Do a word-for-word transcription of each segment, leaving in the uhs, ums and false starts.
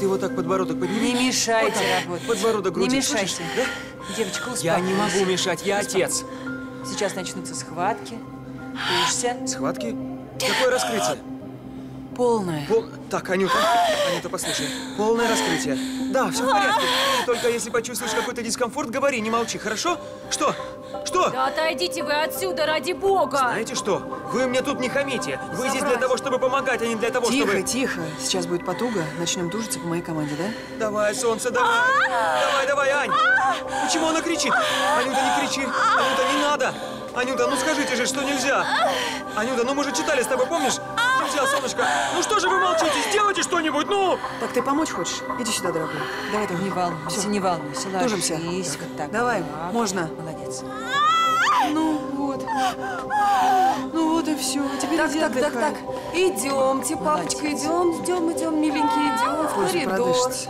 Ты вот так подбородок подними. Не мешайте вот работать. Подбородок груди. Не мешайте. Слышишь? Да? Девочка, успокойся. Я не могу мешать, я отец. Сейчас начнутся схватки. Боишься? Схватки? Какое раскрытие? Полное. Пол... Так, Анюта, Анюта, послушай. Полное раскрытие. Да, все в порядке. Ты только если почувствуешь какой-то дискомфорт, говори, не молчи, хорошо? Что? Что? Да отойдите вы отсюда, ради бога! Знаете что? Вы мне тут не хамите. Вы здесь для того, чтобы помогать, а не для того, тихо, чтобы… Тихо, тихо. Сейчас будет потуга. Начнем тужиться по моей команде, да? Давай, солнце, давай. Давай, давай, Ань. Почему она кричит? Анюта, не кричи. Анюта, не надо. Анюта, ну скажите же, что нельзя. Анюта, ну мы же читали с тобой, помнишь? Нельзя, солнышко. Ну что же вы молчите? Сделайте что-нибудь, ну! Так ты помочь хочешь? Иди сюда, дорогой. Давай, давай. Не волнуйся, не волнуйся. Тужимся. Вот так. Давай, Так. можно. Молодец. Ну вот. Ну вот и все. Теперь Так, иди так, так, отдыхай. так. Идемте, папочка, идем, идем, идем, миленький, идем в Пусть коридор. продышится.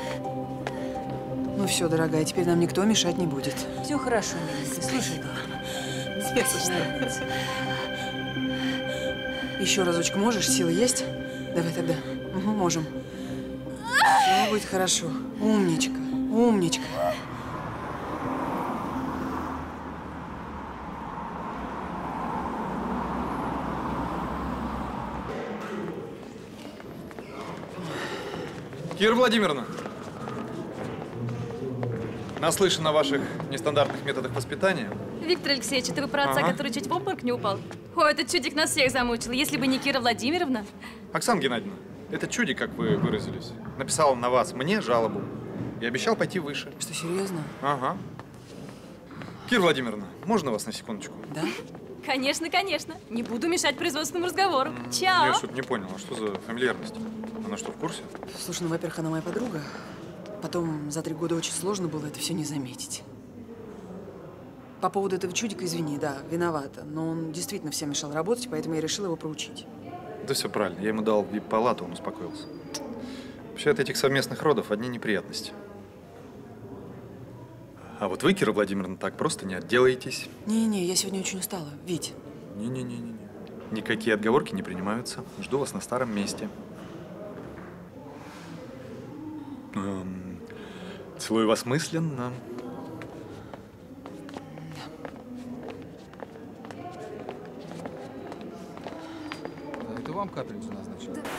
Ну все, дорогая, теперь нам никто мешать не будет. Все хорошо, миленькая. Слушай, Еще разочек можешь? Силы есть? Давай тогда. Угу, можем. Все будет хорошо. Умничка, умничка. Кира Владимировна, наслышан о ваших нестандартных методах воспитания. Виктор Алексеевич, это вы про отца, Ага. который чуть в обморок не упал? Ой, этот чудик нас всех замучил. Если бы не Кира Владимировна… Оксана Геннадьевна, этот чудик, как вы выразились, написал на вас мне жалобу и обещал пойти выше. Что, серьезно? Ага. Кира Владимировна, можно вас на секундочку? Да? Конечно, конечно. Не буду мешать производственному разговору. Чао. Я что-то не понял, а что за фамильярность? Она что, в курсе? Слушай, ну, во-первых, она моя подруга. Потом за три года очень сложно было это все не заметить. По поводу этого чудика, извини, да, виновата. Но он действительно всем мешал работать, поэтому я решила его проучить. Да все правильно. Я ему дал вип-палату, он успокоился. Вообще от этих совместных родов одни неприятности. А вот вы, Кира Владимировна, так просто не отделаетесь. Не-не, я сегодня очень устала. Вить. Не-не-не-не. Никакие отговорки не принимаются. Жду вас на старом месте. Эм, целую вас мысленно. Это вам капельницу назначил? Да.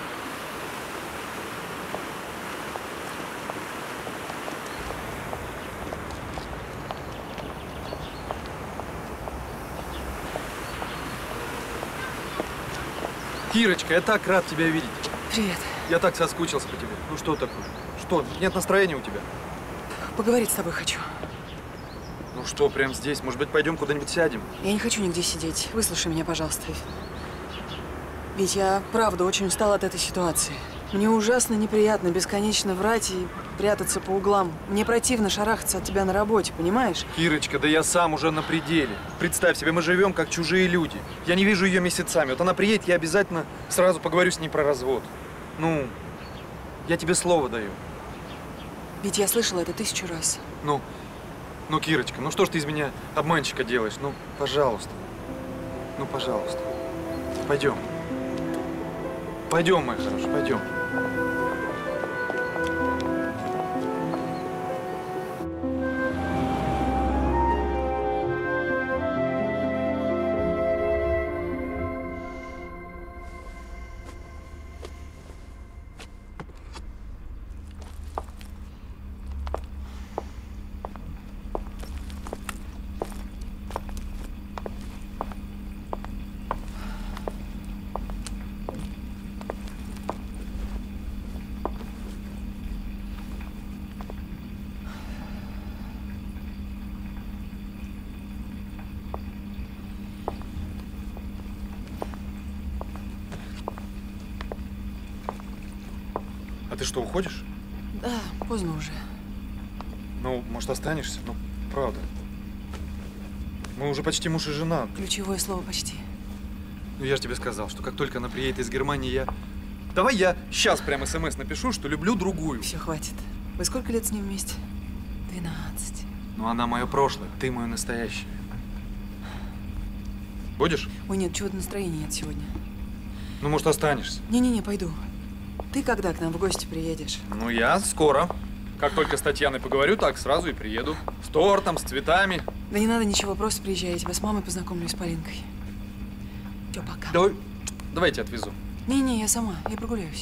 Кирочка, я так рад тебя видеть. Привет. Я так соскучился по тебе. Ну что такое? Что, нет настроения у тебя? Поговорить с тобой хочу. Ну что, прямо здесь? Может быть, пойдем куда-нибудь сядем? Я не хочу нигде сидеть. Выслушай меня, пожалуйста. Ведь я, правда, очень устала от этой ситуации. Мне ужасно неприятно бесконечно врать и прятаться по углам. Мне противно шарахаться от тебя на работе, понимаешь? Кирочка, да я сам уже на пределе. Представь себе, мы живем как чужие люди. Я не вижу ее месяцами. Вот она приедет, я обязательно сразу поговорю с ней про развод. Ну, я тебе слово даю. Ведь я слышала это тысячу раз. Ну, ну, Кирочка, ну что ж ты из меня обманщика делаешь? Ну, пожалуйста. Ну, пожалуйста. Пойдем. Пойдем, моя хорошая, пойдем. А ты что, уходишь? Да, поздно уже. Ну, может, останешься? Ну, правда. Мы уже почти муж и жена. Ключевое слово «почти». Ну, я же тебе сказал, что как только она приедет из Германии, я… Давай я сейчас прям смс напишу, что люблю другую. Все, хватит. Вы сколько лет с ним вместе? Двенадцать. Ну, она мое прошлое, ты мое настоящее. Будешь? Ой, нет, чего-то настроения нет сегодня. Ну, может, останешься? Не-не-не, пойду. Ты когда к нам в гости приедешь? Ну, я скоро. Как только с Татьяной поговорю, так сразу и приеду. С тортом, с цветами. Да не надо ничего, просто приезжай. Я тебя с мамой познакомлю и с Полинкой. Все, пока. Давай, давайте отвезу. Не-не, я сама. Я прогуляюсь.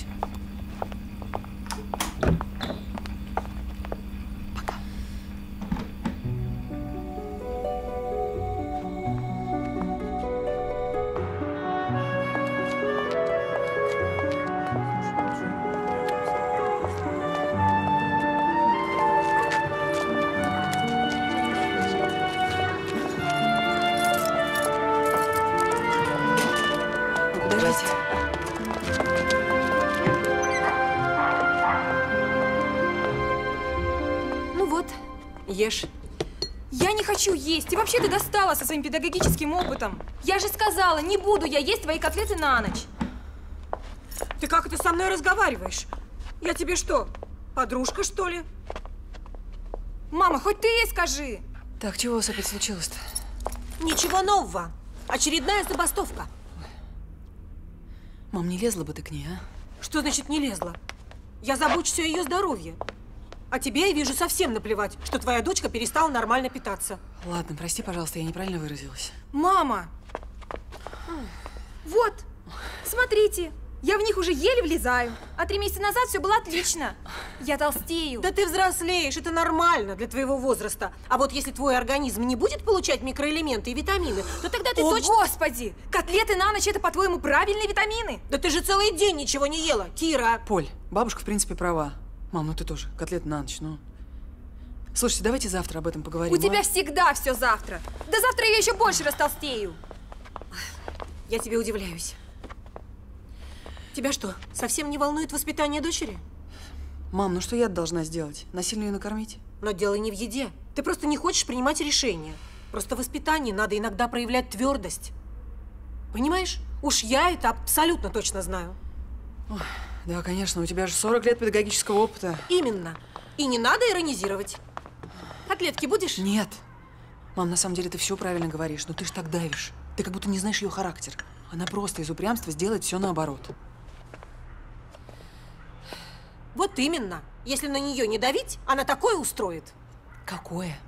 Ешь. Я не хочу есть. И вообще ты достала со своим педагогическим опытом. Я же сказала, не буду я есть твои котлеты на ночь. Ты как это со мной разговариваешь? Я тебе что, подружка, что ли? Мама, хоть ты ей скажи. Так, чего у вас опять случилось-то? Ничего нового. Очередная забастовка. Мам, не лезла бы ты к ней, а? Что значит не лезла? Я забочусь о ее здоровье. А тебе, я вижу, совсем наплевать, что твоя дочка перестала нормально питаться. Ладно, прости, пожалуйста, я неправильно выразилась. Мама! Вот, смотрите, я в них уже еле влезаю. А три месяца назад все было отлично. Я толстею. Да ты взрослеешь, это нормально для твоего возраста. А вот если твой организм не будет получать микроэлементы и витамины, то тогда ты О, точно… Господи! Котлеты на ночь – это, по-твоему, правильные витамины? Да ты же целый день ничего не ела, Кира! Поль, бабушка, в принципе, права. Мам, ну ты тоже, котлеты на ночь, ну. Слушайте, давайте завтра об этом поговорим. У тебя а? всегда все завтра. Да завтра я еще больше растолстею. Я тебе удивляюсь. Тебя что, совсем не волнует воспитание дочери? Мам, ну что я должна сделать? Насильно ее накормить? Но дело не в еде. Ты просто не хочешь принимать решения. Просто в воспитании надо иногда проявлять твердость. Понимаешь? Уж я это абсолютно точно знаю. Ой, да, конечно, у тебя же сорок лет педагогического опыта. Именно. И не надо иронизировать. Котлетки будешь? Нет. Мам, на самом деле ты все правильно говоришь, но ты ж так давишь. Ты как будто не знаешь ее характер. Она просто из упрямства сделает все наоборот. Вот именно. Если на нее не давить, она такое устроит. Какое?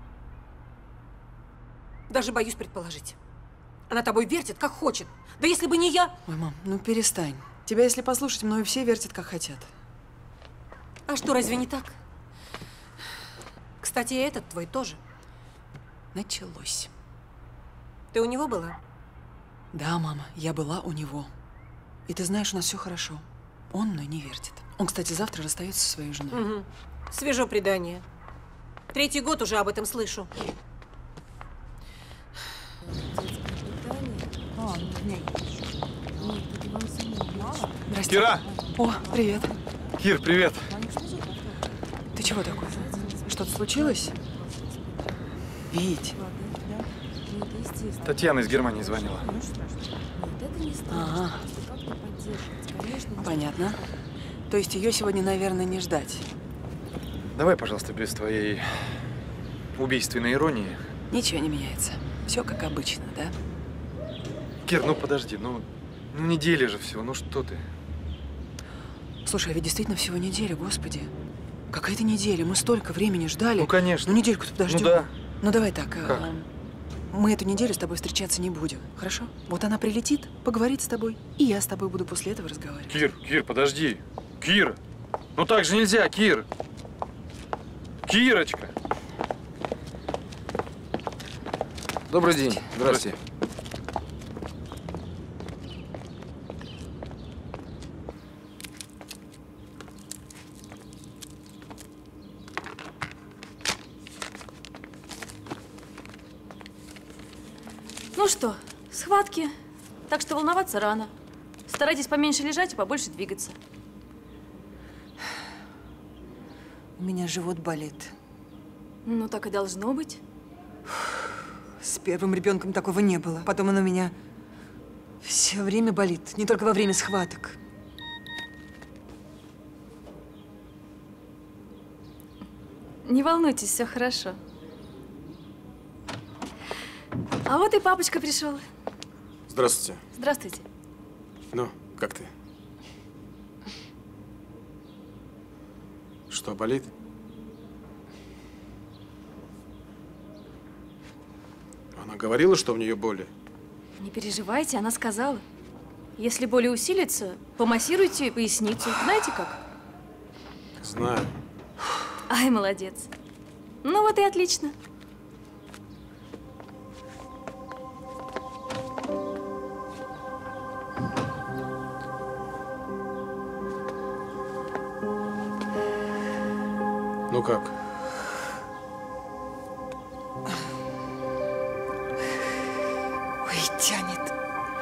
Даже боюсь предположить. Она тобой вертит, как хочет. Да если бы не я… Ой, мам, ну перестань. Тебя, если послушать, мною все вертят, как хотят. А что, разве не так? Кстати, и этот твой тоже. Началось. Ты у него была? Да, мама, я была у него. И ты знаешь, у нас все хорошо. Он мной не вертит. Он, кстати, завтра расстается со своей женой. Угу. Свежо предание. Третий год уже об этом слышу. Здрасте. Кира! О, привет. Кир, привет! Ты чего такой? Что-то случилось? Вить. Татьяна из Германии звонила. Ага. Понятно. То есть ее сегодня, наверное, не ждать. Давай, пожалуйста, без твоей убийственной иронии. Ничего не меняется. Все как обычно, да? Кир, ну подожди, ну, ну неделя же всего, ну что ты? Слушай, а ведь действительно всего неделя, господи. Какая-то неделя, мы столько времени ждали. Ну, конечно. Ну, недельку-то подождем. Ну, да. Ну, давай так. Как? А, мы эту неделю с тобой встречаться не будем, хорошо? Вот она прилетит, поговорит с тобой, и я с тобой буду после этого разговаривать. Кир, Кир, подожди. Кир, ну так же нельзя, Кир. Кирочка. Добрый день. Здравствуйте. Ну что, схватки. Так что волноваться рано. Старайтесь поменьше лежать и побольше двигаться. У меня живот болит. Ну, так и должно быть. С первым ребенком такого не было. Потом он у меня все время болит, не только во время схваток. Не волнуйтесь, все хорошо. А вот и папочка пришел. Здравствуйте. Здравствуйте. Ну, как ты? Что, болит? Она говорила, что у нее боли? Не переживайте, она сказала. Если боли усилится, помассируйте поясницу. Знаете как? Знаю. Ай, молодец. Ну вот и отлично. Ну как? Ой, тянет.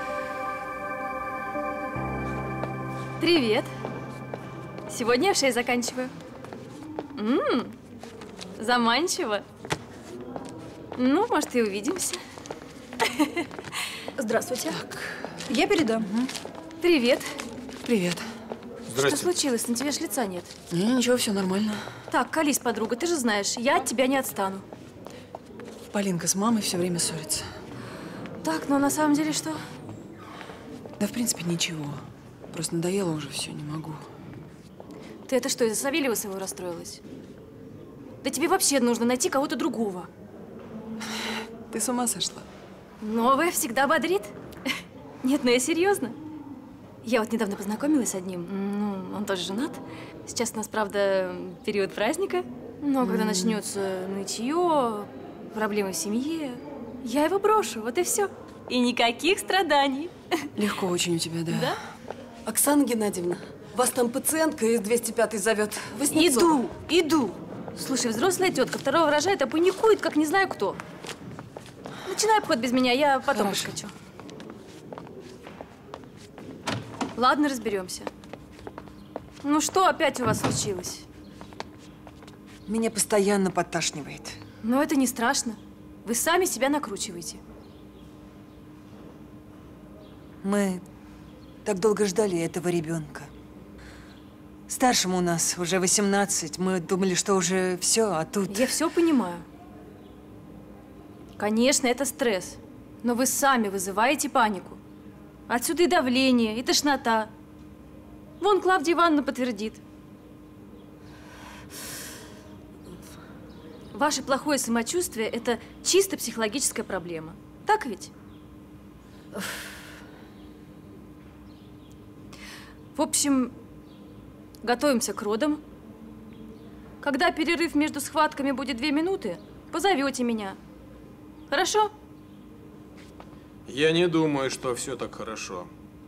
Привет. Сегодня я в шесть заканчиваю. Ммм, заманчиво. Ну, может, и увидимся. Здравствуйте. Так. Я передам. Угу. Привет. Привет. Что случилось? На тебе ж лица нет. Не, ничего, все нормально. Так, колись, подруга, ты же знаешь, я от тебя не отстану. Полинка с мамой все время ссорится. Так, но на самом деле что? Да, в принципе, ничего. Просто надоело уже все, не могу. Ты это что, из-за Савельева своего расстроилась? Да тебе вообще нужно найти кого-то другого. Ты с ума сошла? Новое всегда бодрит. Нет, ну я серьезно. Я вот недавно познакомилась с одним. Ну, он тоже женат. Сейчас у нас, правда, период праздника. Но когда начнется нытье, проблемы в семье, я его брошу, вот и все. И никаких страданий. Легко очень у тебя, да. Да? Оксана Геннадьевна, вас там пациентка из двести пятой зовет. Воснецова. Иду, иду. Слушай, взрослая тетка второго рожает, а паникует, как не знаю кто. Начинай обход без меня, я потом Хорошо. подскочу. Ладно, разберемся. Ну что опять у вас случилось? Меня постоянно подташнивает. Но это не страшно. Вы сами себя накручиваете. Мы так долго ждали этого ребенка. Старшему у нас уже восемнадцать. Мы думали, что уже все, а тут… Я все понимаю. Конечно, это стресс. Но вы сами вызываете панику. Отсюда и давление, и тошнота. Вон Клавдия Ивановна подтвердит. Ваше плохое самочувствие – это чисто психологическая проблема. Так ведь? В общем, готовимся к родам. Когда перерыв между схватками будет две минуты, позовете меня. Хорошо? Я не думаю, что все так хорошо.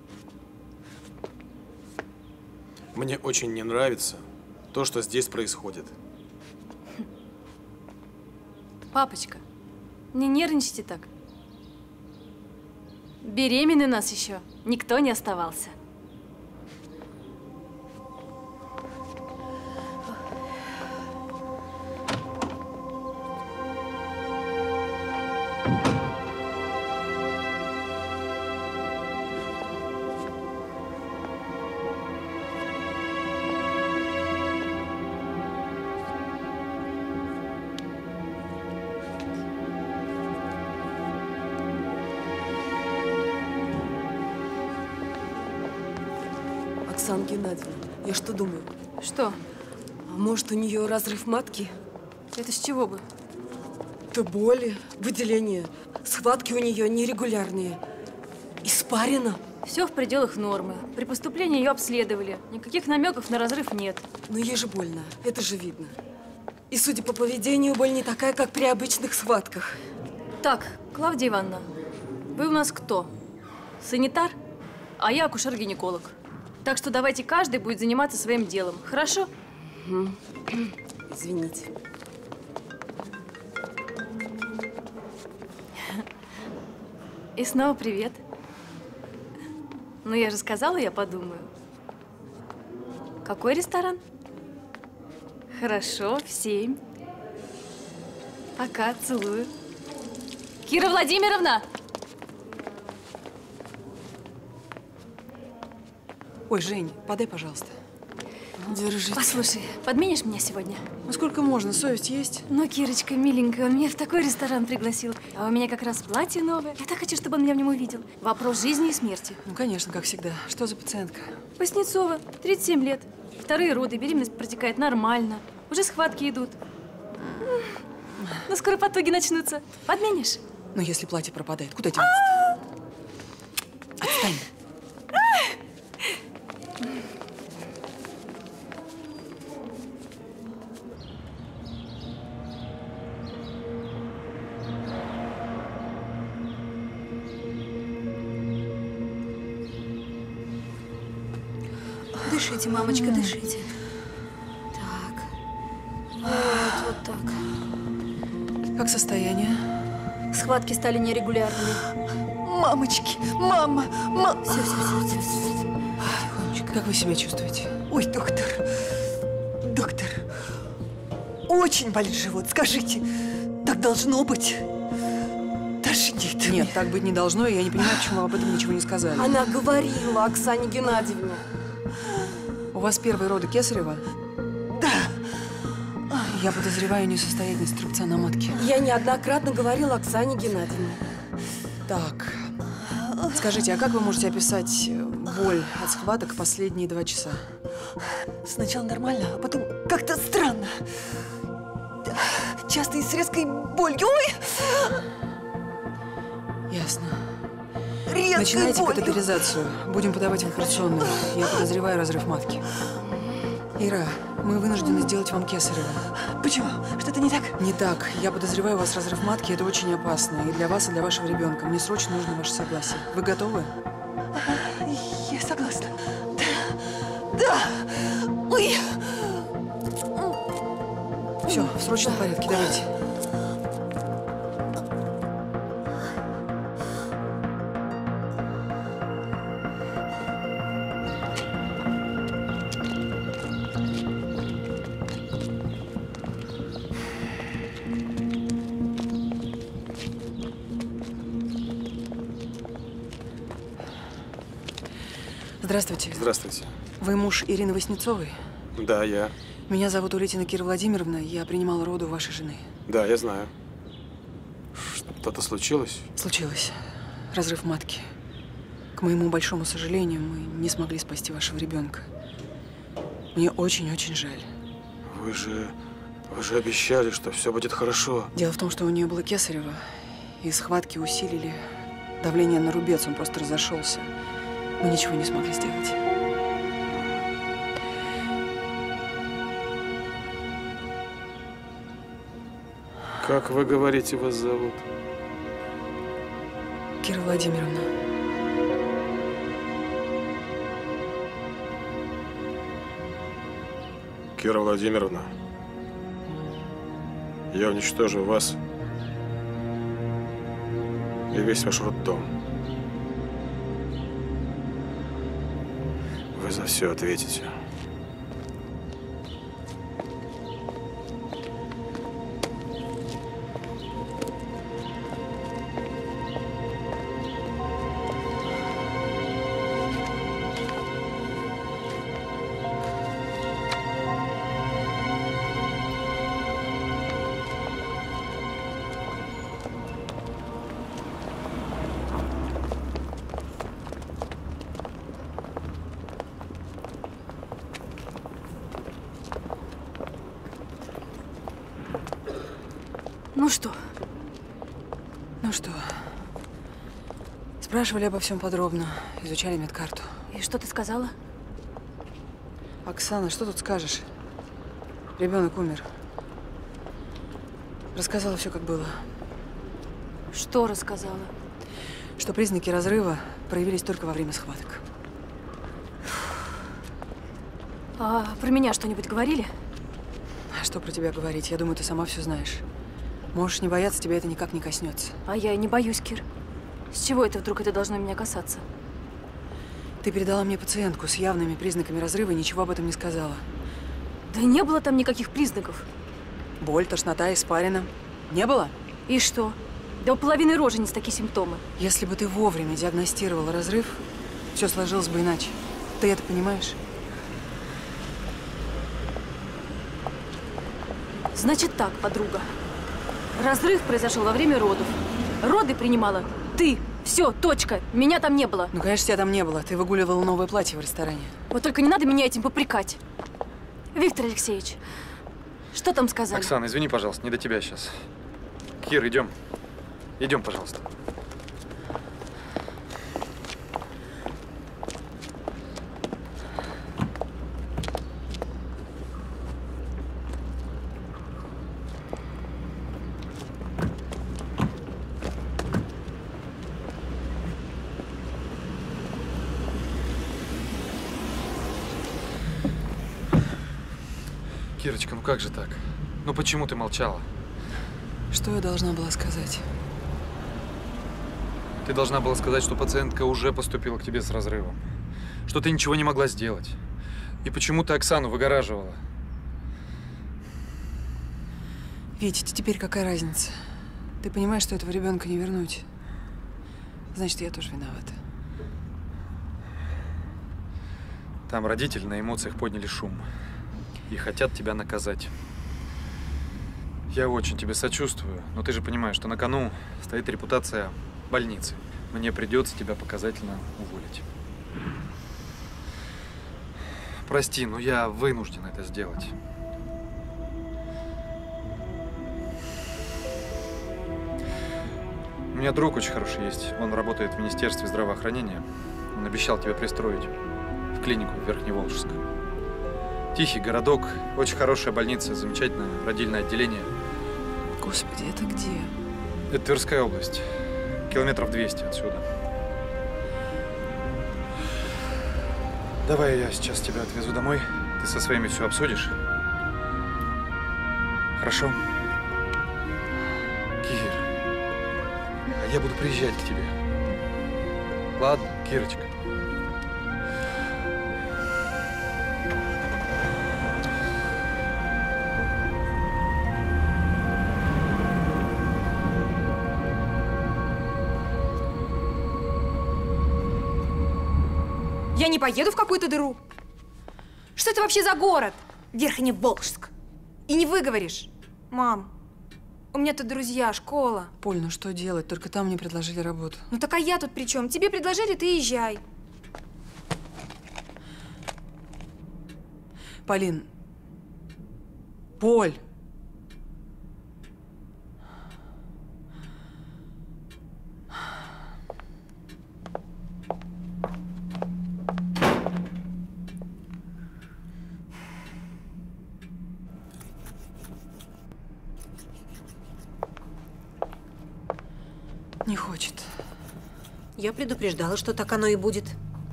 Мне очень не нравится то, что здесь происходит. Папочка, не нервничайте так. Беременный у нас еще никто не оставался. Оксана Геннадьевна, я что думаю? Что? А может, у нее разрыв матки? Это с чего бы? То боли, выделения, схватки у нее нерегулярные. Испарина. Все в пределах нормы. При поступлении ее обследовали. Никаких намеков на разрыв нет. Но ей же больно, это же видно. И, судя по поведению, боль не такая, как при обычных схватках. Так, Клавдия Ивановна, вы у нас кто? Санитар? А я акушер-гинеколог. Так что давайте каждый будет заниматься своим делом. Хорошо? Угу. Извините. И снова привет. Ну, я же сказала, я подумаю. Какой ресторан? Хорошо, в семь. Пока, целую. Кира Владимировна! Ой, Жень, подай, пожалуйста. Держите. Послушай, подменишь меня сегодня? Ну сколько можно? Совесть есть? Ну, Кирочка, миленькая, он меня в такой ресторан пригласил. А у меня как раз платье новое. Я так хочу, чтобы он меня в нем увидел. Вопрос жизни и смерти. Ну, конечно, как всегда. Что за пациентка? Васнецова, тридцать семь лет. Вторые роды, беременность протекает нормально. Уже схватки идут. Ну, скоро потуги начнутся. Подменишь? Ну, если платье пропадает, куда деваться? Отстань. Дышите, мамочка, дышите. Так. Вот, вот так. Как состояние? Схватки стали нерегулярными. Мамочки, мама, мама. Все, все, все, все, все. Тихонечко. Как вы себя чувствуете? Ой, доктор, доктор, очень болит живот. Скажите, так должно быть? Тошнит. Нет, так быть не должно, и я не понимаю, почему вы об этом ничего не сказали. Она говорила Оксане Геннадьевне. У вас первые роды кесарева? Да. Я подозреваю несостоятельность рубца на матке. Я неоднократно говорила Оксане Геннадьевне. Так, скажите, а как вы можете описать боль от схваток последние два часа? Сначала нормально, а потом как-то странно. Часто и с резкой болью. Ой! Ясно. Резкой Начинайте болью. катетеризацию. Будем подавать в операционную. Я подозреваю разрыв матки. Ира, мы вынуждены сделать вам кесарево. Почему? Что-то не так? Не так. Я подозреваю у вас разрыв матки. Это очень опасно. И для вас, и для вашего ребенка. Мне срочно нужно ваше согласие. Вы готовы? Я согласна. Да. Да. Ой. Все, в срочном порядке. Давайте. Здравствуйте. Здравствуйте. Вы муж Ирины Васнецовой? Да, я. Меня зовут Улитина Кира Владимировна. Я принимала роды у вашей жены. Да, я знаю. Что-то случилось? Случилось. Разрыв матки. К моему большому сожалению, мы не смогли спасти вашего ребенка. Мне очень-очень жаль. Вы же... Вы же обещали, что все будет хорошо. Дело в том, что у нее было кесарево, и схватки усилили давление на рубец, он просто разошелся. Мы ничего не смогли сделать. Как вы говорите, вас зовут? Кира Владимировна. Кира Владимировна, я уничтожу вас и весь ваш роддом. Вы за все ответите. Ну что? Ну что? Спрашивали обо всем подробно, изучали медкарту. И что ты сказала? Оксана, что тут скажешь? Ребенок умер. Рассказала все, как было. Что рассказала? Что признаки разрыва проявились только во время схваток. А про меня что-нибудь говорили? А что про тебя говорить? Я думаю, ты сама все знаешь. Можешь не бояться, тебя это никак не коснется. А я и не боюсь, Кир. С чего это вдруг это должно меня касаться? Ты передала мне пациентку с явными признаками разрыва и ничего об этом не сказала. Да не было там никаких признаков. Боль, тошнота, испарина. Не было? И что? Да у половины рожениц такие симптомы. Если бы ты вовремя диагностировала разрыв, все сложилось бы иначе. Ты это понимаешь? Значит так, подруга. Разрыв произошел во время родов. Роды принимала ты. Все, точка. Меня там не было. Ну, конечно, тебя там не было. Ты выгуливала новое платье в ресторане. Вот только не надо меня этим попрекать. Виктор Алексеевич, что там сказали? Оксана, извини, пожалуйста, не до тебя сейчас. Кир, идем. Идем, пожалуйста. Кирочка, ну как же так? Ну почему ты молчала? Что я должна была сказать? Ты должна была сказать, что пациентка уже поступила к тебе с разрывом. Что ты ничего не могла сделать. И почему ты Оксану выгораживала? Витя, теперь какая разница? Ты понимаешь, что этого ребенка не вернуть? Значит, я тоже виновата. Там родители на эмоциях подняли шум. И хотят тебя наказать. Я очень тебе сочувствую, но ты же понимаешь, что на кону стоит репутация больницы. Мне придется тебя показательно уволить. Прости, но я вынужден это сделать. У меня друг очень хороший есть. Он работает в Министерстве здравоохранения. Он обещал тебя пристроить в клинику в Верхневолжск. Тихий городок, очень хорошая больница, замечательное родильное отделение. Господи, это где? Это Тверская область. Километров двести отсюда. Давай я сейчас тебя отвезу домой. Ты со своими все обсудишь. Хорошо? Кир, а я буду приезжать к тебе. Ладно, Кирочка? Я не поеду в какую-то дыру. Что это вообще за город? Верхневолжск. И не выговоришь. Мам, у меня тут друзья, школа. Поль, ну что делать? Только там мне предложили работу. Ну так а я тут при чем? Тебе предложили, ты езжай. Полин. Поль. Не хочет. Я предупреждала, что так оно и будет.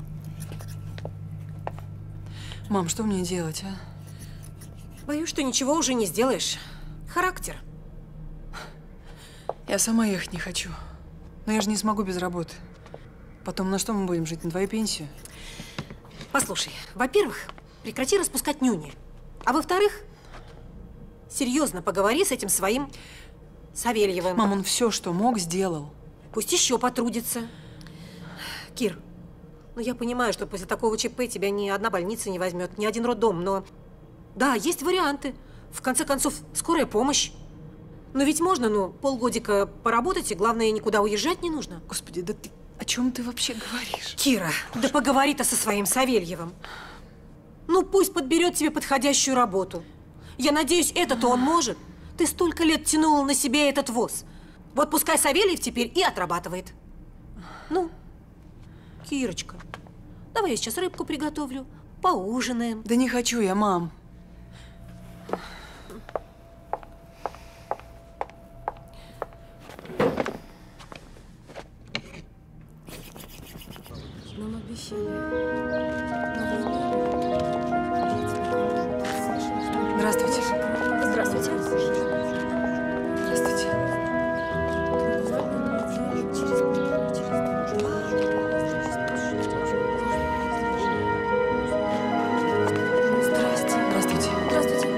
Мам, что мне делать, а? Боюсь, что ничего уже не сделаешь. Характер. Я сама ехать не хочу. Но я же не смогу без работы. Потом на что мы будем жить? На твою пенсию? Послушай, во-первых, прекрати распускать нюни. А во-вторых, серьезно поговори с этим своим Савельевым. Мам, он все, что мог, сделал. Пусть еще потрудится. Кир, ну я понимаю, что после такого ЧП тебя ни одна больница не возьмет, ни один роддом, но… Да, есть варианты. В конце концов, скорая помощь. Но ведь можно, ну, полгодика поработать, и главное, никуда уезжать не нужно. Господи, да ты… О чем ты вообще говоришь? Кира, да поговори-то со своим Савельевым. Ну, пусть подберет тебе подходящую работу. Я надеюсь, это-то он может. Ты столько лет тянула на себе этот воз. Вот пускай Савельев теперь и отрабатывает. Ну, Кирочка, давай я сейчас рыбку приготовлю, поужинаем. Да не хочу я, мам. Нам обещали. Здравствуйте. Здравствуйте. Здравствуйте. Здрасте. Здравствуйте. Здравствуйте.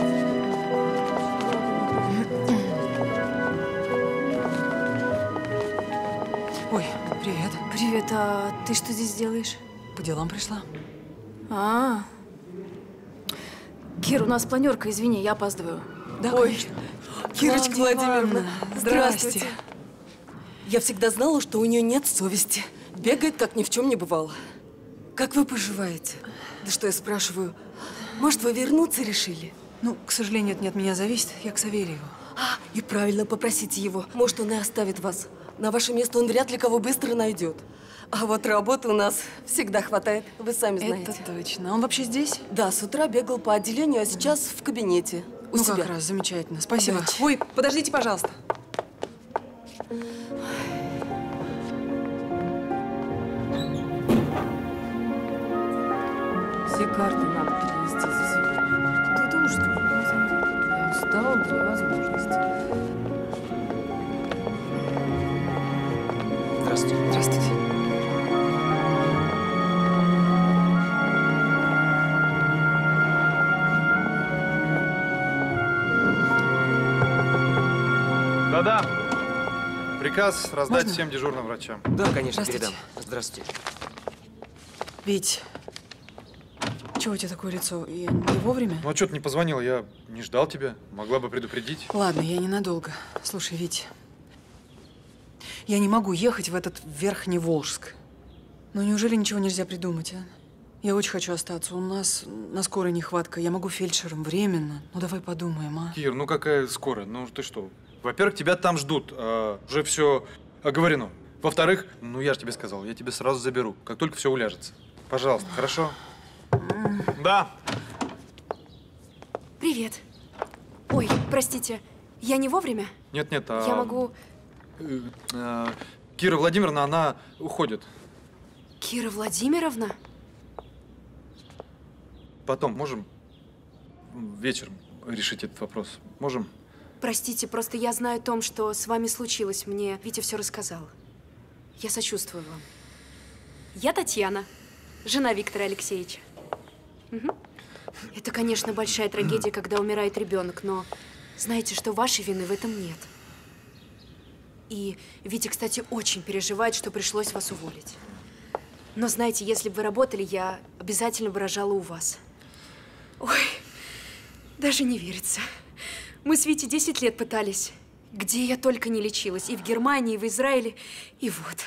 Ой, привет. Привет, а ты что здесь делаешь? По делам пришла. А, Кир, у нас планерка, извини, я опаздываю. Да, Ой, конечно. Кирочка Клавдия Владимировна, Ивановна, здравствуйте. здрасте. Я всегда знала, что у нее нет совести. Бегает, как ни в чем не бывало. Как вы поживаете? Да что я спрашиваю? Может, вы вернуться решили? Ну, к сожалению, это не от меня зависит. Я к Савельеву. А, и правильно, попросите его. Может, он и оставит вас. На ваше место он вряд ли кого быстро найдет. А вот работы у нас всегда хватает, вы сами знаете. Это точно. Он вообще здесь? Да, с утра бегал по отделению, а сейчас в кабинете. У Ну, себя. как раз, замечательно. Спасибо. Удачи. Ой, подождите, пожалуйста. Все карты надо перевести за сегодня. Ты думаешь, что я устала при возможности. Здравствуйте. Здравствуйте. Да-да. Приказ раздать Можно? всем дежурным врачам. Да, конечно, Здравствуйте. передам. Здравствуйте. Вить, чего у тебя такое лицо? Я не вовремя? Ну а что ты не позвонил? Я не ждал тебя. Могла бы предупредить. Ладно, я ненадолго. Слушай, Вить, я не могу ехать в этот Верхний Волжск. Ну неужели ничего нельзя придумать, а? Я очень хочу остаться. У нас на скорой нехватка. Я могу фельдшером временно. Ну давай подумаем, а? Кир, ну какая скорая? Ну ты что? Во-первых, тебя там ждут. А, уже все оговорено. Во-вторых, ну я же тебе сказал, я тебя сразу заберу, как только все уляжется. Пожалуйста, хорошо? Да. Привет. Ой, простите, я не вовремя? Нет-нет, а... Я могу… э, э, Кира Владимировна, она уходит. Кира Владимировна? Потом можем вечером решить этот вопрос? Можем? Простите, просто я знаю о том, что с вами случилось. Мне Витя все рассказал. Я сочувствую вам. Я Татьяна, жена Виктора Алексеевича. Мгм. Это, конечно, большая трагедия, когда умирает ребенок, но знаете, что вашей вины в этом нет. И Витя, кстати, очень переживает, что пришлось вас уволить. Но знаете, если бы вы работали, я обязательно бы рожала у вас. Ой, даже не верится. Мы с Витей десять лет пытались. Где я только не лечилась. И в Германии, и в Израиле. И вот.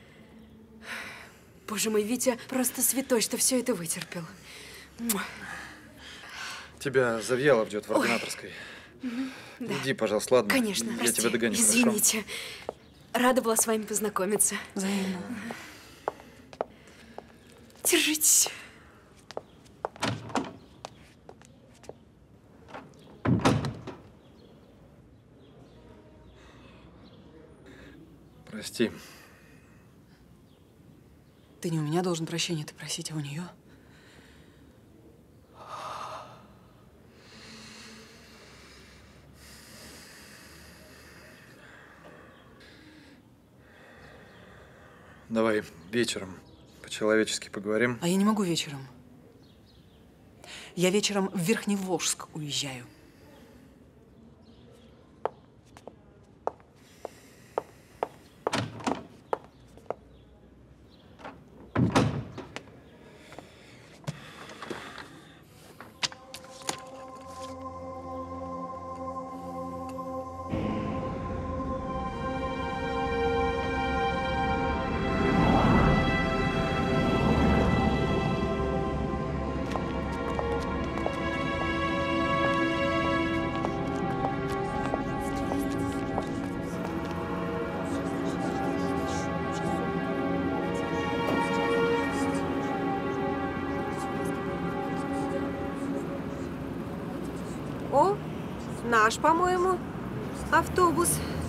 Боже мой, Витя просто святой, что все это вытерпел. Муа. Тебя Завьялов ждет в ординаторской. Да. Иди, пожалуйста, ладно? Конечно, Я прости. тебя догоню, хорошо? Извините. Рада была с вами познакомиться. Взаимно. Держитесь. Прости. Ты не у меня должен прощения-то просить, а у нее. Давай вечером по-человечески поговорим. А я не могу вечером. Я вечером в Верхний Волжск уезжаю. О, наш, по-моему, автобус.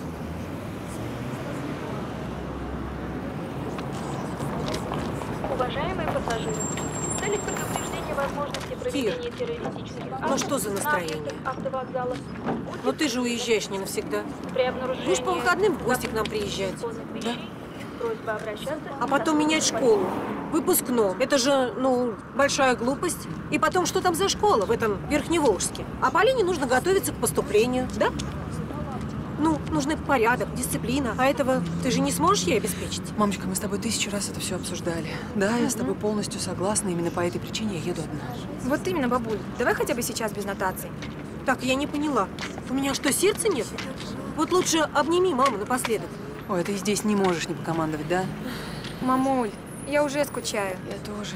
Уважаемые пассажиры, в целях предупреждения возможности проведения террористических актов ну что за настроение? на объектах автовокзала Но ты же уезжаешь не навсегда. при обнаружении Будешь по выходным в гости к нам приезжать. да? Просьба обращаться А потом менять школу. Выпускном. Это же, ну, большая глупость. И потом, что там за школа в этом Верхневолжске? А Полине нужно готовиться к поступлению, да? Ну, нужны порядок, дисциплина. А этого ты же не сможешь ей обеспечить? Мамочка, мы с тобой тысячу раз это все обсуждали. Да, я с тобой полностью согласна. Именно по этой причине я еду одна. Вот именно, бабуль. Давай хотя бы сейчас без нотаций. Так, я не поняла. У меня что, сердца нет? Вот лучше обними маму напоследок. Ой, ты здесь не можешь не покомандовать, да? Мамуль, я уже скучаю. Я тоже.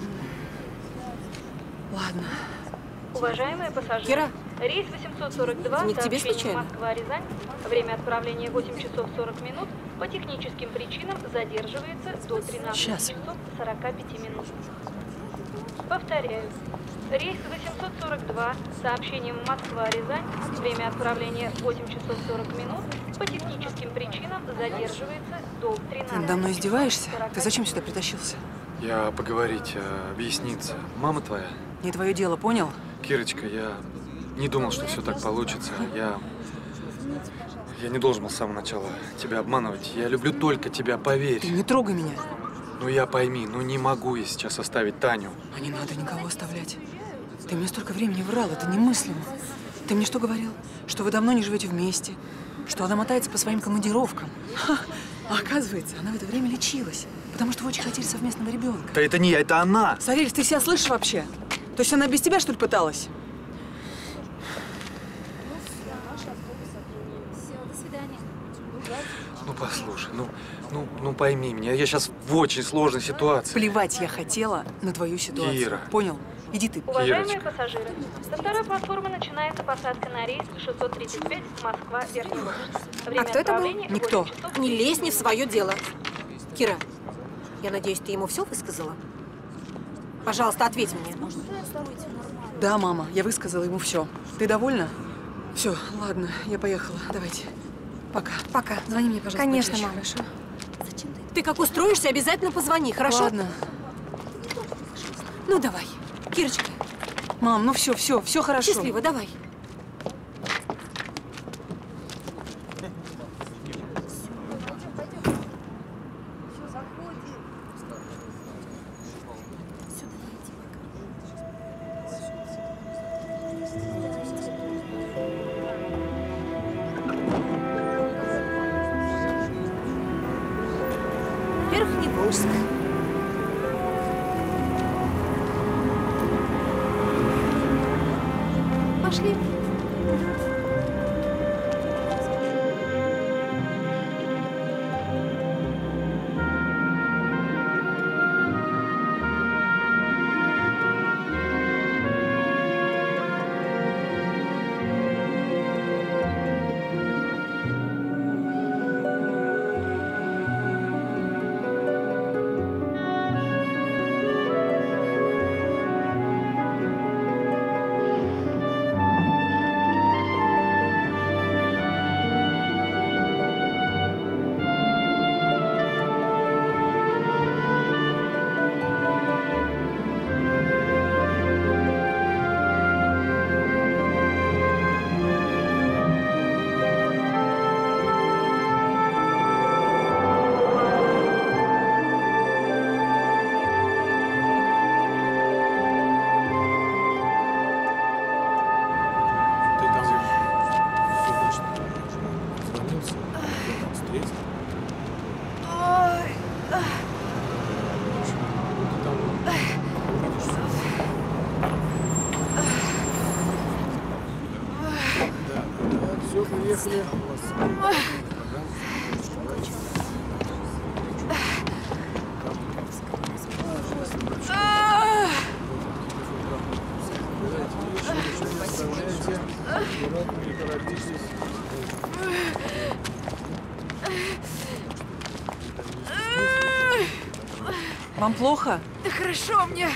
Ладно. Уважаемые пассажиры, Кира, рейс восемьсот сорок два, не к тебе сообщение случайно? Москва-Рязань, время отправления восемь часов сорок минут, по техническим причинам задерживается до тринадцати Сейчас. часов сорока пяти минут. Повторяю, рейс восемьсот сорок два с сообщением Москва-Рязань, время отправления восемь часов сорок минут, по техническим причинам задерживается до тринадцати. Ты надо мной издеваешься? часов Ты зачем сюда притащился? Я поговорить, а, объясниться. Мама твоя? Не твое дело, понял? Кирочка, я не думал, что все так получится. Я... Я не должен был с самого начала тебя обманывать. Я люблю только тебя, поверь. Ты не трогай меня. Ну я пойми, ну не могу я сейчас оставить Таню. А не надо никого оставлять. Ты мне столько времени врал, это немыслимо. Ты мне что говорил? Что вы давно не живете вместе, что она мотается по своим командировкам. Ха. А оказывается, она в это время лечилась, потому что вы очень хотели совместного ребенка. Да это не я, это она! Савельев, ты себя слышишь вообще? То есть она без тебя, что ли, пыталась? Ну послушай, ну, ну, ну пойми меня, я сейчас в очень сложной ситуации. Плевать я хотела на твою ситуацию. Кира. Понял? Иди ты. Уважаемые Кирочка. пассажиры, со второй платформы начинается посадка на рейс шестьсот тридцать пять Москва-Верхний. Время А кто это был? отправления Никто. восемь часов Не лезь не в свое дело. Кира, я надеюсь, ты ему все высказала? Пожалуйста, ответь мне. Да, мама, я высказала ему все. Ты довольна? Все, ладно, я поехала. Давайте. Пока. Пока. Звони мне, пожалуйста. Конечно, почаще, мама. Хорошо? Ты как устроишься, обязательно позвони, хорошо? Ладно. Ну, давай. Кирочка, Мам, ну все, все, все хорошо. счастливо, давай. Верхневолжск. Пошли. Вам плохо? Да хорошо мне.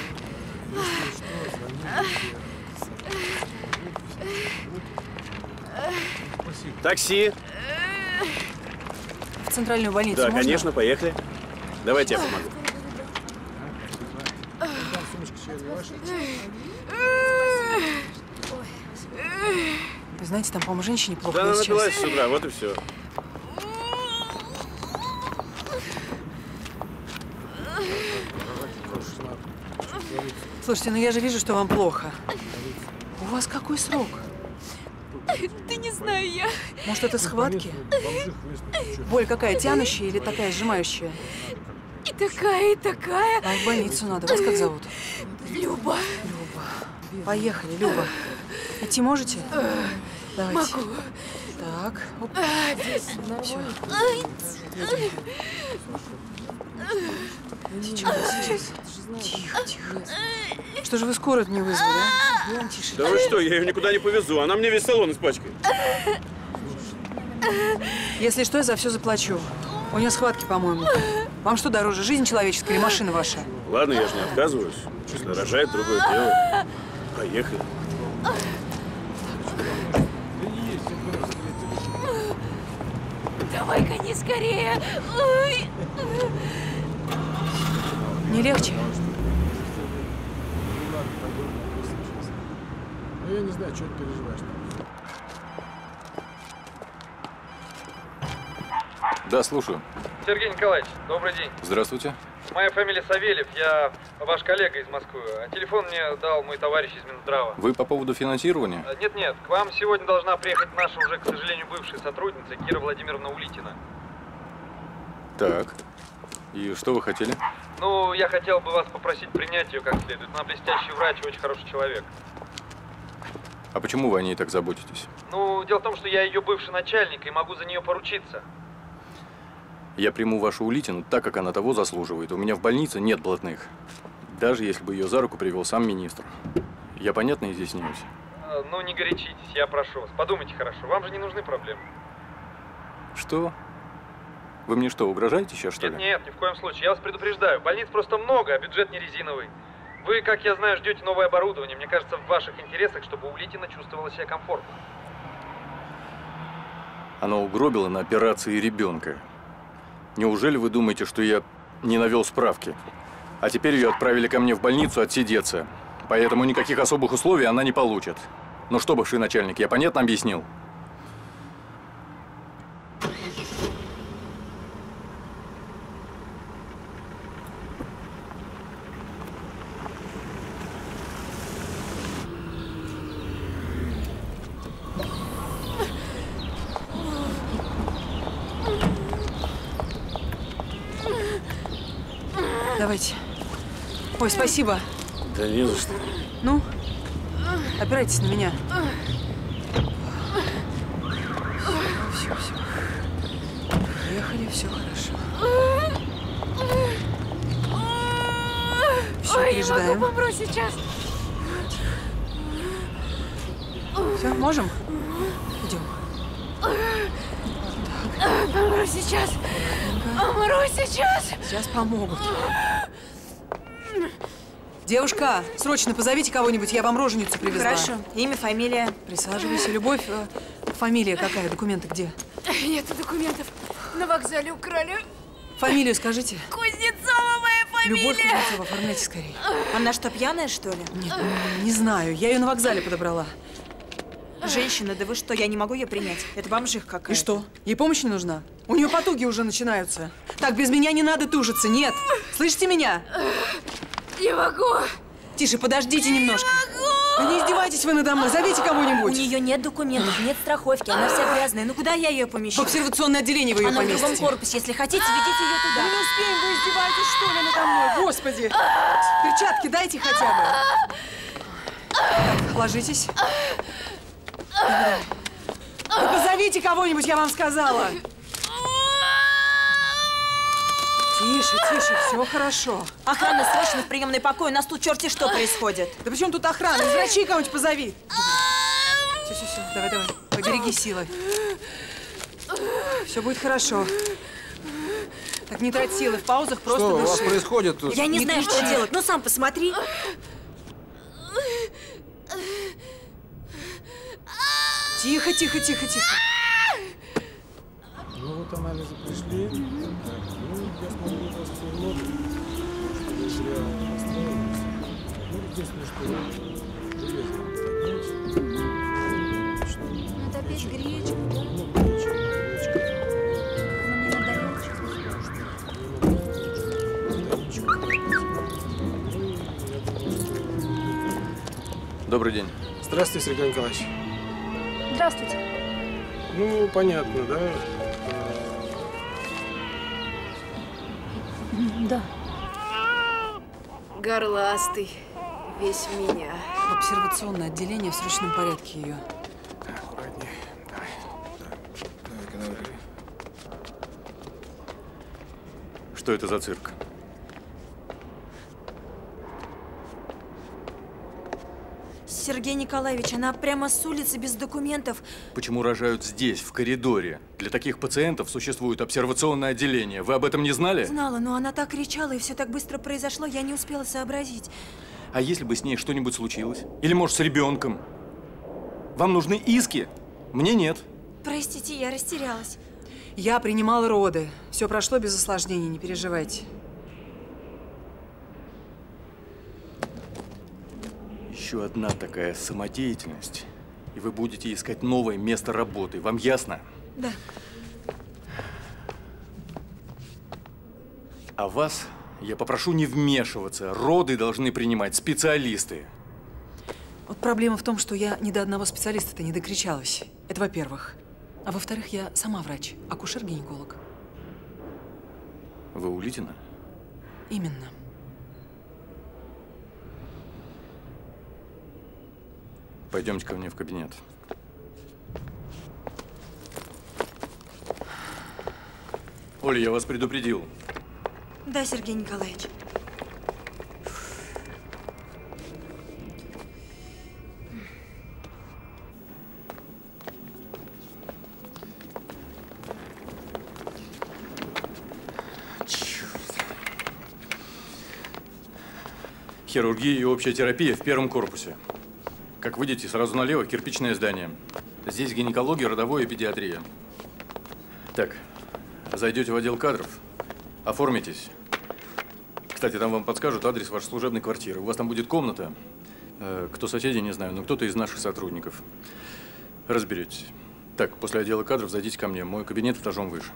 Такси. В центральную больницу Да, можно? конечно, поехали. Давайте я помогу. Вы знаете, там, по-моему, женщине плохо. Да, Я она сейчас- напилась с утра, вот и все. Слушайте, ну я же вижу, что вам плохо. У вас какой срок? Да не знаю я. Может, это схватки? Боль какая, тянущая или такая сжимающая? И такая, и такая. Вам в больницу надо. Вас как зовут? Люба. Люба. Поехали, Люба. Идти можете? Давайте. Могу. Так. Оп. Здесь Всё. Сейчас, сейчас. Тихо, тихо. Что же вы скорую не вызвали, а? Тише. Да вы что, я ее никуда не повезу. Она мне весь салон испачкает. Если что, я за все заплачу. У нее схватки, по-моему. Вам что дороже, жизнь человеческая или машина ваша? Ладно, я же не отказываюсь. Если рожает, другое дело. Поехали. Давай, гони скорее. Ой. Не легче? Ну, я не знаю, что ты переживаешь. Да, слушаю. Сергей Николаевич, добрый день. Здравствуйте. Моя фамилия Савельев, я ваш коллега из Москвы. А телефон мне дал мой товарищ из Минздрава. Вы по поводу финансирования? Нет-нет, к вам сегодня должна приехать наша уже, к сожалению, бывшая сотрудница Кира Владимировна Улитина. Так. И что вы хотели? Ну, я хотел бы вас попросить принять ее как следует. Она блестящий врач и очень хороший человек. А почему вы о ней так заботитесь? Ну, дело в том, что я ее бывший начальник и могу за нее поручиться. Я приму вашу Улитину так, как она того заслуживает. У меня в больнице нет блатных. Даже если бы ее за руку привел сам министр. Я понятно изъясняюсь? А, ну, не горячитесь, я прошу вас. Подумайте хорошо, вам же не нужны проблемы. Что? Вы мне что, угрожаете сейчас, что Нет, ли? нет, ни в коем случае. Я вас предупреждаю. Больниц просто много, а бюджет не резиновый. Вы, как я знаю, ждете новое оборудование. Мне кажется, в ваших интересах, чтобы Улитина чувствовала себя комфортно. Она угробила на операции ребенка. Неужели вы думаете, что я не навел справки? А теперь ее отправили ко мне в больницу отсидеться. Поэтому никаких особых условий она не получит. Ну что, бывший начальник, я понятно объяснил? Давайте. Ой, спасибо. Да не за что. Ну, опирайтесь на меня. Все, все. Поехали, все хорошо. Все, Ой, пережидаем. я могу помру сейчас. Все, можем? Идем. Помру сейчас. Помру сейчас. Сейчас помогут. Девушка, срочно позовите кого-нибудь, я вам роженицу привезла. Хорошо. Имя, фамилия. Присаживайся. Любовь. э, Фамилия какая? Документы где? Нет документов. На вокзале украли. Фамилию скажите. Кузнецова моя фамилия. Любовь Кузнецова, оформляйте скорее. Она что, пьяная, что ли? Нет, не, не знаю. Я ее на вокзале подобрала. Женщина, да вы что, я не могу ее принять. Это бомжих какая-то. И что? Ей помощь не нужна? У нее потуги уже начинаются. Так, без меня не надо тужиться, нет. Слышите меня? Не могу. Тише, подождите немножко. Да не издевайтесь вы надо мной, зовите У кого-нибудь. нее нет документов, нет страховки, она вся грязная. Ну куда я ее помещу? В обсервационное отделение вы ее Она в поместите. другом корпусе. Если хотите, ведите ее туда. Мы не успеем, вы издеваетесь, что ли, надо мной? Господи! Перчатки дайте хотя бы. Так, ложитесь. Да позовите кого-нибудь, я вам сказала. Тише, тише, все хорошо. Охрана, срочно в приемный покой. У нас тут черти что происходит. Да при чем тут охрана? Из врачей кого-нибудь позови. Все, все, все, давай, давай. Побереги силы. Все будет хорошо. Так, не трать силы, в паузах просто Что у дыши. вас происходит тут? Я не, Не знаю, кричи. что делать. Ну, сам посмотри. Тихо, тихо, тихо, тихо. Ну вот анализы пришли. Так, ну, я смотрю, у вас все в норме. Вы зря расстраиваетесь. Ну, единственное, что железо надо поднять. Надо опять гречку, да? Ну, гречка, гречка. Мне надо гречку. Добрый день. Здравствуйте, Сергей Николаевич. Здравствуйте. Ну, понятно, да? Да. Горластый. Весь в меня. В обсервационное отделение в срочном порядке ее. Аккуратнее. Что это за цирк? Сергей Николаевич, она прямо с улицы без документов. Почему рожают здесь, в коридоре? Для таких пациентов существует обсервационное отделение. Вы об этом не знали? Знала, но она так кричала, и все так быстро произошло, я не успела сообразить. А если бы с ней что-нибудь случилось? Или, может, с ребенком? Вам нужны иски? Мне нет. Простите, я растерялась. Я принимала роды. Все прошло без осложнений, не переживайте. Еще одна такая самодеятельность, и вы будете искать новое место работы. Вам ясно? Да. А вас я попрошу не вмешиваться. Роды должны принимать специалисты. Вот проблема в том, что я ни до одного специалиста-то не докричалась. Это во-первых. А во-вторых, я сама врач, акушер-гинеколог. Вы Улитина? Именно. Пойдемте ко мне в кабинет. Оля, я вас предупредил. Да, Сергей Николаевич. Хирургия и общая терапия в первом корпусе. Как выйдете, сразу налево кирпичное здание. Здесь гинекология, родовое и педиатрия. Так, зайдете в отдел кадров, оформитесь. Кстати, там вам подскажут адрес вашей служебной квартиры. У вас там будет комната. Кто соседи, не знаю, но кто-то из наших сотрудников. Разберетесь. Так, после отдела кадров зайдите ко мне. Мой кабинет этажом выше.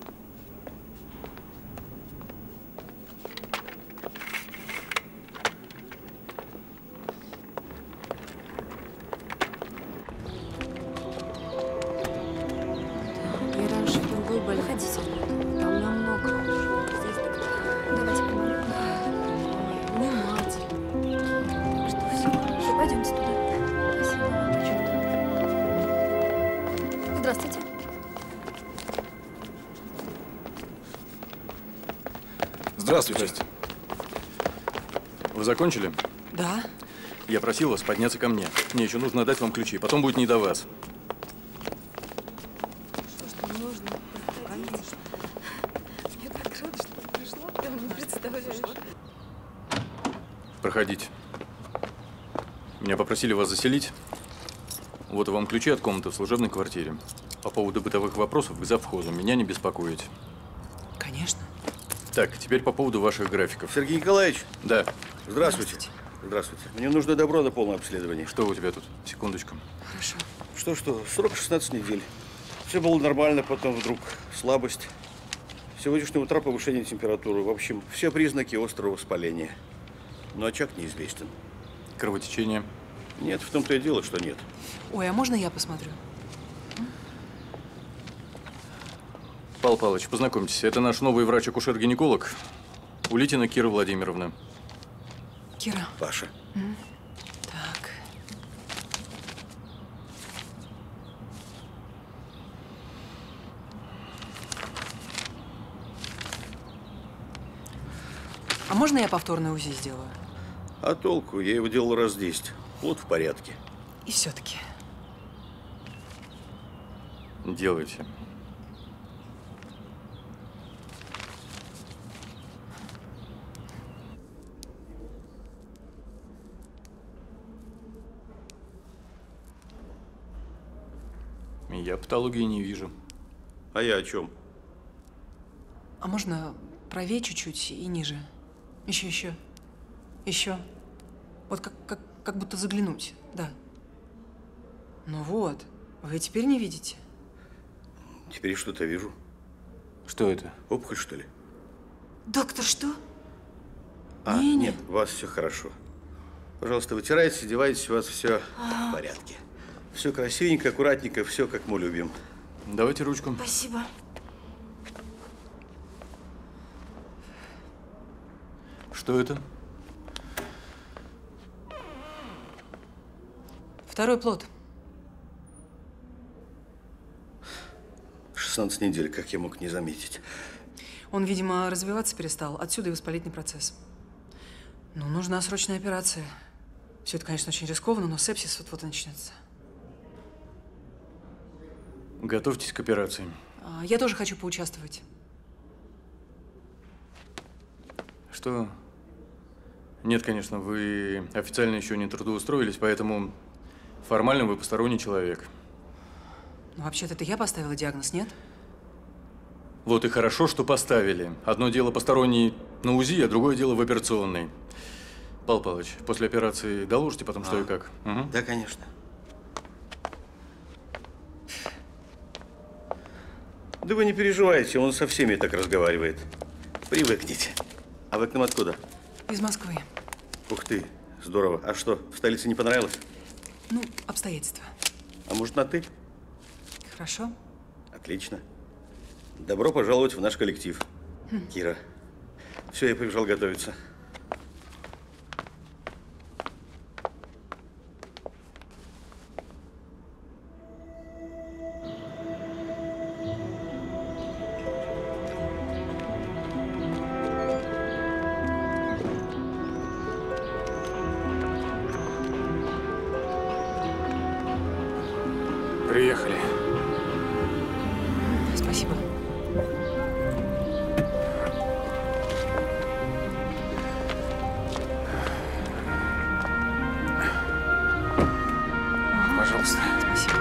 Здравствуйте. Здравствуйте. Вы закончили? Да. Я просил вас подняться ко мне. Мне еще нужно дать вам ключи, потом будет не до вас. Я так рада, что ты пришла. Прям не представляешь. Проходите. Меня попросили вас заселить. Вот вам ключи от комнаты в служебной квартире. По поводу бытовых вопросов к завхозу меня не беспокоить. Конечно. Так, теперь по поводу ваших графиков. Сергей Николаевич. Да. Здравствуйте. Здравствуйте. Мне нужно добро на полное обследование. Что у тебя тут? Секундочку. Хорошо. Что-что? Срок шестнадцать недель. Все было нормально, потом вдруг слабость. С сегодняшнего утра повышение температуры. В общем, все признаки острого воспаления. Но очаг неизвестен. Кровотечение? Нет, в том-то и дело, что нет. Ой, а можно я посмотрю? Павел Павлович, познакомьтесь, это наш новый врач-акушер-гинеколог Улитина Кира Владимировна. Кира. Паша. М? Так. А можно я повторное УЗИ сделаю? А толку? Я его делал раз десять. Вот в порядке. И все-таки. Делайте. Я патологии не вижу. А я о чем? А можно правее чуть-чуть и ниже? Еще, еще. Еще. Вот как, как, как будто заглянуть, да. Ну вот, вы теперь не видите? Теперь что-то вижу. Что это? Опухоль, что ли? Доктор, что? А, Не, нет, у вас все хорошо. Пожалуйста, вытирайтесь, одевайтесь, у вас все в порядке. Все красивенько, аккуратненько, все как мы любим. Давайте ручку. Спасибо. Что это? Второй плод. шестнадцать недель, как я мог не заметить. Он, видимо, развиваться перестал. Отсюда и воспалительный процесс. Ну, нужна срочная операция. Все это, конечно, очень рискованно, но сепсис вот-вот и начнется. Готовьтесь к операции. А, я тоже хочу поучаствовать. Что? Нет, конечно, вы официально еще не трудоустроились, поэтому формально вы посторонний человек. Ну, вообще-то это я поставила диагноз, нет? Вот и хорошо, что поставили. Одно дело посторонний на УЗИ, а другое дело в операционной. Павел Павлович, после операции доложите потом, что а, и как. Угу. Да, конечно. Да вы не переживайте, он со всеми так разговаривает. Привыкните. А вы к нам откуда? Из Москвы. Ух ты, здорово. А что, в столице не понравилось? Ну, обстоятельства. А может, на «ты»? Хорошо. Отлично. Добро пожаловать в наш коллектив, хм. Кира. Все, я побежал готовиться. Приехали. Спасибо. Пожалуйста. Спасибо.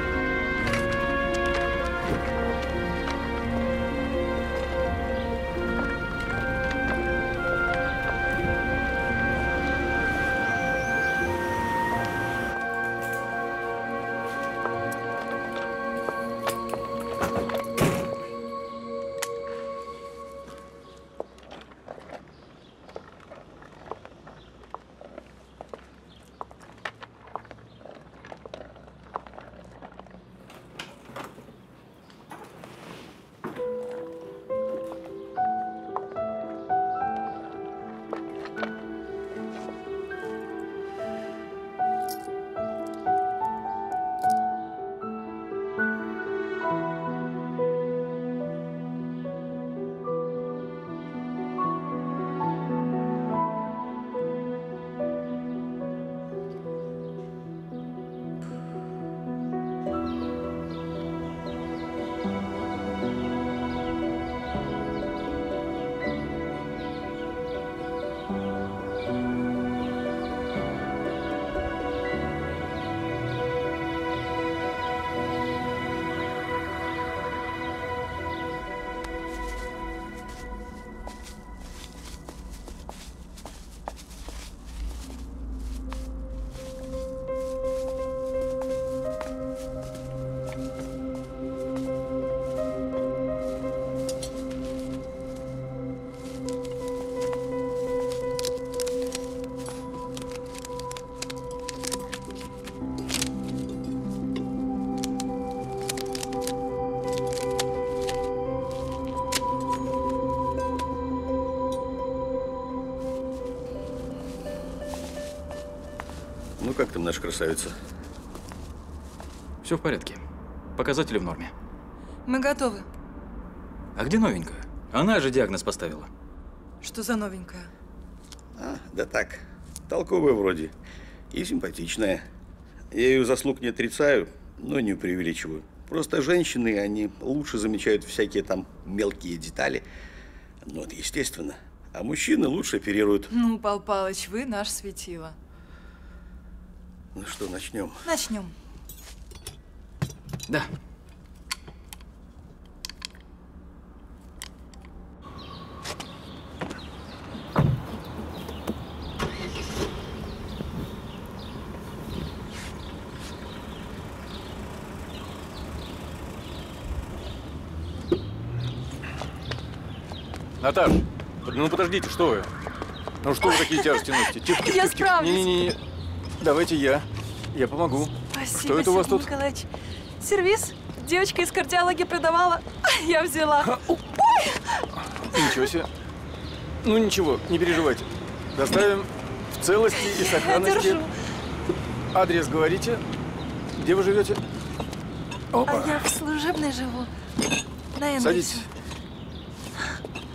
Ну, как там наша красавица? Все в порядке. Показатели в норме. Мы готовы. А где новенькая? Она же диагноз поставила. Что за новенькая? А, да так, толковая вроде. И симпатичная. Я ее заслуг не отрицаю, но не преувеличиваю. Просто женщины, они лучше замечают всякие там мелкие детали. Ну, это естественно. А мужчины лучше оперируют. Ну, Пал Палыч, вы наш светило. Ну что, начнем? Начнем. Да. Наташ, ну подождите, что вы? Ну что вы такие тяжести носите? Тихо, тихо, Я тихо, тихо. справлюсь. Не-не-не, давайте я. Я помогу. Спасибо, Что это у вас Сергей тут? Николаевич. Сервис. Девочка из кардиологии продавала. Я взяла. Ой! Ничего себе. Ну ничего, не переживайте. Доставим в целости и сохранности. держу. Адрес говорите. Где вы живете? Опа. А я в служебной живу. На Энгельсе. Садитесь.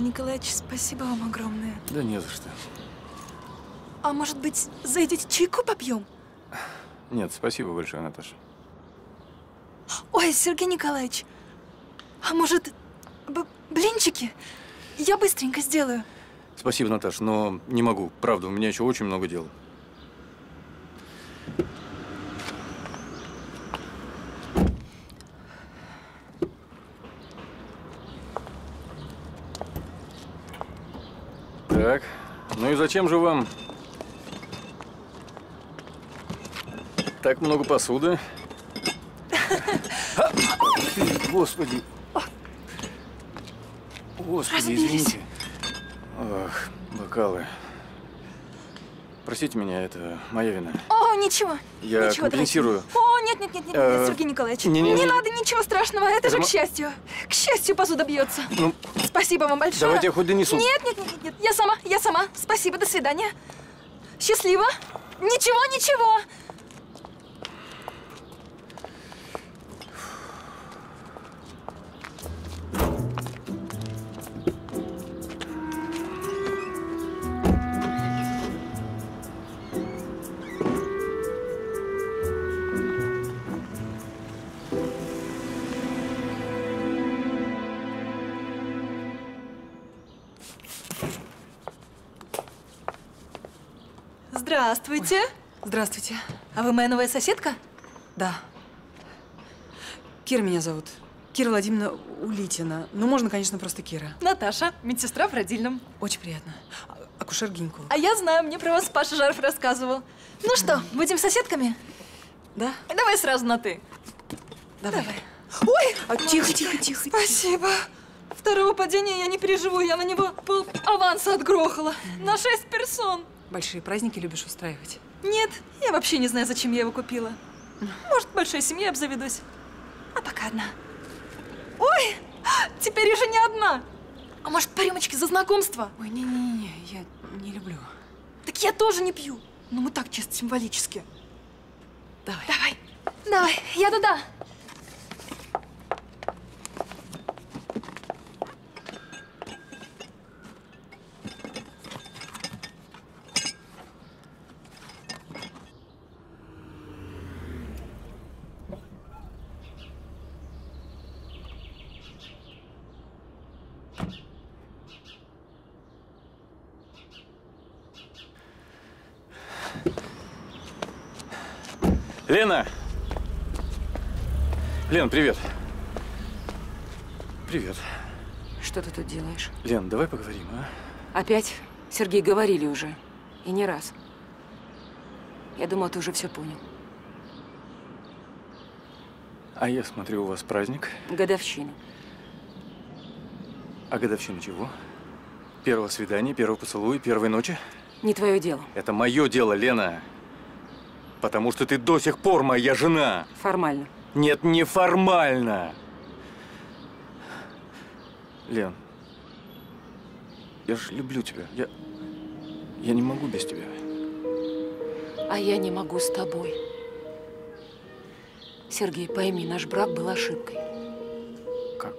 Сергей Николаевич, спасибо вам огромное. Да не за что. А может быть, зайдите чайку попьем? Нет, спасибо большое, Наташа. Ой, Сергей Николаевич, а может, б- блинчики? Я быстренько сделаю. Спасибо, Наташ, но не могу. Правда, у меня еще очень много дел. Так, ну и зачем же вам так много посуды? А, ты, Господи! Господи, Разбились. извините. Ох, бокалы. Простите меня, это моя вина. О, ничего. Я ничего, компенсирую. давайте. О, нет, нет, нет, нет, Э, нет, Сергей Николаевич. не-не-не. Не надо ничего страшного, это, Это же мо- к счастью. К счастью, посуда бьется. Ну, Спасибо вам большое. давайте я хоть донесу. Нет, нет, нет, нет, нет, я сама, я сама. Спасибо, до свидания. Счастливо. Ничего, ничего. Здравствуйте. Здравствуйте. А вы моя новая соседка? Да. Кира меня зовут. Кира Владимировна Улитина. Ну, можно, конечно, просто Кира. Наташа, медсестра в родильном. Очень приятно. А- Акушер-гинеколог. А я знаю, мне про вас Паша Жаров рассказывал. Ну что, будем соседками? Да. Давай сразу на «ты». Давай. Ой! А, тихо, тихо, тихо. Спасибо. Второго падения я не переживу. Я на него пол аванса отгрохала. На шесть персон. Большие праздники любишь устраивать? Нет, я вообще не знаю, зачем я его купила. Может, большой семьей обзаведусь. А пока одна. Ой, теперь уже не одна. А может, по рюмочке за знакомство? Ой, не-не-не, я не люблю. Так я тоже не пью. Но мы так чисто символически. Давай. Давай. Давай, я туда. Лена! Лен, привет. Привет. Что ты тут делаешь? Лен, давай поговорим, а? Опять? Сергей, говорили уже. И не раз. Я думала, ты уже все понял. А я смотрю, у вас праздник. Годовщина. А годовщина чего? Первого свидания, первого поцелуя, первой ночи? Не твое дело. Это мое дело, Лена. Потому что ты до сих пор моя жена. Формально. Нет, не формально. Лен, я же люблю тебя. Я, я не могу без тебя. А я не могу с тобой. Сергей, пойми, наш брак был ошибкой. Как?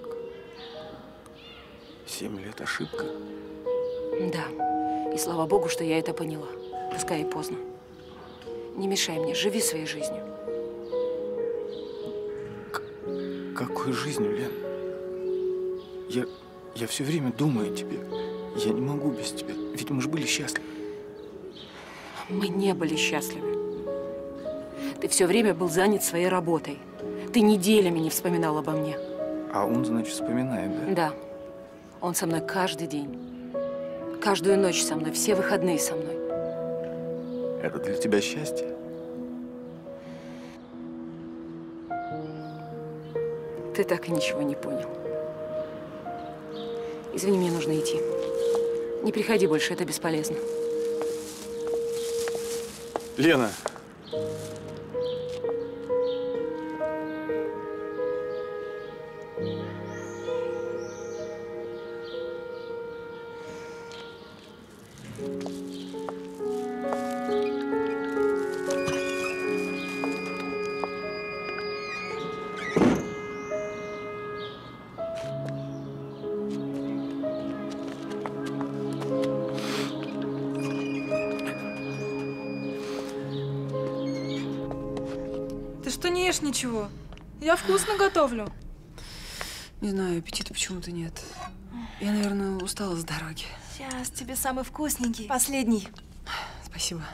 Семь лет ошибка? Да. И слава богу, что я это поняла. Пускай и поздно. Не мешай мне, живи своей жизнью. Какой жизнью, Лен? Я, я все время думаю о тебе. Я не могу без тебя. Ведь мы же были счастливы. Мы не были счастливы. Ты все время был занят своей работой. Ты неделями не вспоминал обо мне. А он, значит, вспоминает, да? Да. Он со мной каждый день. Каждую ночь со мной, все выходные со мной. Это для тебя счастье? Ты так и ничего не понял. Извини, мне нужно идти. Не приходи больше, это бесполезно. Лена! ешь ничего. Я вкусно готовлю. Не знаю, аппетита почему-то нет. Я, наверное, устала с дороги. Сейчас тебе самый вкусненький. Последний. Спасибо.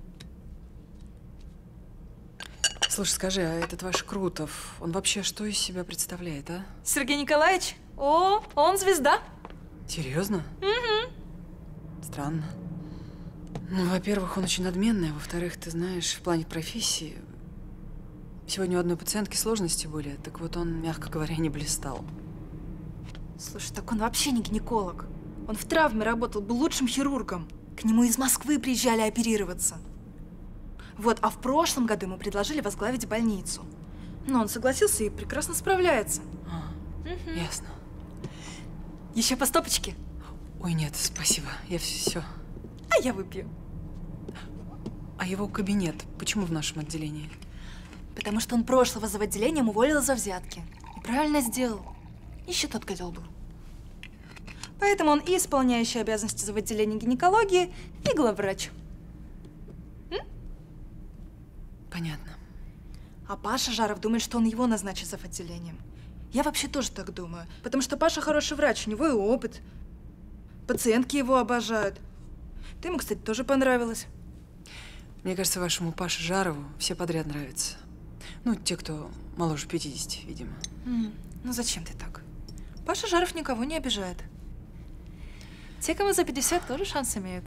Слушай, скажи, а этот ваш Крутов, он вообще что из себя представляет, а? Сергей Николаевич? О, он звезда. Серьезно? Угу. Странно. Ну, во-первых, он очень надменный, а во-вторых, ты знаешь, в плане профессии… Сегодня у одной пациентки сложности были, так вот он, мягко говоря, не блистал. Слушай, так он вообще не гинеколог. Он в травме работал, был лучшим хирургом. К нему из Москвы приезжали оперироваться. Вот, а в прошлом году ему предложили возглавить больницу. Но он согласился и прекрасно справляется. А, угу. Ясно. Еще по стопочке? Ой, нет, спасибо, я все. А я выпью. А его кабинет почему в нашем отделении? Потому что он прошлого за отделением уволил за взятки. И правильно сделал. Еще тот козел был. Поэтому он и исполняющий обязанности за отделение гинекологии, и главврач. М? Понятно. А Паша Жаров думает, что он его назначит за отделением. Я вообще тоже так думаю. Потому что Паша хороший врач, у него и опыт. Пациентки его обожают. Ты ему, кстати, тоже понравилась. Мне кажется, вашему Паше Жарову все подряд нравятся. Ну, те, кто моложе пятидесяти, видимо. Mm. Ну, зачем ты так? Паша Жаров никого не обижает. Те, кому за пятьдесят, тоже шанс имеют.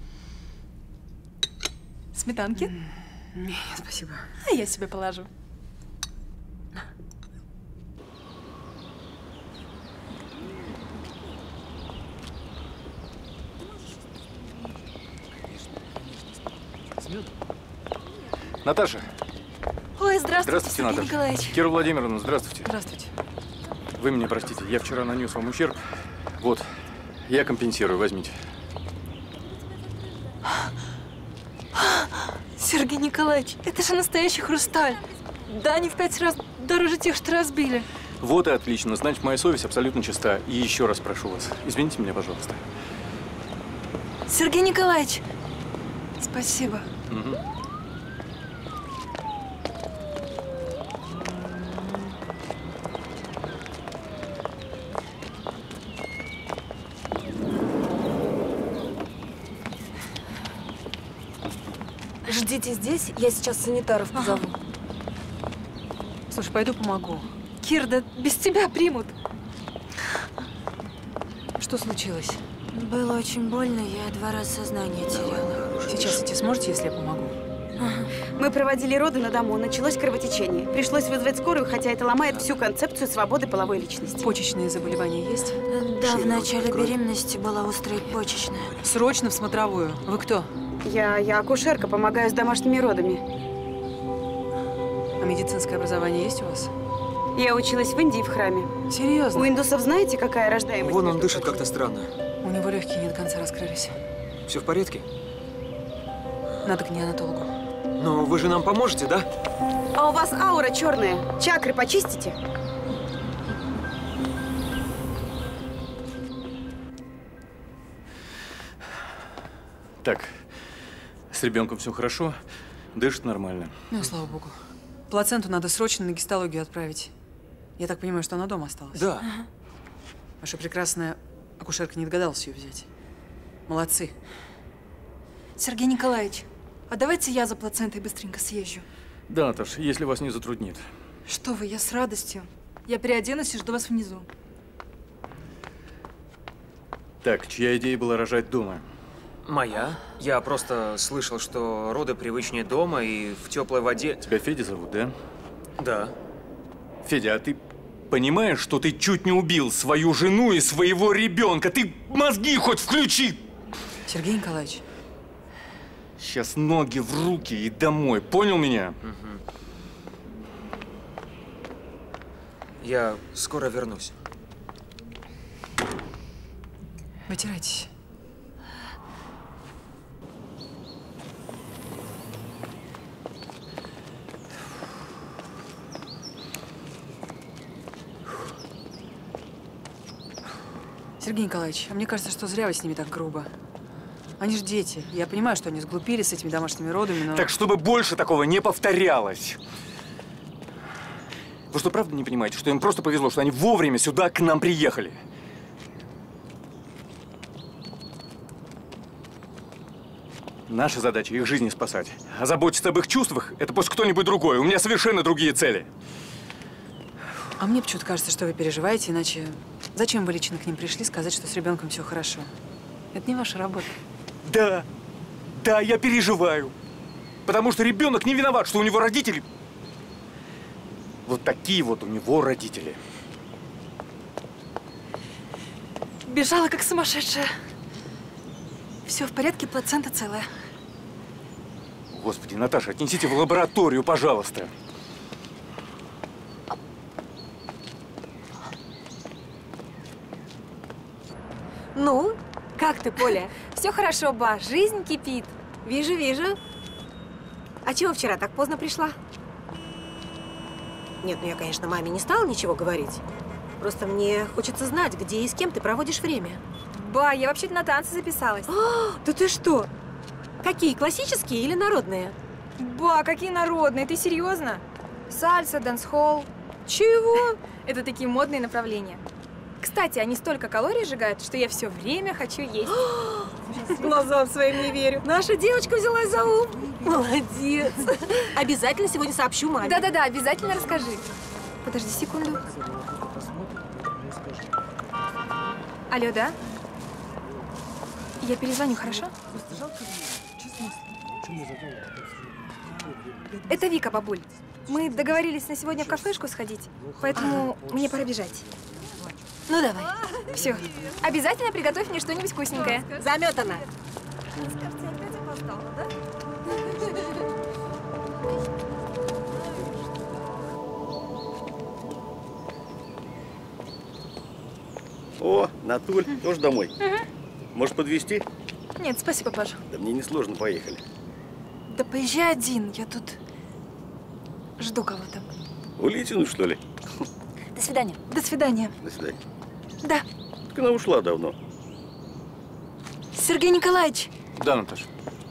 Сметанки? Mm. Нет, спасибо. А я себе положу. Наташа. Ой, здравствуйте, Здравствуйте, Сергей Наташа. Николаевич. Кира Владимировна, здравствуйте. Здравствуйте. Вы меня простите, я вчера нанес вам ущерб. Вот, я компенсирую, возьмите. Сергей Николаевич, это же настоящий хрусталь. Да, они в пять раз дороже тех, что разбили. Вот и отлично. Значит, моя совесть абсолютно чиста. И еще раз прошу вас, извините меня, пожалуйста. Сергей Николаевич, спасибо. Угу. Ждите здесь, я сейчас санитаров позову. Ага. Слушай, пойду помогу. Кир, да без тебя примут. Что случилось? Было очень больно, я два раза сознание теряла. Сейчас идти сможете, если я помогу? Ага. Мы проводили роды на дому, началось кровотечение. Пришлось вызвать скорую, хотя это ломает всю концепцию свободы половой личности. Почечные заболевания есть? Да, в начале беременности была острая почечная. Срочно в смотровую. Вы кто? Я, я акушерка, помогаю с домашними родами. А медицинское образование есть у вас? Я училась в Индии в храме. Серьезно? У индусов знаете, какая рождаемость? Вон он дышит как-то странно. У него легкие не до конца раскрылись. Все в порядке? Надо к неонатологу. Но вы же нам поможете, да? А у вас аура черная. Чакры почистите? Так, с ребенком все хорошо, дышит нормально. Ну, слава богу. Плаценту надо срочно на гистологию отправить. Я так понимаю, что она дома осталась? Да. Ага. Ваша прекрасная акушерка не догадалась ее взять. Молодцы. Сергей Николаевич, а давайте я за плацентой быстренько съезжу. Да, Наташа, если вас не затруднит. Что вы, я с радостью. Я переоденусь и жду вас внизу. Так, чья идея была рожать дома? Моя. Я просто слышал, что роды привычнее дома и в теплой воде. Тебя Федя зовут, да? Да. Федя, а ты понимаешь, что ты чуть не убил свою жену и своего ребенка? Ты мозги хоть включи! Сергей Николаевич. Сейчас ноги в руки и домой. Понял меня? Угу. Я скоро вернусь. Вытирайтесь. Сергей Николаевич, а мне кажется, что зря вы с ними так грубо. Они же дети. Я понимаю, что они сглупили с этими домашними родами, но… Так, чтобы больше такого не повторялось. Вы что, правда не понимаете, что им просто повезло, что они вовремя сюда к нам приехали? Наша задача – их жизни спасать. А заботиться об их чувствах – это пусть кто-нибудь другой. У меня совершенно другие цели. А мне почему-то кажется, что вы переживаете, иначе зачем вы лично к ним пришли сказать, что с ребенком все хорошо? Это не ваша работа. Да, да, я переживаю. Потому что ребенок не виноват, что у него родители… Вот такие вот у него родители. Бежала как сумасшедшая. Все в порядке, плацента целая. Господи, Наташа, отнесите в лабораторию, пожалуйста. Ну, как ты, Поля? Все хорошо, ба, жизнь кипит. Вижу, вижу. А чего вчера так поздно пришла? Нет, ну я, конечно, маме не стала ничего говорить. Просто мне хочется знать, где и с кем ты проводишь время. Ба, я вообще-то на танцы записалась. А, да ты что? Какие, классические или народные? Ба, какие народные, ты серьезно? Сальса, дэнс-холл. Чего? Это такие модные направления. Кстати, они столько калорий сжигают, что я все время хочу есть. Глазам своим не верю. Наша девочка взялась за ум. Молодец. Обязательно сегодня сообщу маме. Да-да-да, обязательно расскажи. Подожди секунду. Алло, да? Я перезвоню, хорошо? Это Вика, бабуль. Мы договорились на сегодня в кафешку сходить, поэтому мне пора бежать. Ну давай. Все. Обязательно приготовь мне что-нибудь вкусненькое. Заметано. О, Натуль, тоже домой? Может, подвезти? Нет, спасибо, Паша. Да мне несложно, поехали. Да поезжай один, я тут жду кого-то. Улетину, что ли? До свидания. До свидания. До свидания. Да. Так она ушла давно. Сергей Николаевич. Да, Наташа.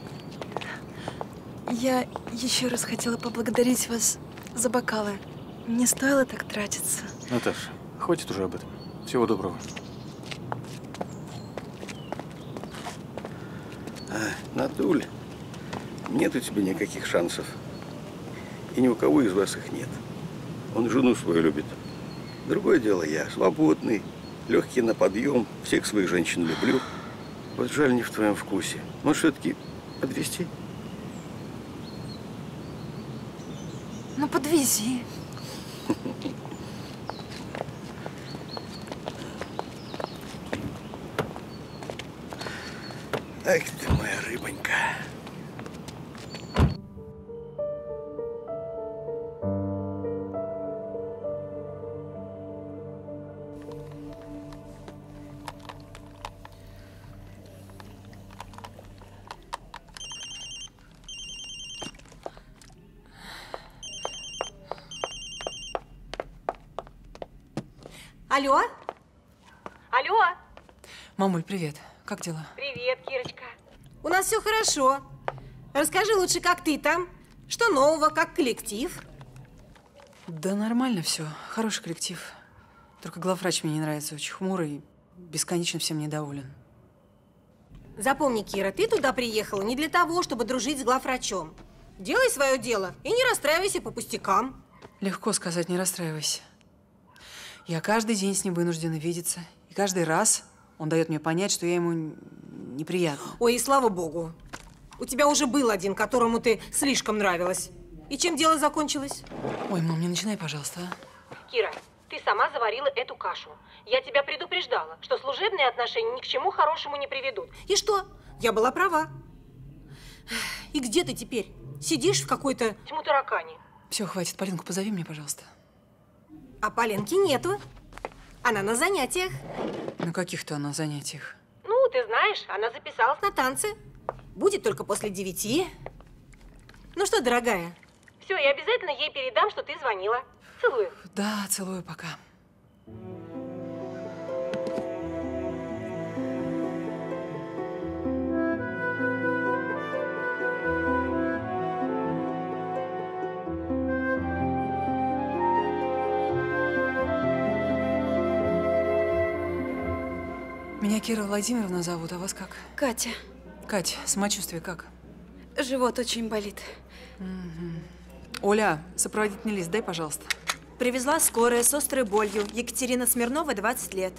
Я еще раз хотела поблагодарить вас за бокалы. Не стоило так тратиться. Наташа, хватит уже об этом. Всего доброго. А, Натуль, нет у тебя никаких шансов. И ни у кого из вас их нет. Он жену свою любит. Другое дело, я свободный, легкий на подъем, всех своих женщин люблю. Вот жаль, не в твоем вкусе. Может, все-таки подвезти? Ну, подвези. Ах ты моя рыбонька. Алло? Алло? Мамуль, привет. Как дела? Привет, Кирочка. У нас все хорошо. Расскажи лучше, как ты там? Что нового, как коллектив? Да нормально все. Хороший коллектив. Только главврач мне не нравится. Очень хмурый, бесконечно всем недоволен. Запомни, Кира, ты туда приехала не для того, чтобы дружить с главврачом. Делай свое дело и не расстраивайся по пустякам. Легко сказать, не расстраивайся. Я каждый день с ним вынуждена видеться. И каждый раз он дает мне понять, что я ему неприятна. Ой, и слава богу. У тебя уже был один, которому ты слишком нравилась. И чем дело закончилось? Ой, мам, не начинай, пожалуйста, а? Кира, ты сама заварила эту кашу. Я тебя предупреждала, что служебные отношения ни к чему хорошему не приведут. И что? Я была права. И где ты теперь? Сидишь в какой-то тьму таракани. Все, хватит. Полинку позови мне, пожалуйста. А Поленки нету. Она на занятиях. На каких-то она занятиях? Ну, ты знаешь, она записалась на танцы. Будет только после девяти. Ну что, дорогая? Все, я обязательно ей передам, что ты звонила. Целую. Да, целую, пока. Меня Кира Владимировна зовут, а вас как? Катя. Кать, самочувствие как? Живот очень болит. Угу. Оля, сопроводительный лист дай, пожалуйста. Привезла скорая с острой болью. Екатерина Смирнова, двадцать лет.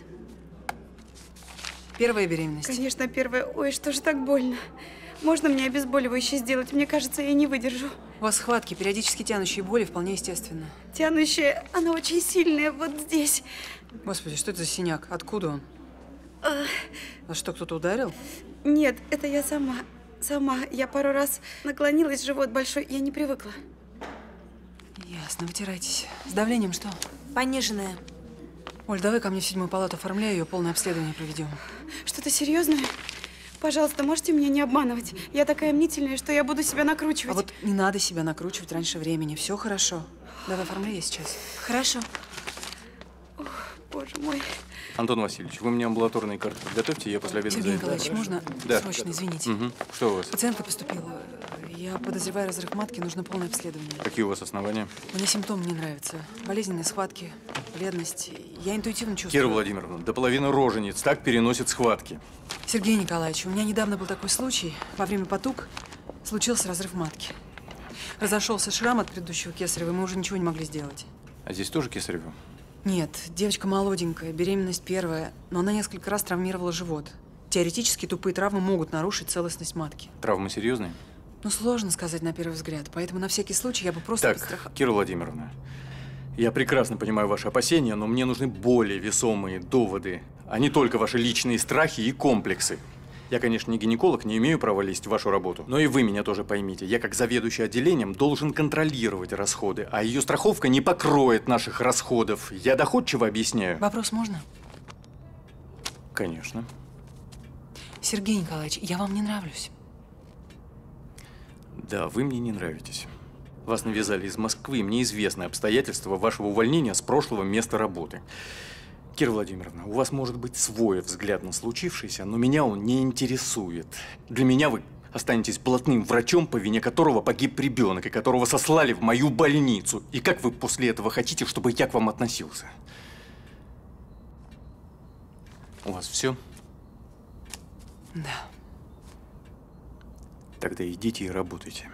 Первая беременность? Конечно, первая. Ой, что же так больно? Можно мне обезболивающее сделать? Мне кажется, я не выдержу. У вас схватки, периодически тянущие боли, вполне естественно. Тянущая, она очень сильная, вот здесь. Господи, что это за синяк? Откуда он? А, а что, кто-то ударил? Нет, это я сама. Сама. Я пару раз наклонилась, живот большой, я не привыкла. Ясно, вытирайтесь. С давлением что? Пониженное. Оль, давай ко мне в седьмую палату, оформляю ее, полное обследование проведем. Что-то серьезное? Пожалуйста, можете меня не обманывать? Я такая мнительная, что я буду себя накручивать. А вот не надо себя накручивать раньше времени. Все хорошо. Давай, оформляй я сейчас. Хорошо. Ох, боже мой. Антон Васильевич, вы мне амбулаторные карты подготовьте, я после обеда Сергей зайду. Николаевич, можно Да. срочно, извините? Угу. Что у вас? Пациентка поступила. Я подозреваю разрыв матки, нужно полное обследование. Какие у вас основания? Мне симптомы не нравятся. Болезненные схватки, бледность. Я интуитивно чувствую. Кира Владимировна, до половины рожениц так переносит схватки. Сергей Николаевич, у меня недавно был такой случай. Во время потуг случился разрыв матки. Разошелся шрам от предыдущего кесарева, и мы уже ничего не могли сделать. А здесь тоже кесарево? Нет, девочка молоденькая, беременность первая, но она несколько раз травмировала живот. Теоретически тупые травмы могут нарушить целостность матки. Травмы серьезные? Ну, сложно сказать на первый взгляд, поэтому на всякий случай я бы просто Так, подстраховала. Кира Владимировна, я прекрасно понимаю ваши опасения, но мне нужны более весомые доводы, а не только ваши личные страхи и комплексы. Я, конечно, не гинеколог, не имею права лезть в вашу работу, но и вы меня тоже поймите. Я, как заведующий отделением, должен контролировать расходы, а ее страховка не покроет наших расходов. Я доходчиво объясняю. Вопрос можно? Конечно. Сергей Николаевич, я вам не нравлюсь. Да, вы мне не нравитесь. Вас навязали из Москвы, мне известны обстоятельства вашего увольнения с прошлого места работы. Кира Владимировна, у вас может быть свой взгляд на случившееся, но меня он не интересует. Для меня вы останетесь блатным врачом, по вине которого погиб ребенок, и которого сослали в мою больницу. И как вы после этого хотите, чтобы я к вам относился? У вас все? Да. Тогда идите и работайте.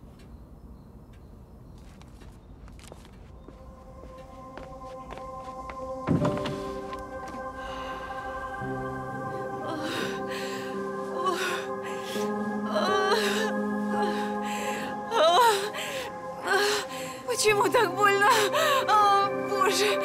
Почему так больно? О, Боже!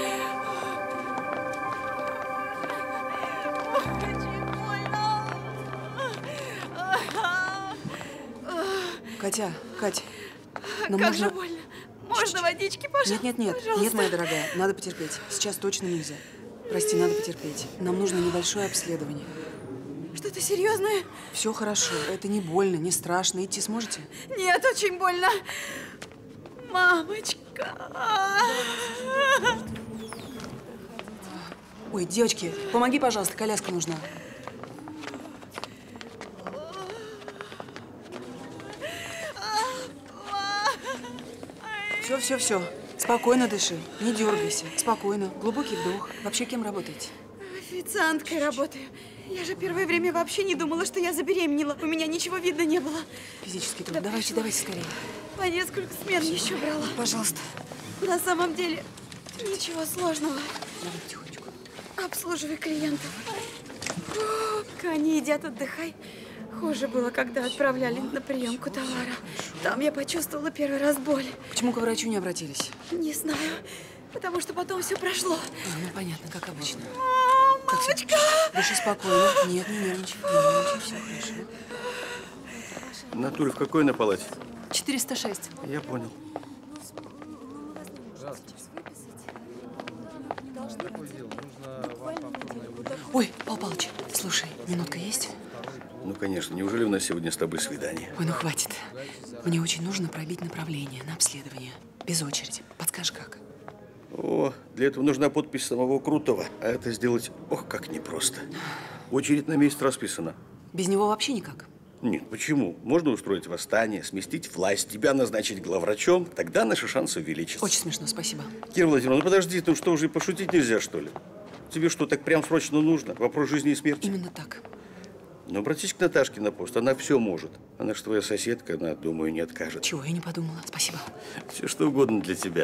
Катя, Катя, нам Как нужно... же больно. Можно водички, пожалуйста? Нет, нет, нет, пожалуйста. нет, моя дорогая, надо потерпеть. Сейчас точно нельзя. Прости, надо потерпеть. Нам нужно небольшое обследование. Что-то серьезное? Все хорошо, это не больно, не страшно. Идти сможете? Нет, очень больно. Мамочка. Ой, девочки, помоги, пожалуйста, коляска нужна. Все, все, все. Спокойно дыши, не дергайся. Спокойно, глубокий вдох. Вообще кем работаете? Официанткой работаю. Я же первое время вообще не думала, что я забеременела. У меня ничего видно не было. Физический труд. Да давайте, пошла. давайте скорее. По несколько смен еще брала. Пожалуйста. На самом деле, ничего сложного. Давай потихонечку. Обслуживай клиентов. Фу, пока они едят, отдыхай. Хуже было, когда отправляли на приемку товара. Там я почувствовала первый раз боль. Почему к врачу не обратились? Не знаю, потому что потом все прошло. А, ну понятно, как обычно. А, мамочка! Дыши спокойно. Нет, не нервничай, не нервничай, все хорошо. Натуля, в какой на палате? четыреста шесть. Я понял. Ой, Пал Палыч, слушай, минутка есть? Ну, конечно. Неужели у нас сегодня с тобой свидание? Ой, ну хватит. Мне очень нужно пробить направление на обследование. Без очереди. Подскажешь, как? О, для этого нужна подпись самого Крутого. А это сделать, ох, как непросто. Очередь на месяц расписана. Без него вообще никак? Нет, почему? Можно устроить восстание, сместить власть, тебя назначить главврачом, тогда наши шансы увеличатся. Очень смешно, спасибо. Кира Владимировна, ну подожди, ну что, уже и пошутить нельзя, что ли? Тебе что, так прям срочно нужно? Вопрос жизни и смерти? Именно так. Ну, обратись к Наташке на пост. Она все может. Она же твоя соседка, она, думаю, не откажет. Чего, я не подумала. Спасибо. Все что угодно для тебя.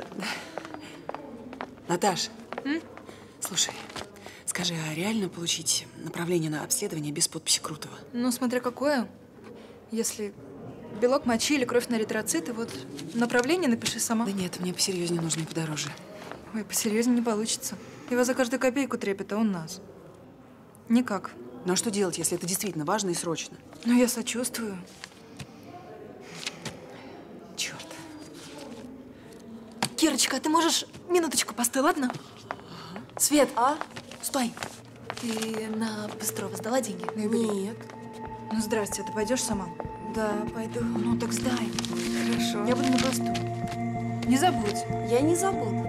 Наташ, М? слушай, скажи, а реально получить направление на обследование без подписи Крутого? Ну, смотря какое. Если белок мочи или кровь на эритроциты, вот направление напиши сама. Да нет, мне посерьезнее нужно и подороже. Ой, посерьезнее не получится. Его за каждую копейку трепет, а он нас. Никак. Ну а что делать, если это действительно важно и срочно? Ну, я сочувствую. Черт. Кирочка, а ты можешь минуточку постой, ладно? Ага. Свет, а? Стой. Ты на Быстрова сдала деньги? Нет. Ну, здрасте, ты пойдешь сама? Да, пойду. Ну, так сдай. Хорошо. Я буду на посту. Не забудь. Я не забуду.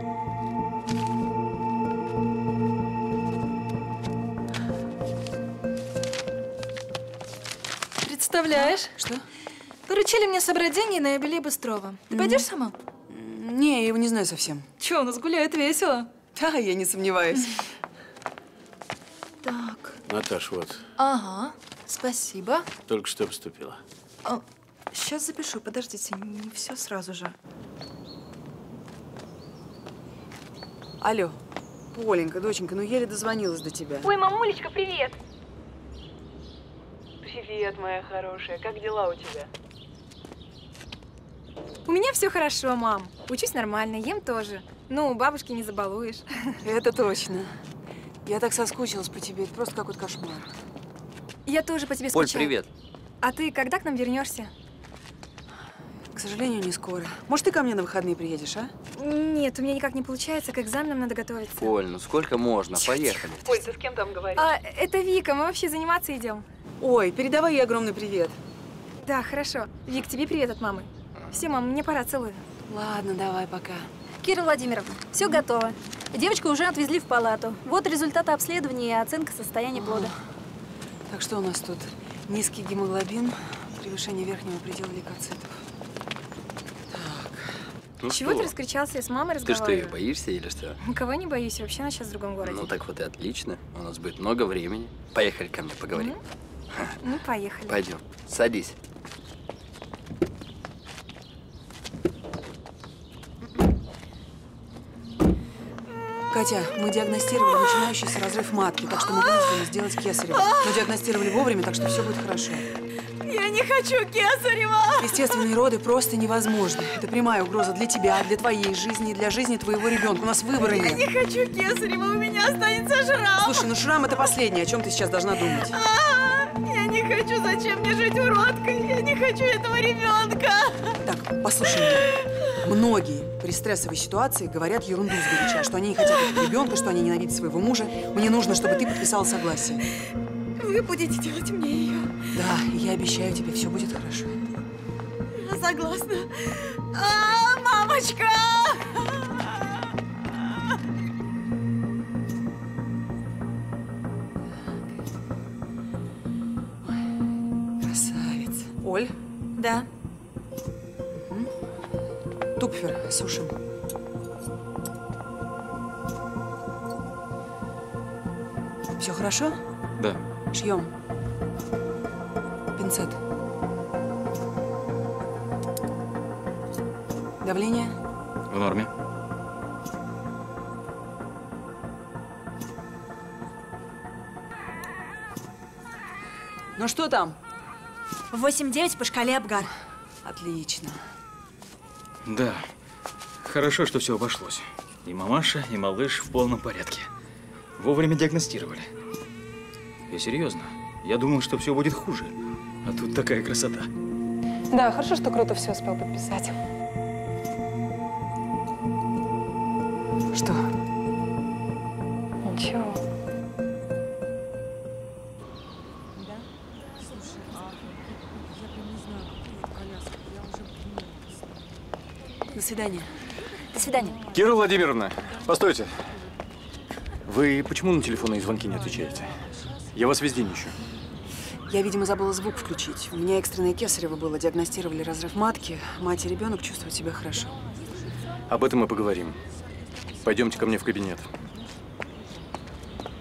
Представляешь? Что? Поручили мне собрать деньги на юбилей Быстрова. Ты Мгм. пойдешь сама? Не, я его не знаю совсем. Че, у нас гуляет весело? Да, я не сомневаюсь. Так. Наташ, вот, Ага, спасибо. только что поступила. А, сейчас запишу, подождите, не все сразу же. Алло, Поленька, доченька, ну еле дозвонилась до тебя. Ой, мамулечка, привет! Привет, моя хорошая. Как дела у тебя? У меня все хорошо, мам. Учусь нормально, ем тоже. Ну, бабушки не забалуешь. Это точно. Я так соскучилась по тебе, это просто какой-то кошмар. Я тоже по тебе Поль, скучаю. привет. А ты когда к нам вернешься? К сожалению, не скоро. Может, ты ко мне на выходные приедешь, а? Нет, у меня никак не получается, к экзаменам надо готовиться. Поль, ну сколько можно? Поехали. Ой, ты с кем там говоришь? А, это Вика, мы вообще заниматься идем. Ой, передавай ей огромный привет. Да, хорошо. Вик, тебе привет от мамы. Все, мам, мне пора, целую. Ладно, давай, пока. Кира Владимировна, все готово. Девочку уже отвезли в палату. Вот результаты обследования и оценка состояния плода. Так что у нас тут? Низкий гемоглобин, превышение верхнего предела лейкоцитов. Ну Чего что? ты раскричался? Я с мамой Ты что, разговариваю. их боишься или что? Никого не боюсь, вообще она сейчас в другом городе. Ну так вот и отлично. У нас будет много времени. Поехали ко мне, поговорим. Ну, поехали. Пойдем. Садись. Катя, мы диагностировали начинающийся разрыв матки, так что мы вынуждены сделать кесарево. Но диагностировали вовремя, так что все будет хорошо. Я не хочу кесарева! Естественные роды просто невозможны. Это прямая угроза для тебя, для твоей жизни и для жизни твоего ребенка. У нас выбора Я нет. не хочу кесарева, у меня останется шрам! Слушай, ну шрам это последнее, о чем ты сейчас должна думать. А, я не хочу, зачем мне жить уродкой? Я не хочу этого ребенка! Так, послушай меня. Многие при стрессовой ситуации говорят ерунду сгоряча, что они не хотят этого ребенка, что они ненавидят своего мужа. Мне нужно, чтобы ты подписала согласие. Вы будете делать мне ее. Да, и я обещаю тебе, все будет хорошо. Я согласна. А, мамочка! Красавица. Оль? Да. Тупфер сушим. Все хорошо? Да. Шьем. Пинцет. Давление? В норме. Ну что там? восемь девять по шкале Апгар. Отлично. Да. Хорошо, что все обошлось. И мамаша, и малыш в полном порядке. Вовремя диагностировали. Я серьезно. Я думал, что все будет хуже. А тут такая красота. Да, хорошо, что Круто все успел подписать. Что? Ничего. До свидания. До свидания. Кира Владимировна, постойте. Вы почему на телефонные звонки не отвечаете? Я вас везде ищу. Я, видимо, забыла звук включить. У меня экстренное кесарево было. Диагностировали разрыв матки. Мать и ребенок чувствуют себя хорошо. Об этом мы поговорим. Пойдемте ко мне в кабинет.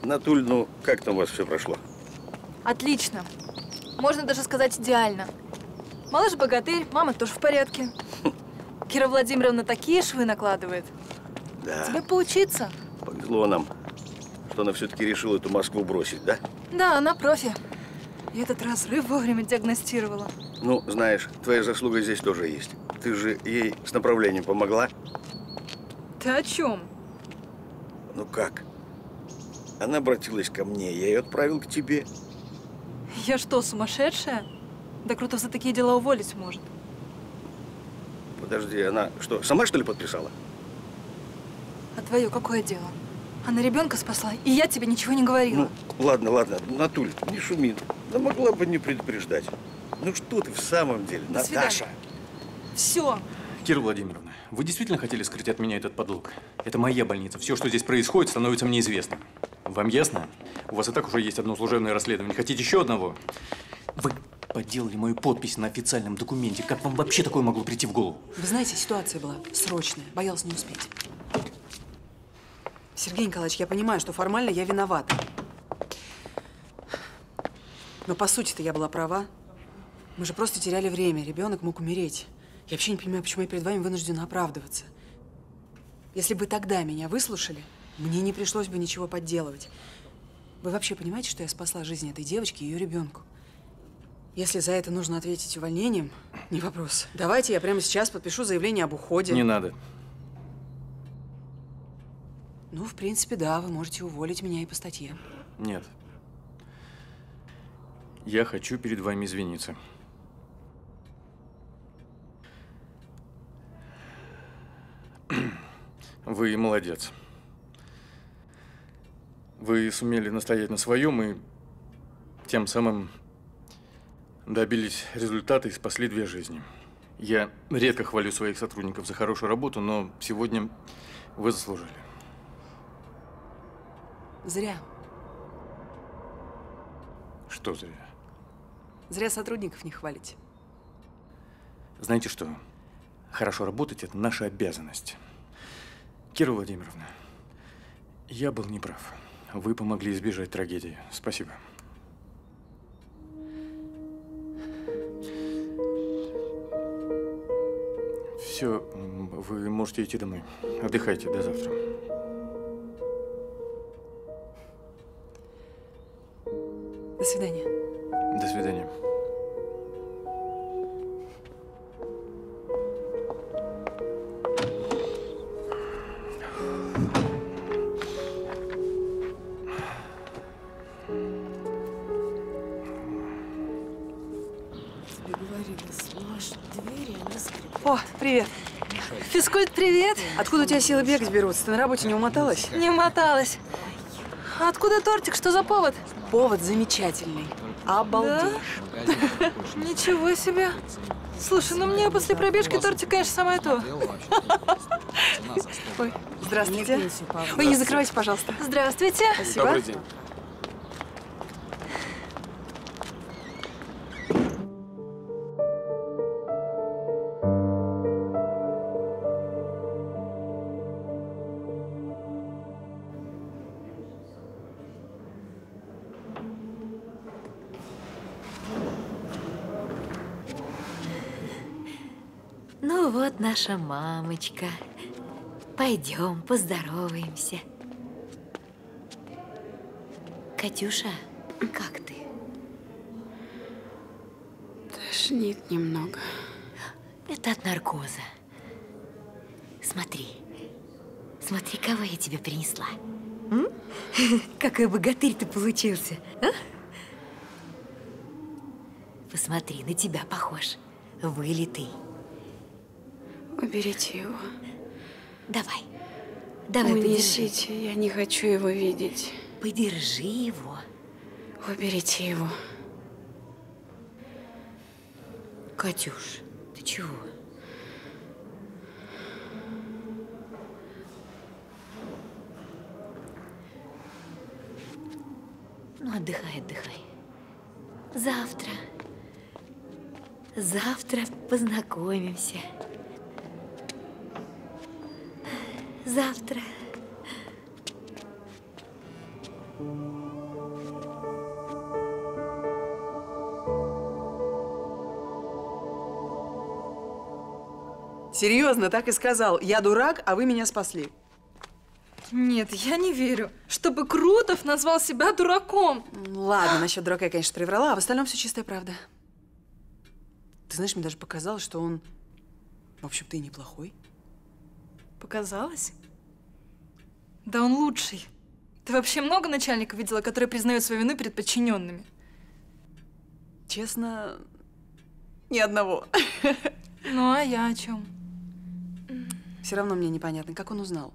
Натуль, ну как там у вас все прошло? Отлично. Можно даже сказать идеально. Малыш богатырь, мама тоже в порядке. Кира Владимировна такие швы накладывает. Да. Тебе поучиться. Повезло нам, что она все-таки решила эту Москву бросить, да? Да, она профи. И этот разрыв вовремя диагностировала. Ну, знаешь, твоя заслуга здесь тоже есть. Ты же ей с направлением помогла. Ты о чем? Ну как? Она обратилась ко мне, я ее отправил к тебе. Я что, сумасшедшая? Да Крутов за такие дела уволить может. Подожди, она что, сама что ли подписала? А твое какое дело? Она ребенка спасла, и я тебе ничего не говорила. Ну, ладно, ладно, Натуль, не шуми. Да могла бы не предупреждать. Ну что ты в самом деле, До Наташа? свидания. Все. Кира Владимировна, вы действительно хотели скрыть от меня этот подлог? Это моя больница. Все, что здесь происходит, становится мне известным. Вам ясно? У вас и так уже есть одно служебное расследование. Хотите еще одного? Вы подделали мою подпись на официальном документе. Как вам вообще такое могло прийти в голову? Вы знаете, ситуация была срочная. Боялась не успеть. Сергей Николаевич, я понимаю, что формально я виновата. Но по сути-то я была права. Мы же просто теряли время. Ребенок мог умереть. Я вообще не понимаю, почему я перед вами вынуждена оправдываться. Если бы тогда меня выслушали, мне не пришлось бы ничего подделывать. Вы вообще понимаете, что я спасла жизнь этой девочки и ее ребенку? Если за это нужно ответить увольнением, не вопрос. Давайте я прямо сейчас подпишу заявление об уходе. Не надо. Ну, в принципе, да, вы можете уволить меня и по статье. Нет. Я хочу перед вами извиниться. Вы молодец. Вы сумели настоять на своем и тем самым добились результата и спасли две жизни. Я редко хвалю своих сотрудников за хорошую работу, но сегодня вы заслужили. Зря. Что зря? Зря сотрудников не хвалите. Знаете что? Хорошо работать – это наша обязанность. Кира Владимировна, я был неправ. Вы помогли избежать трагедии. Спасибо. Все, вы можете идти домой. Отдыхайте до завтра. До свидания. До свидания. О, привет. Физкульт, привет. Откуда у тебя силы бегать берутся? Ты на работе не умоталась? Не умоталась. А откуда тортик? Что за повод? Повод замечательный. Обалдеешь. Да? Ничего себе. Слушай, ну мне после пробежки тортик, конечно, самое то. Ой, здравствуйте. Ой, не закрывайте, пожалуйста. Здравствуйте. Спасибо. Добрый день. Ну вот наша мамочка. Пойдем, поздороваемся. Катюша, как ты? Тошнит немного. Это от наркоза. Смотри. Смотри, кого я тебе принесла. М? Какой богатырь ты получился. А? Посмотри, на тебя похож. Вылитый. Уберите его. Давай. Давай, Унесите, подержи. я не хочу его видеть. Подержи его. Уберите его. Катюш, ты чего? Ну, отдыхай, отдыхай. Завтра. Завтра познакомимся. Завтра. Серьезно, так и сказал. Я дурак, а вы меня спасли. Нет, я не верю, чтобы Крутов назвал себя дураком. Ладно, насчет дурака я, конечно, приврала, а в остальном все чистая правда. Ты знаешь, мне даже показалось, что он, в общем-то, и неплохой. Показалось? Да он лучший. Ты вообще много начальников видела, которые признают свою вину перед подчиненными? Честно, ни одного. Ну, а я о чем? Все равно мне непонятно, как он узнал.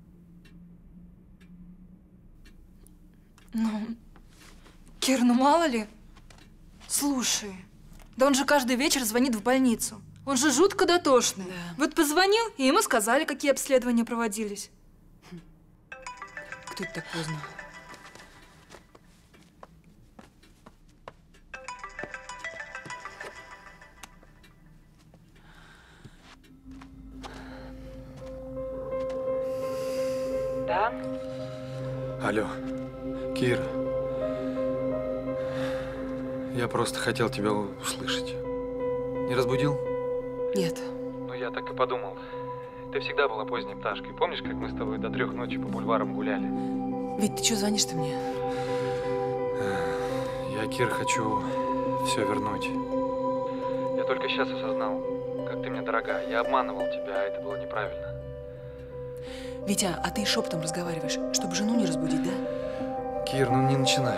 Ну, Кир, ну мало ли. Слушай, да он же каждый вечер звонит в больницу. Он же жутко дотошный. Да. Вот позвонил, и ему сказали, какие обследования проводились. Кто это так поздно? Да? Алло, Кира. Я просто хотел тебя услышать. Не разбудил? Нет. Ну, я так и подумал. Ты всегда была поздней пташкой. Помнишь, как мы с тобой до трех ночи по бульварам гуляли? Ведь ты что звонишь-то мне? Я, Кир, хочу все вернуть. Я только сейчас осознал, как ты мне дорога. Я обманывал тебя, а это было неправильно. Витя, а ты шепотом разговариваешь, чтобы жену не разбудить, да? Кир, ну не начинай.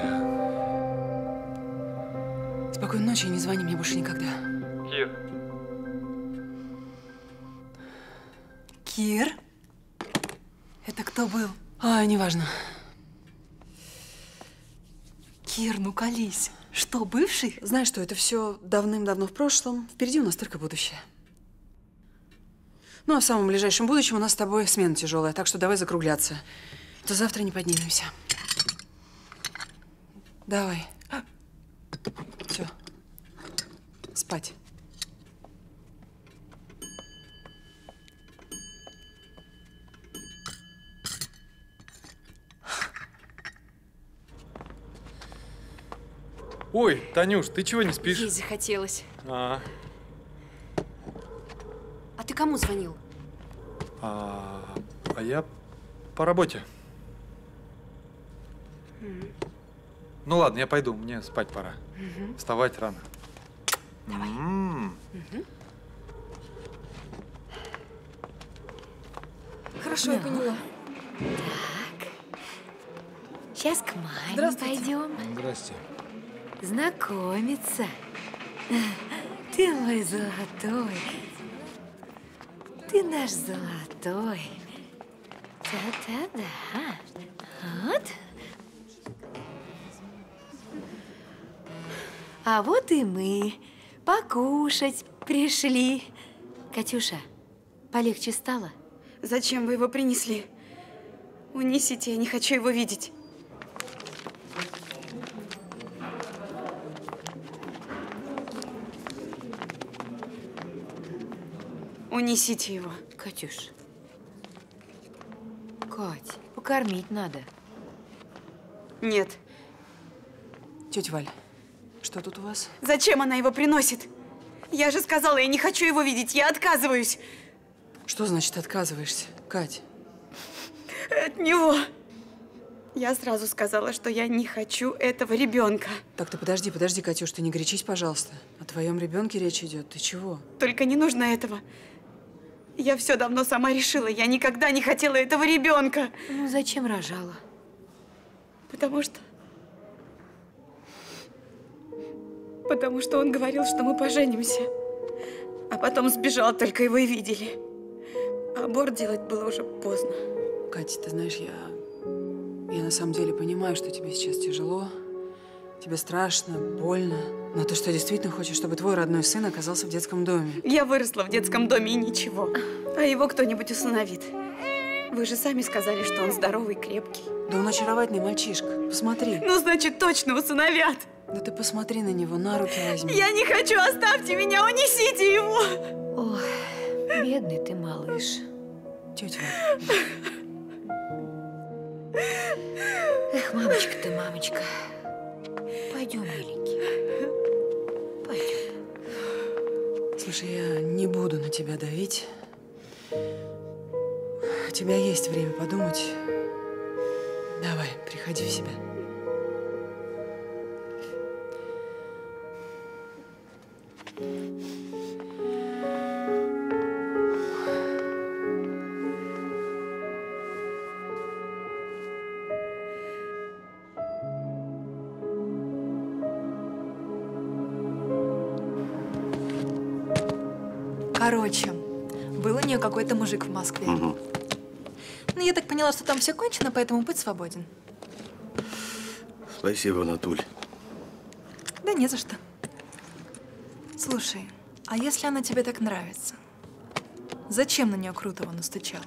Спокойной ночи и не звони мне больше никогда. Кир. Кир? Это кто был? А, неважно. Кир, ну колись. Что, бывший? Знаешь что, это все давным-давно в прошлом. Впереди у нас только будущее. Ну, а в самом ближайшем будущем у нас с тобой смена тяжелая, так что давай закругляться. А то завтра не поднимемся. Давай. Все. Спать. Ой, Танюш, ты чего не спишь? Ей захотелось. А, А ты кому звонил? а, а я по работе. М. Ну ладно, я пойду, мне спать пора. Мгм. Вставать рано. Давай. М. Мгм. Хорошо, я поняла. Сейчас к маме Здравствуйте. пойдем. Здрасте. Знакомиться. Ты мой золотой. Ты наш золотой. Да-да-да. Вот. А вот и мы. Покушать пришли. Катюша, полегче стало? Зачем вы его принесли? Унесите, я не хочу его видеть. Унесите его. Катюш. Кать, покормить надо. Нет. Тетя Валь, что тут у вас? Зачем она его приносит? Я же сказала, я не хочу его видеть, я отказываюсь. Что значит отказываешься, Кать? От него. Я сразу сказала, что я не хочу этого ребенка. Так ты подожди, подожди, Катюш, ты не горячись, пожалуйста. О твоем ребенке речь идет. Ты чего? Только не нужно этого. Я все давно сама решила. Я никогда не хотела этого ребенка. Ну, зачем рожала? Потому что... Потому что он говорил, что мы поженимся. А потом сбежал, только его и видели. Аборт делать было уже поздно. Катя, ты знаешь, я... Я на самом деле понимаю, что тебе сейчас тяжело. Тебе страшно, больно. Но ты что, действительно хочешь, чтобы твой родной сын оказался в детском доме? Я выросла в детском доме и ничего. А его кто-нибудь усыновит. Вы же сами сказали, что он здоровый, крепкий. Да он очаровательный мальчишка. Посмотри. Ну, значит, точно усыновят. Да ты посмотри на него, на руки возьми. Я не хочу, оставьте меня, унесите его. Ой, бедный ты малыш. Тетя Эх, мамочка ты, мамочка. Пойдем, миленький. Пойдем. Слушай, я не буду на тебя давить. У тебя есть время подумать. Давай, приходи в себя. Короче, был у нее какой-то мужик в Москве. Угу. Ну, я так поняла, что там все кончено, поэтому будь свободен. Спасибо, Натуль. Да не за что. Слушай, а если она тебе так нравится, зачем на нее Крутого настучал?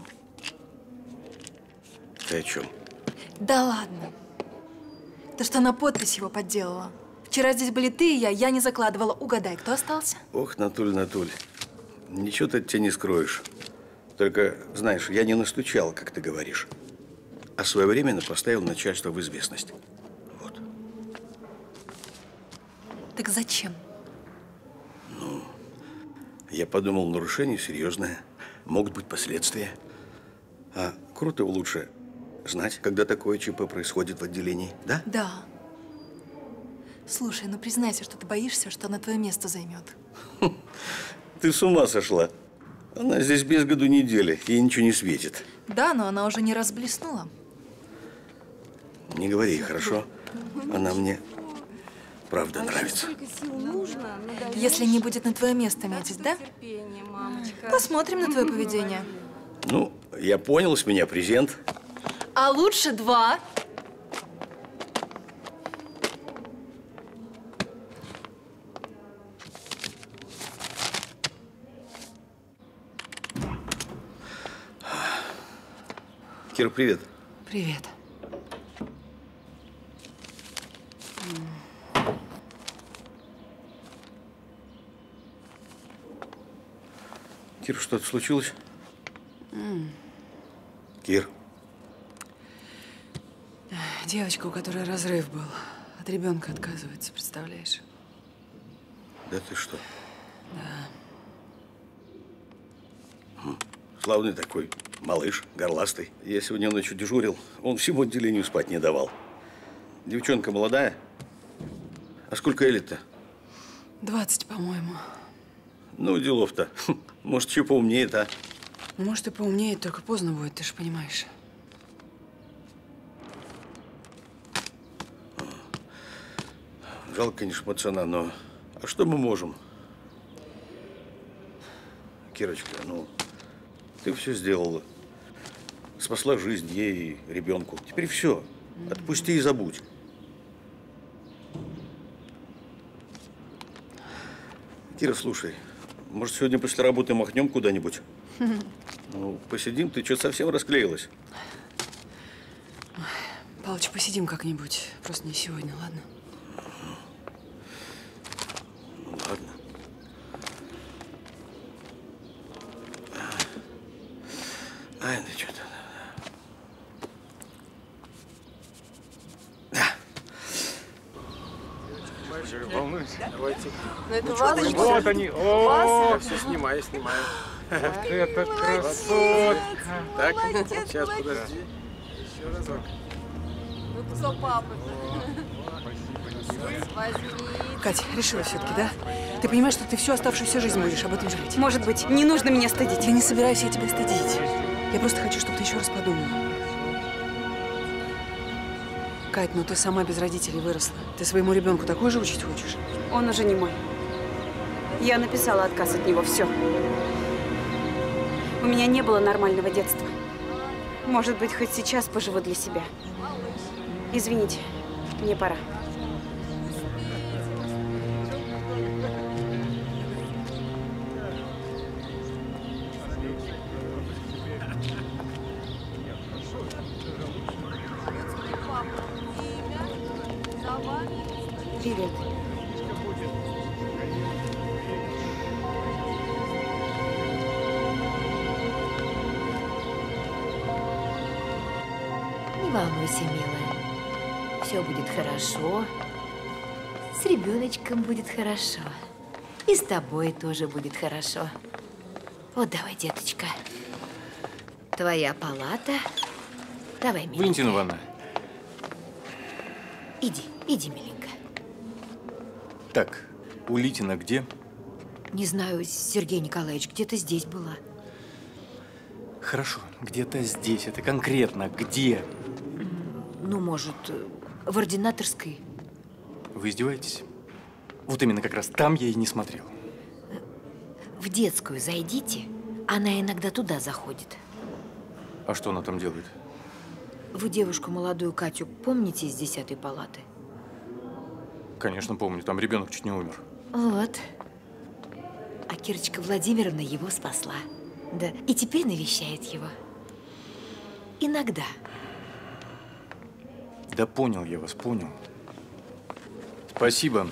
Ты о чем? Да ладно. То, что она подпись его подделала. Вчера здесь были ты и я, я не закладывала. Угадай, кто остался? Ох, Натуль, Натуль. Ничего ты от тебя не скроешь. Только, знаешь, я не настучал, как ты говоришь, а своевременно поставил начальство в известность. Так зачем? Ну, я подумал, нарушение серьезное. Могут быть последствия. А Крутого лучше знать, когда такое ЧП происходит в отделении, да? Да. Слушай, ну признайся, что ты боишься, что она твое место займет. Ты с ума сошла. Она здесь без году недели, ей ничего не светит. Да, но она уже не раз блеснула. Не говори, хорошо? Она мне правда нравится. Если не будет на твое место метить, да? Посмотрим на твое поведение. Ну, я понял, с меня презент. А лучше два. Кира, привет. Привет. Кир, что-то случилось? М. Кир. Девочка, у которой разрыв был, от ребенка отказывается, представляешь? Да ты что? Да. Хм. Славный такой малыш, горластый. Я сегодня ночью дежурил, он всему отделению спать не давал. Девчонка молодая. А сколько ей лет-то? Двадцать, по-моему. Ну, делов-то. Может, еще поумнеет, а? Ну, может, и поумнеет, только поздно будет, ты же понимаешь. Жалко, конечно, пацана, но… А что мы можем? Кирочка, ну, ты все сделала. Спасла жизнь ей и ребенку. Теперь все. Отпусти и забудь. Кира, слушай, может, сегодня после работы махнем куда-нибудь? Ну, посидим, ты что-то совсем расклеилась. Палыч, посидим как-нибудь. Просто не сегодня, ладно? Ну, ладно. Ай, ну что-то. Волнуйся. Давайте. Ну, это Ну, вас что, ждет? вот они. О, Вас? я все снимаю, снимаю. Это красотка. Так, сейчас, подожди. Еще разок. Ну, кусок папы. Катя, решила все-таки, да? Ты понимаешь, что ты всю оставшуюся жизнь будешь об этом жалеть? Может быть, не нужно меня стыдить. Я не собираюсь я тебя стыдить. Я просто хочу, чтобы ты еще раз подумала. Кать, ну ты сама без родителей выросла. Ты своему ребенку такой же учить хочешь? Он уже не мой. Я написала отказ от него, все. У меня не было нормального детства. Может быть, хоть сейчас поживу для себя. Извините, мне пора. Привет. Не волнуйся, милая. Все будет хорошо. С ребеночком будет хорошо. И с тобой тоже будет хорошо. Вот давай, деточка. Твоя палата. Давай, миленькая. Валентина Ивановна. Иди, иди, миленькая. Так, Улитина где? Не знаю, Сергей Николаевич, где-то здесь была. Хорошо, где-то здесь. Это конкретно где? Ну, может, в ординаторской. Вы издеваетесь? Вот именно как раз там я и не смотрел. В детскую зайдите. Она иногда туда заходит. А что она там делает? Вы девушку молодую Катю помните из десятой палаты? Конечно, помню. Там ребенок чуть не умер. Вот. А Кирочка Владимировна его спасла. Да. И теперь навещает его. Иногда. Да понял я вас, понял. Спасибо.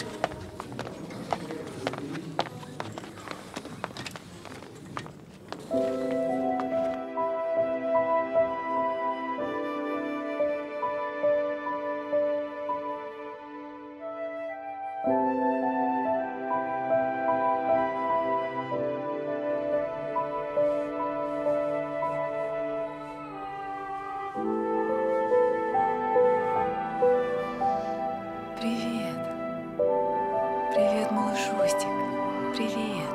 Привет. Привет, малышустик. Привет.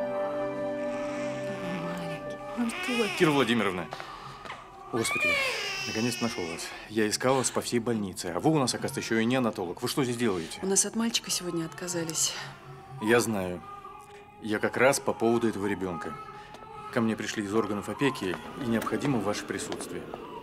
Маленький. Антон. Кира Владимировна. Господи, наконец-то нашел вас. Я искал вас по всей больнице, а вы у нас, оказывается, еще и неонатолог. Вы что здесь делаете? У нас от мальчика сегодня отказались. Я знаю. Я как раз по поводу этого ребенка. Ко мне пришли из органов опеки, и необходимо ваше присутствие.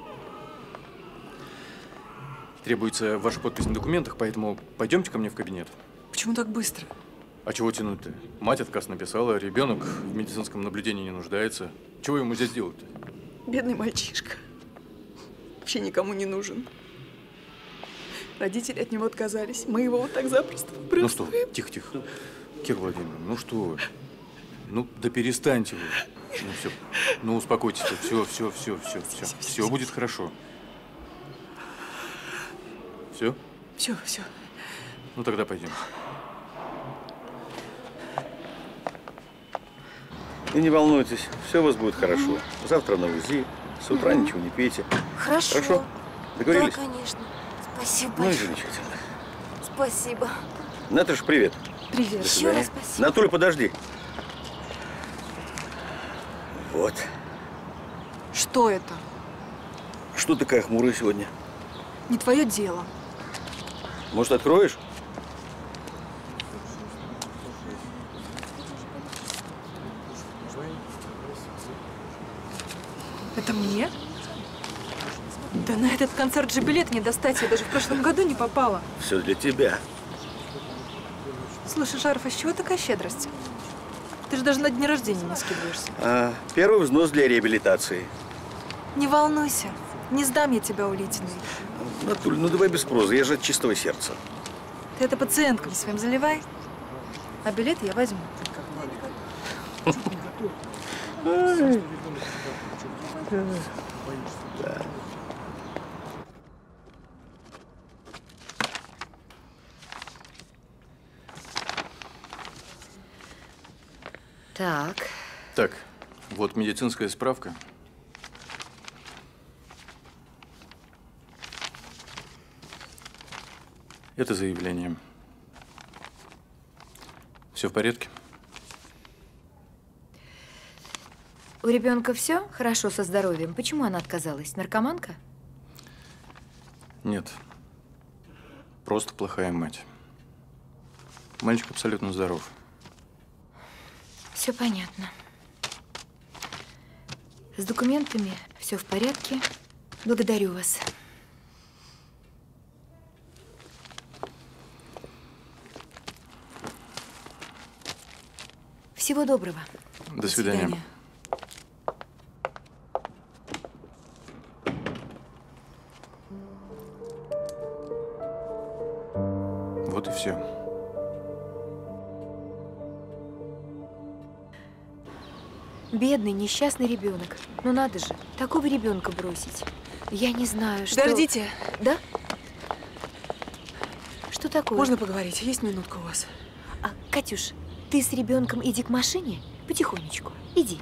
Требуется ваша подпись на документах, поэтому пойдемте ко мне в кабинет. Почему так быстро? А чего тянуть-то? Мать отказ написала, ребенок в медицинском наблюдении не нуждается. Чего ему здесь делать-то? Бедный мальчишка. Вообще никому не нужен. Родители от него отказались. Мы его вот так запросто Ну что, тихо-тихо. Кира Владимировна, ну что вы? Ну, да перестаньте вы. Ну все, ну успокойтесь. Все, все, все, все, все. Все будет хорошо. Все? Все, все. Ну тогда пойдем. И не волнуйтесь, все у вас будет хорошо. Завтра на УЗИ, с утра ничего не пейте. Хорошо. Хорошо? Договорились? Да, конечно. Спасибо Ну и большое. замечательно. Спасибо. Наташ, привет. Привет. До свидания. Еще раз спасибо. Натуля, подожди. Вот. Что это? Что такая хмурая сегодня? Не твое дело. Может, откроешь? Это мне? Да на этот концерт же билет не достать. Я даже в прошлом году не попала. Все для тебя. Слушай, Шарф, а с чего такая щедрость? Ты же даже на дне рождения не скидываешься. А, первый взнос для реабилитации. Не волнуйся. Не сдам я тебя Улитиной. Натуль, ну давай без прозы, я же от чистого сердца. Ты это пациенткам своим заливай. А билет я возьму. Да. Так. Так, вот медицинская справка. Это заявление. Все в порядке? У ребенка все хорошо со здоровьем? Почему она отказалась? Наркоманка? Нет. Просто плохая мать. Мальчик абсолютно здоров. Все понятно. С документами все в порядке. Благодарю вас. Всего доброго. До свидания. свидания. Вот и все. Бедный, несчастный ребенок. Ну надо же, такого ребенка бросить. Я не знаю, что… Подождите. Да? Что такое? Можно поговорить? Есть минутка у вас? А, Катюш, ты с ребенком иди к машине потихонечку. Иди.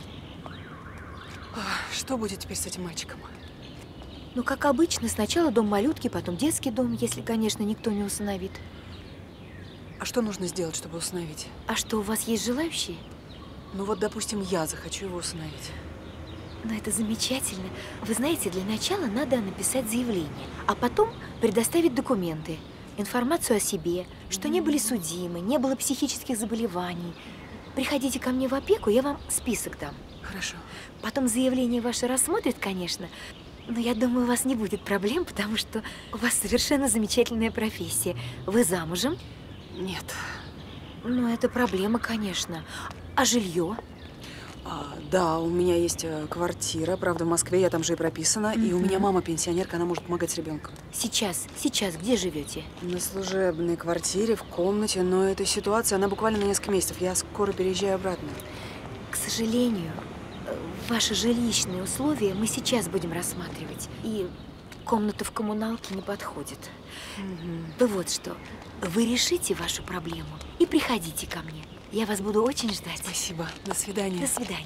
А, что будет теперь с этим мальчиком? Ну, как обычно, сначала дом малютки, потом детский дом, если, конечно, никто не усыновит. А что нужно сделать, чтобы усыновить? А что, у вас есть желающие? Ну вот, допустим, я захочу его усыновить. Ну, это замечательно. Вы знаете, для начала надо написать заявление, а потом предоставить документы, информацию о себе, что не были судимы, не было психических заболеваний. Приходите ко мне в опеку, я вам список дам. Хорошо. Потом заявление ваше рассмотрят, конечно, но я думаю, у вас не будет проблем, потому что у вас совершенно замечательная профессия. Вы замужем? Нет. Ну, это проблема, конечно. А жилье? А, да, у меня есть квартира, правда, в Москве, я там же и прописана. Mm-hmm. И у меня мама пенсионерка, она может помогать с ребенком. Сейчас, сейчас где живете? На служебной квартире, в комнате, но эта ситуация, она буквально на несколько месяцев. Я скоро переезжаю обратно. К сожалению, ваши жилищные условия мы сейчас будем рассматривать. И комната в коммуналке не подходит. Mm-hmm. Да вот что, вы решите вашу проблему и приходите ко мне. Я вас буду очень ждать. Спасибо. До свидания. До свидания.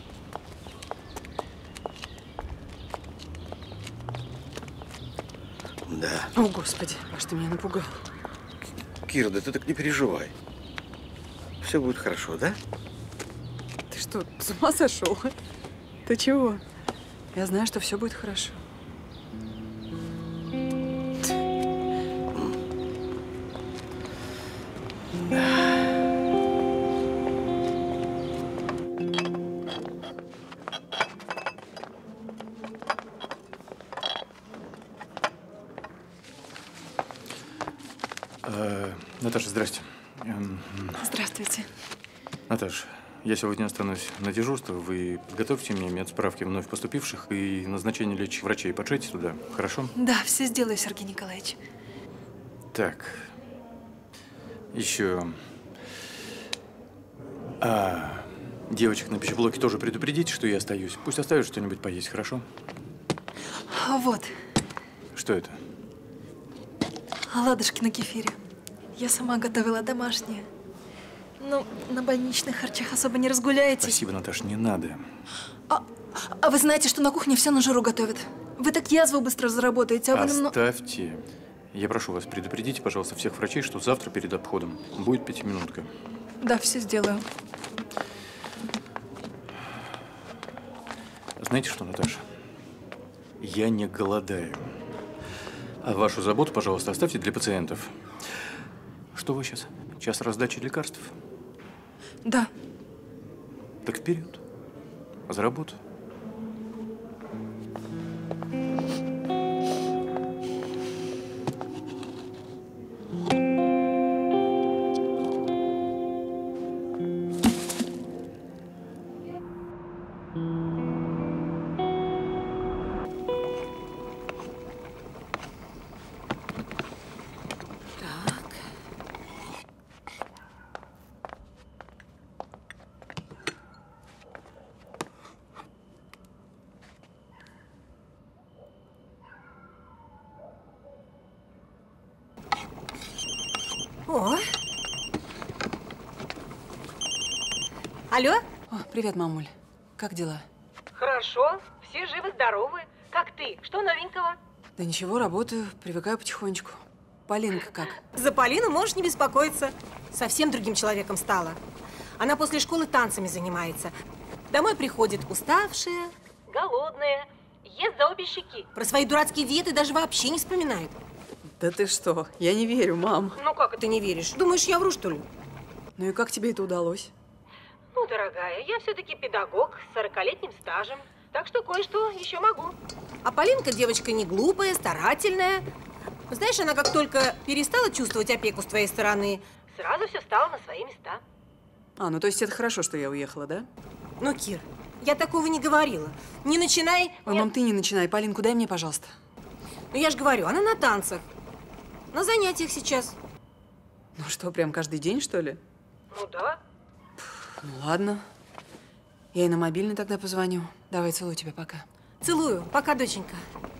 Да. О, Господи, Паш, ты меня напугал. Кира, да ты так не переживай. Все будет хорошо, да? Ты что, с ума сошел? Ты чего? Я знаю, что все будет хорошо. Наташа, здрасте. Здравствуйте. Наташ, я сегодня останусь на дежурство. Вы подготовьте мне медсправки вновь поступивших и назначение лечащих врачей. Пошлите туда, хорошо? Да, все сделаю, Сергей Николаевич. Так. Еще. А, девочек на пищеблоке тоже предупредите, что я остаюсь. Пусть оставят что-нибудь поесть, хорошо? А вот. Что это? Оладушки на кефире. Я сама готовила домашние. Ну, на больничных харчах особо не разгуляетесь. Спасибо, Наташ, не надо. А, а вы знаете, что на кухне все на жиру готовят? Вы так язву быстро заработаете, а вы намного… Оставьте. Я прошу вас, предупредите, пожалуйста, всех врачей, что завтра перед обходом будет пятиминутка. Да, все сделаю. Знаете что, Наташа? Я не голодаю. А вашу заботу, пожалуйста, оставьте для пациентов. Что вы сейчас? Час раздачи лекарств? Да. Так вперед. За работу. О. Алло? О, привет, мамуль. Как дела? Хорошо. Все живы-здоровы. Как ты? Что новенького? Да ничего, работаю, привыкаю потихонечку. Полинка как? За Полину можешь не беспокоиться. Совсем другим человеком стала. Она после школы танцами занимается. Домой приходит уставшая, голодная, ест за обе щеки. Про свои дурацкие диеты даже вообще не вспоминает. Да ты что? Я не верю, мам. Ну как это не веришь? Думаешь, я вру, что ли? Ну и как тебе это удалось? Ну, дорогая, я все-таки педагог с сорокалетним стажем. Так что кое-что еще могу. А Полинка девочка не глупая, старательная. Знаешь, она как только перестала чувствовать опеку с твоей стороны, сразу все стало на свои места. А, ну то есть это хорошо, что я уехала, да? Ну, Кир, я такого не говорила. Не начинай… Ой, мам, ты не начинай. Полинку дай мне, пожалуйста. Ну, я же говорю, она на танцах. На занятиях сейчас. Ну что, прям каждый день, что ли? Ну да. Ну ладно. Я и на мобильный тогда позвоню. Давай, целую тебя, пока. Целую. Пока, доченька.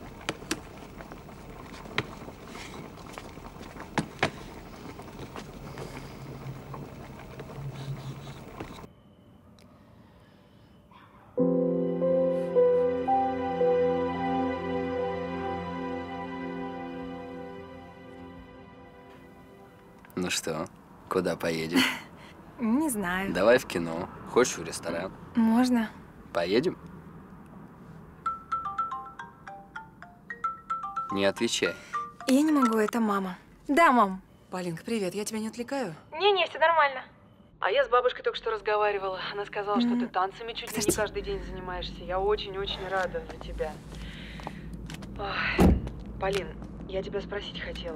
Ну что, куда поедем? Не знаю. Давай в кино. Хочешь в ресторан? Можно. Поедем? Не отвечай. Я не могу, это мама. Да, мам. Полинка, привет. Я тебя не отвлекаю? Не-не, все нормально. А я с бабушкой только что разговаривала. Она сказала, М-м. что ты танцами чуть ли не каждый день занимаешься. Я очень-очень рада за тебя. Ой, Полин, я тебя спросить хотела.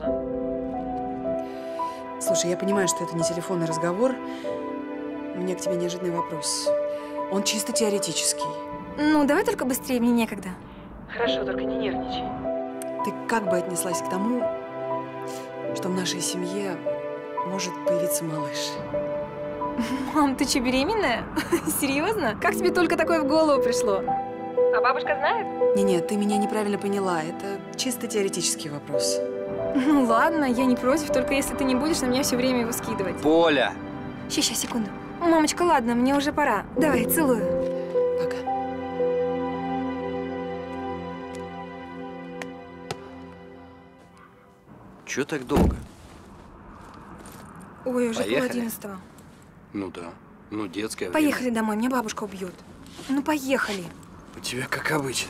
Слушай, я понимаю, что это не телефонный разговор. У меня к тебе неожиданный вопрос. Он чисто теоретический. Ну, давай только быстрее, мне некогда. Хорошо, только не нервничай. Ты как бы отнеслась к тому, что в нашей семье может появиться малыш? Мам, ты что, беременная? Серьезно? Как тебе только такое в голову пришло? А бабушка знает? Не-не, ты меня неправильно поняла. Это чисто теоретический вопрос. Ну ладно, я не против, только если ты не будешь на меня все время его скидывать. Поля! Сейчас, сейчас, секунду. Мамочка, ладно, мне уже пора. Давай, целую. Пока. Чё так долго? Ой, уже Поехали? пол одиннадцатого. Ну да. Ну, детское Поехали время. домой, меня бабушка убьет. Ну, поехали. У тебя как обычно.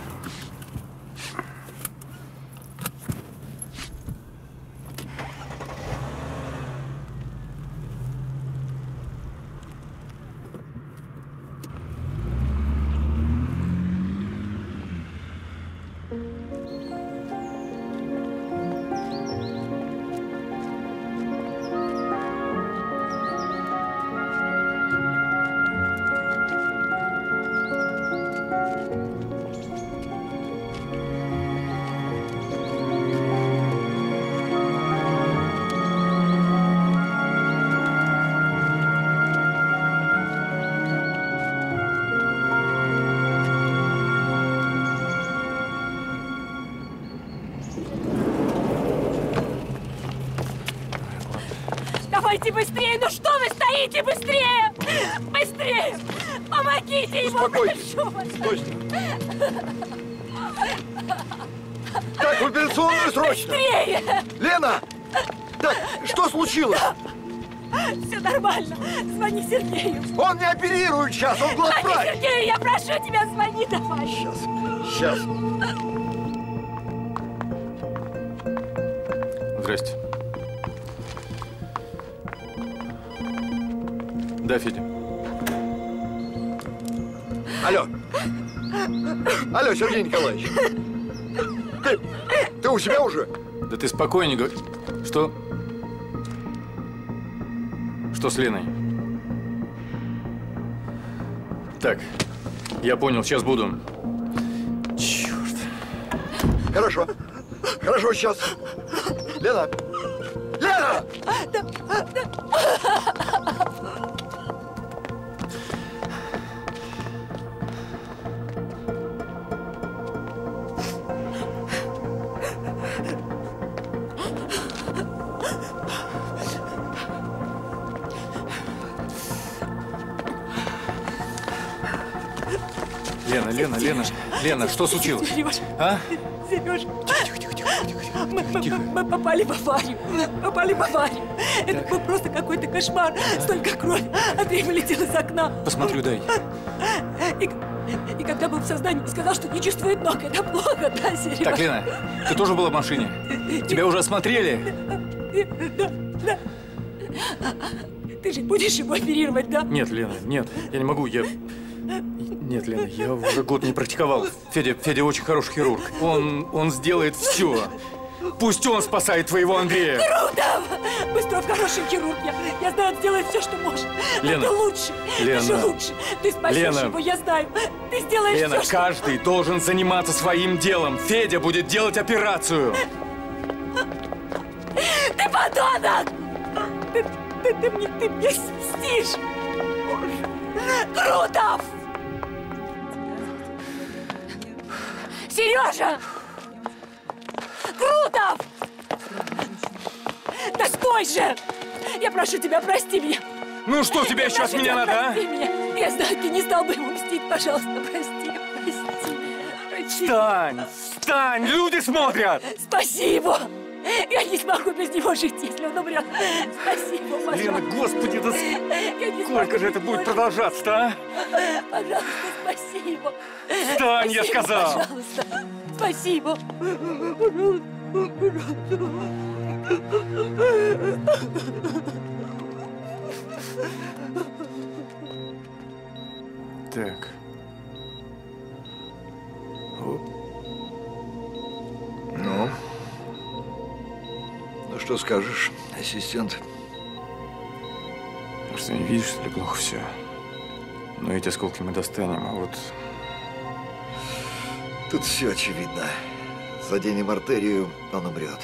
Давайте быстрее! Ну что вы стоите? Быстрее! Быстрее! Помогите ему! Успокойтесь! Прошу вас! Стойте! Так, в операционную срочно! Быстрее! Лена! Так, что случилось? Все нормально. Звони Сергею. Он не оперирует сейчас, он глаз Звони правит. Сергею, я прошу тебя, звони давай. Сейчас, сейчас. Здрасте. Да, Федя. Алло. Алло, Сергей Николаевич. Ты, ты у себя уже? Да ты спокойнее говори. Что? Что с Леной? Так, я понял, сейчас буду. Черт. Хорошо. Хорошо, сейчас. Лена. Лена! Лена, Лена, Лена, Лена, что случилось? Сереж, А? Сереж, мы, мы- мы попали в аварию. Попали в аварию. Это был просто какой-то кошмар. Столько крови. Андрей вылетел из окна. Посмотрю, дай. И, и когда был в сознании, сказал, что не чувствует ног. Это плохо, да, Сереж? Так, Лена, ты тоже была в машине? Тебя уже осмотрели? Да, да. Ты же будешь его оперировать, да? Нет, Лена, нет, я не могу, я… Нет, Лена, я уже год не практиковал. Федя, Федя очень хороший хирург. Он, он сделает все. Пусть он спасает твоего Андрея. Круто! Быстров хороший хирург. Я, я знаю, он сделает все, что может. Лена, Ты лучше. Лена, Ты же лучше. Ты спасешь Лена, его, я знаю. Ты сделаешь Лена, все, что... каждый должен заниматься своим делом. Федя будет делать операцию. Ты подонок! Ты, ты, ты мне, ты мне мстишь! Крутов! Сережа! Крутов! Да стой же! Я прошу тебя, прости меня. Ну что тебе сейчас прошу меня тебя, надо, а? прости меня. Я знаю, ты не стал бы ему мстить. Пожалуйста, прости, прости. прости. Встань! Встань! Люди смотрят! Спаси его! Я не смогу без него жить, если он умрет. Спаси его, пожалуйста. Лена, господи, да Я не сколько смогу же это без будет него продолжаться-то, а? жить. Пожалуйста, спаси его. Встань, я Спаси его, сказал. Пожалуйста, спаси его. Так. Ну? Ну, что скажешь, ассистент? А что, не видишь, что ли, плохо все? Но эти осколки мы достанем, а вот… Тут все очевидно. Заденем артерию, он умрет.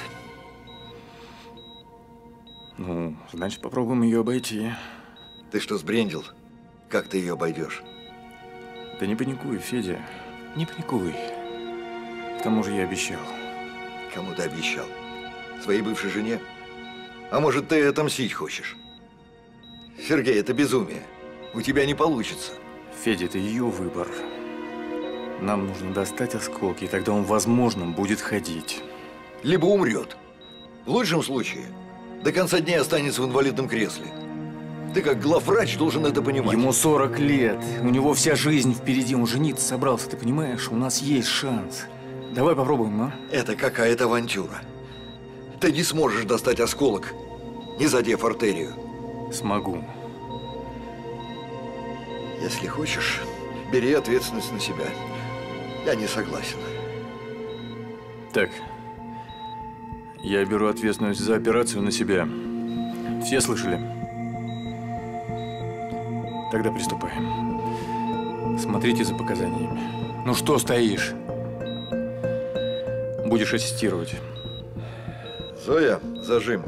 Ну, значит, попробуем ее обойти. Ты что, сбрендил? Как ты ее обойдешь? Да не паникуй, Федя. Не паникуй. К тому же я обещал. Кому ты обещал? Своей бывшей жене? А может, ты отомстить хочешь? Сергей, это безумие. У тебя не получится. Федя, это ее выбор. Нам нужно достать осколки, и тогда он, возможно, будет ходить. Либо умрет. В лучшем случае до конца дней останется в инвалидном кресле. Ты как главврач должен это понимать. Ему сорок лет. У него вся жизнь впереди. Он жениться собрался, ты понимаешь? У нас есть шанс. Давай попробуем, а? Это какая-то авантюра. Ты не сможешь достать осколок, не задев артерию. Смогу. Если хочешь, бери ответственность на себя. Я не согласен. Так. Я беру ответственность за операцию на себя. Все слышали? Тогда приступаем. Смотрите за показаниями. Ну что стоишь? Будешь ассистировать. Зоя, зажим.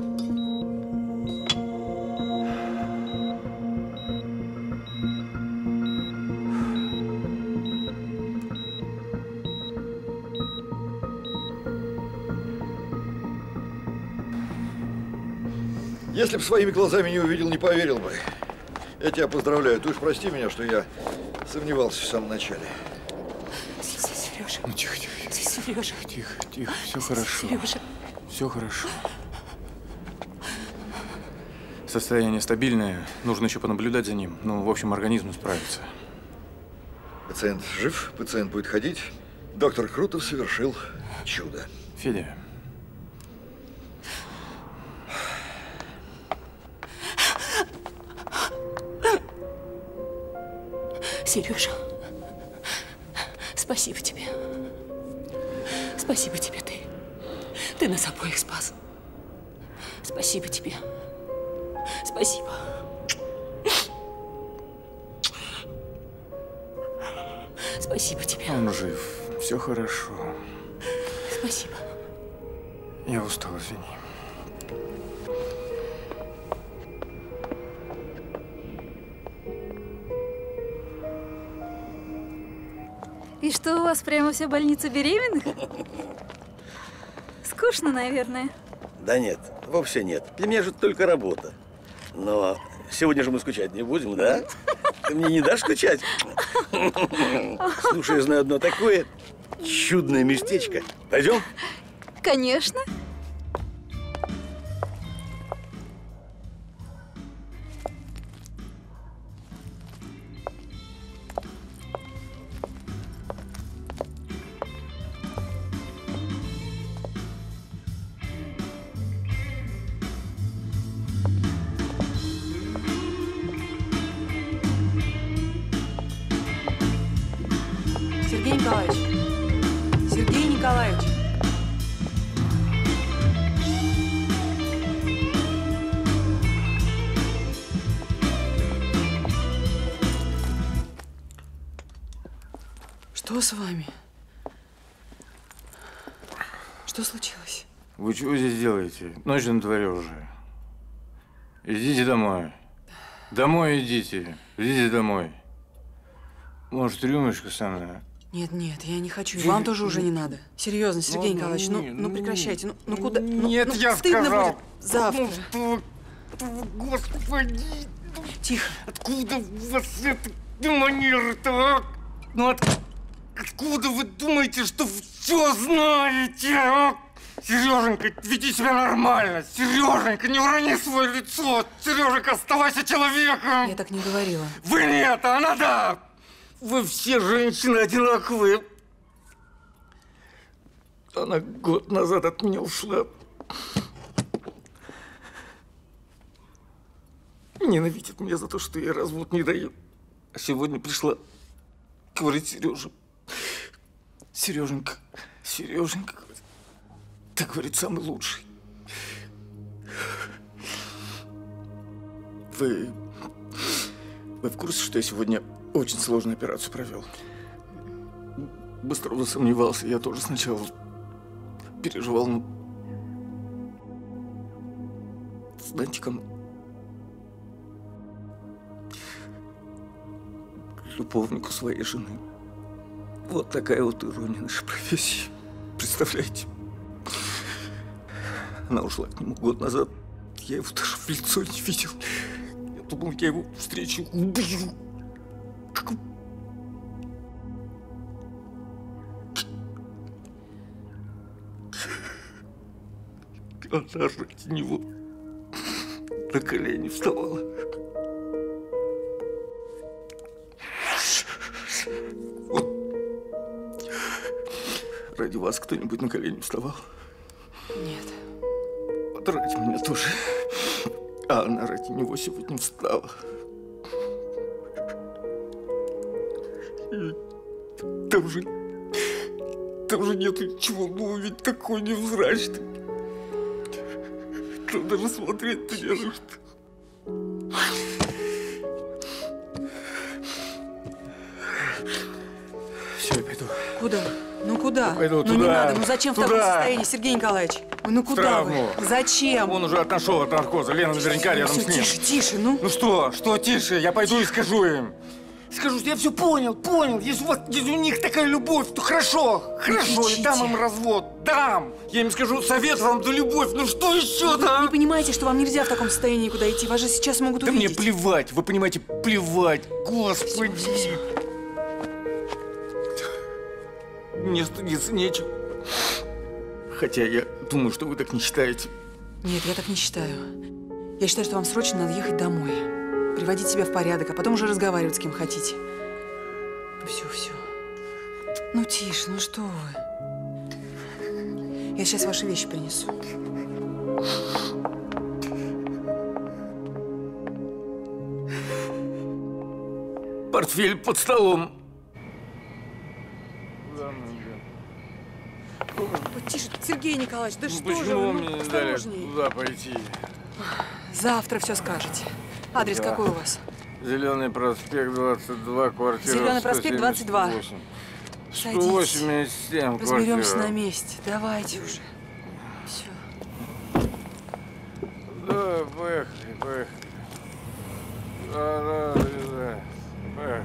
Если б своими глазами не увидел, не поверил бы. Я тебя поздравляю. Ты уж прости меня, что я сомневался в самом начале. Сережа. Ну, тихо, тихо. Сережа. Тихо, тихо. Все хорошо. Сережа. Все хорошо. Состояние стабильное. Нужно еще понаблюдать за ним. Ну, в общем, организм справится. Пациент жив, пациент будет ходить. Доктор Крутов совершил чудо. Федя. Сережа, спасибо тебе. Спасибо тебе, ты. Ты нас обоих спас. Спасибо тебе. Спасибо. Спасибо тебе. Он жив. Все хорошо. Спасибо. Я устал, извини. И что, у вас прямо вся больница беременных? Скучно, наверное. Да нет, вовсе нет. Для меня же это только работа. Но сегодня же мы скучать не будем, да? Ты мне не дашь скучать? Слушай, я знаю одно такое чудное местечко. Пойдем? Конечно. Сергей Николаевич. Сергей Николаевич. Что с вами? Что случилось? Вы чего здесь делаете? Ночь на дворе уже. Идите домой. Домой идите. Идите домой. Может, рюмочку со мной? Нет, нет, я не хочу. И вам тоже уже не надо. Серьезно, Сергей Ну, Николаевич, ну, ну, ну ну, прекращайте. Ну, ну куда? Ну, Нет, ну, я стыдно сказал. будет завтра. Ну, что? Господи! Тихо. Откуда у вас это манеры-то, а? Ну, от... откуда вы думаете, что все знаете, а? Сереженька, веди себя нормально. Сереженька, не урони свое лицо. Сереженька, оставайся человеком. Я так не говорила. Вы нет, а она да. Вы все женщины одинаковые. Она год назад от меня ушла. Ненавидит меня за то, что я развод не даю. А сегодня пришла говорить Сереже. Сереженька, Сереженька, ты, говорит, самый лучший. Вы... Вы в курсе, что я сегодня очень сложную операцию провел? Быстро засомневался. Я тоже сначала переживал, но... Знаете, кому? Любовнику своей жены. Вот такая вот ирония нашей профессии. Представляете? Она ушла к нему год назад. Я его даже в лицо не видел. Я думал, я его встречу, убью. Как... Она ради него на колени вставала. Вот. Ради вас кто-нибудь на колени вставал? Нет. Вот ради меня тоже. А она ради него сегодня встала. И там же... Там же нету ничего, ну ведь такой невзрачный. Там даже смотреть-то не на что. Все, я пойду. Куда? Ну куда? Я пойду ну туда. не надо, ну зачем Туда. в таком состоянии, Сергей Николаевич? Ну куда Травму. вы? Зачем? Он уже отошел от наркоза. Лена наверняка рядом Всё, с ним. тише, тише, ну. Ну что, что тише? Я пойду и скажу им. Скажу, что я все понял, понял. Если у вас, если у них такая любовь, то хорошо, хорошо, я дам им развод, дам. Я им скажу, совет вам да любовь, ну что еще-то? Вы не понимаете, что вам нельзя в таком состоянии куда идти? Вас же сейчас могут Да увидеть. мне плевать, вы понимаете, плевать, господи. Мне стыдиться нечего. Хотя я думаю, что вы так не считаете. Нет, я так не считаю. Я считаю, что вам срочно надо ехать домой. Приводить себя в порядок, а потом уже разговаривать с кем хотите. Все, все. Ну, тише, ну что вы. Я сейчас ваши вещи принесу. Портфель под столом. Вот тише, Сергей Николаевич, да Ну, что почему же вы, мне ну, не дали осторожней. туда пойти? Завтра все скажете. Адрес Да. какой у вас? Зеленый проспект двадцать два, квартира Зеленый проспект двадцать два. сто восемьдесят семь, Разберемся квартира. на месте. Давайте уже. Все. Да, поехали, поехали. Да, да, да, поехали.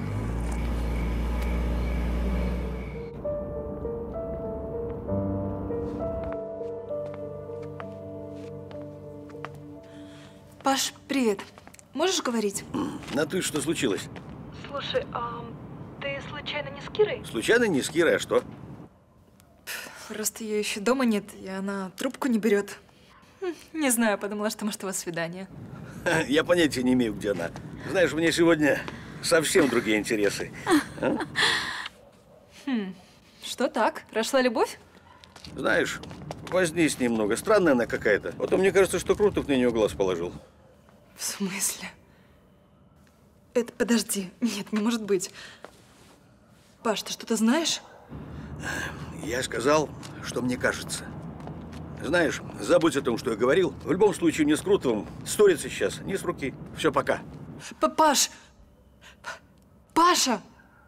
Паш, привет. Можешь говорить? На ты что случилось? Слушай, а ты случайно не с Кирой? Случайно не с Кирой, а что? Просто ее еще дома нет, и она трубку не берет. Хм, Не знаю, подумала, что может у вас свидание. Я понятия не имею, где она. Знаешь, у меня сегодня совсем другие интересы. А? Хм, что так? Прошла любовь? Знаешь, вознись немного. Странная она какая-то. Вот мне кажется, что Крутов на нее глаз положил. В смысле? Это, подожди. Нет, не может быть. Паш, ты что-то знаешь? Я сказал, что мне кажется. Знаешь, забудь о том, что я говорил. В любом случае, не с Крутовым. Ссориться сейчас не с руки. Все, пока. П Паш! П Паша!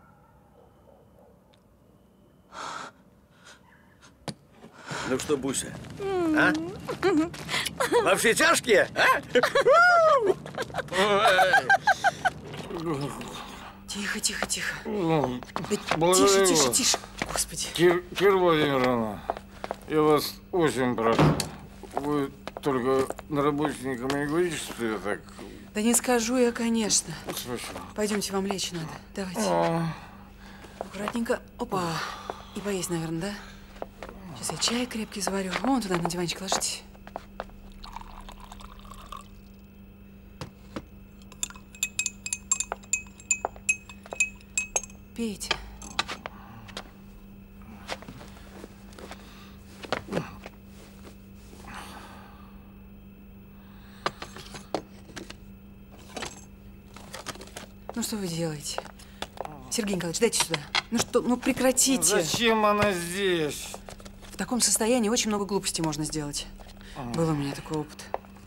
Ну что, Буся, а? Во все тяжкие, а? Тихо, тихо, тихо. Ну, да тише, тише, тише. Господи. Кир, Кира Владимировна, я вас очень прошу. Вы только на работе никому не говорите, что я так… Да не скажу я, конечно. Спасибо. Пойдемте, вам лечь надо. Давайте. А. Аккуратненько. Опа. И поесть, наверное, да? Сейчас я чай крепкий заварю. Вон туда на диванчик ложитесь. Пейте. Ну что вы делаете? Сергей Николаевич, дайте сюда. Ну что, ну прекратите. Зачем она здесь? В таком состоянии очень много глупостей можно сделать. А. Был у меня такой опыт.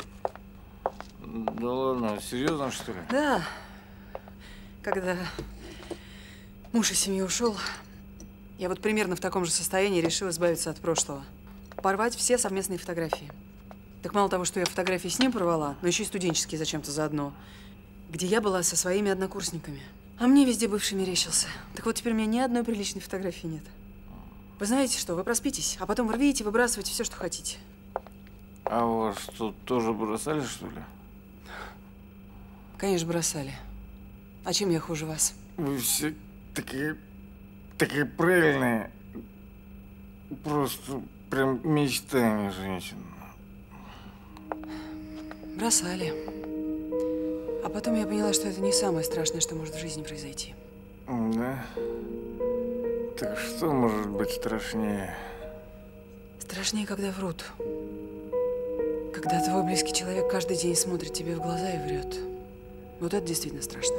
Да ладно, серьезно, что ли? Да. Когда муж из семьи ушел, я вот примерно в таком же состоянии решила избавиться от прошлого. Порвать все совместные фотографии. Так мало того, что я фотографии с ним порвала, но еще и студенческие зачем-то заодно, где я была со своими однокурсниками. А мне везде бывший мерещился. Так вот, теперь у меня ни одной приличной фотографии нет. Вы знаете что, вы проспитесь, а потом рвите, выбрасывайте все, что хотите. А вас тут тоже бросали, что ли? Конечно, бросали. А чем я хуже вас? Вы все такие, такие правильные. Просто прям мечтами женщин. Бросали. А потом я поняла, что это не самое страшное, что может в жизни произойти. Да? Так что может быть страшнее? Страшнее, когда врут. Когда твой близкий человек каждый день смотрит тебе в глаза и врет. Вот это действительно страшно.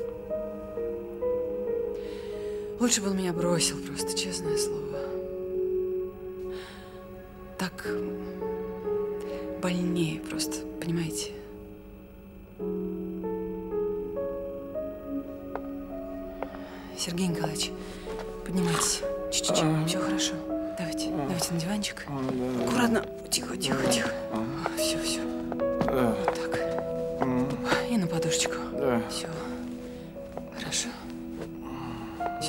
Лучше бы он меня бросил, просто, честное слово. Так больнее просто, понимаете? Сергей Николаевич, поднимайтесь. Чуть-чуть. А. Все хорошо. Давайте, А. давайте на диванчик. А, да, да. Аккуратно. Тихо, тихо, Да. тихо. А. Все, все. Да. Вот так. М. И на подушечку. Да. Все. Хорошо. Все.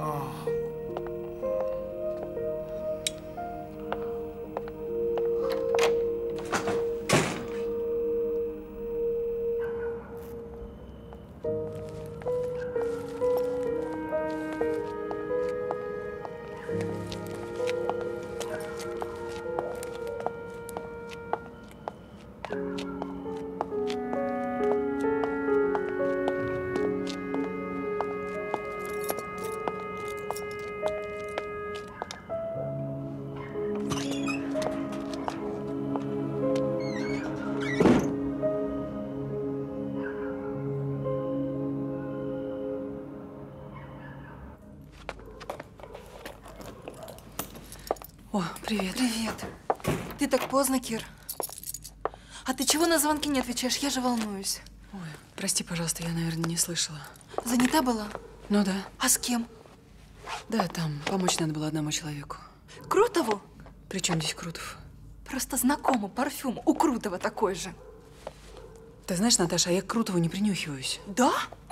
О, привет. Привет. Ты так поздно, Кир. А ты чего на звонки не отвечаешь? Я же волнуюсь. Ой, прости, пожалуйста, я, наверное, не слышала. Занята была? Ну да. А с кем? Да, там помочь надо было одному человеку. Крутову? При чем здесь Крутов? Просто знакомый парфюм. У Крутова такой же. Ты знаешь, Наташа, а я к Крутову не принюхиваюсь. Да?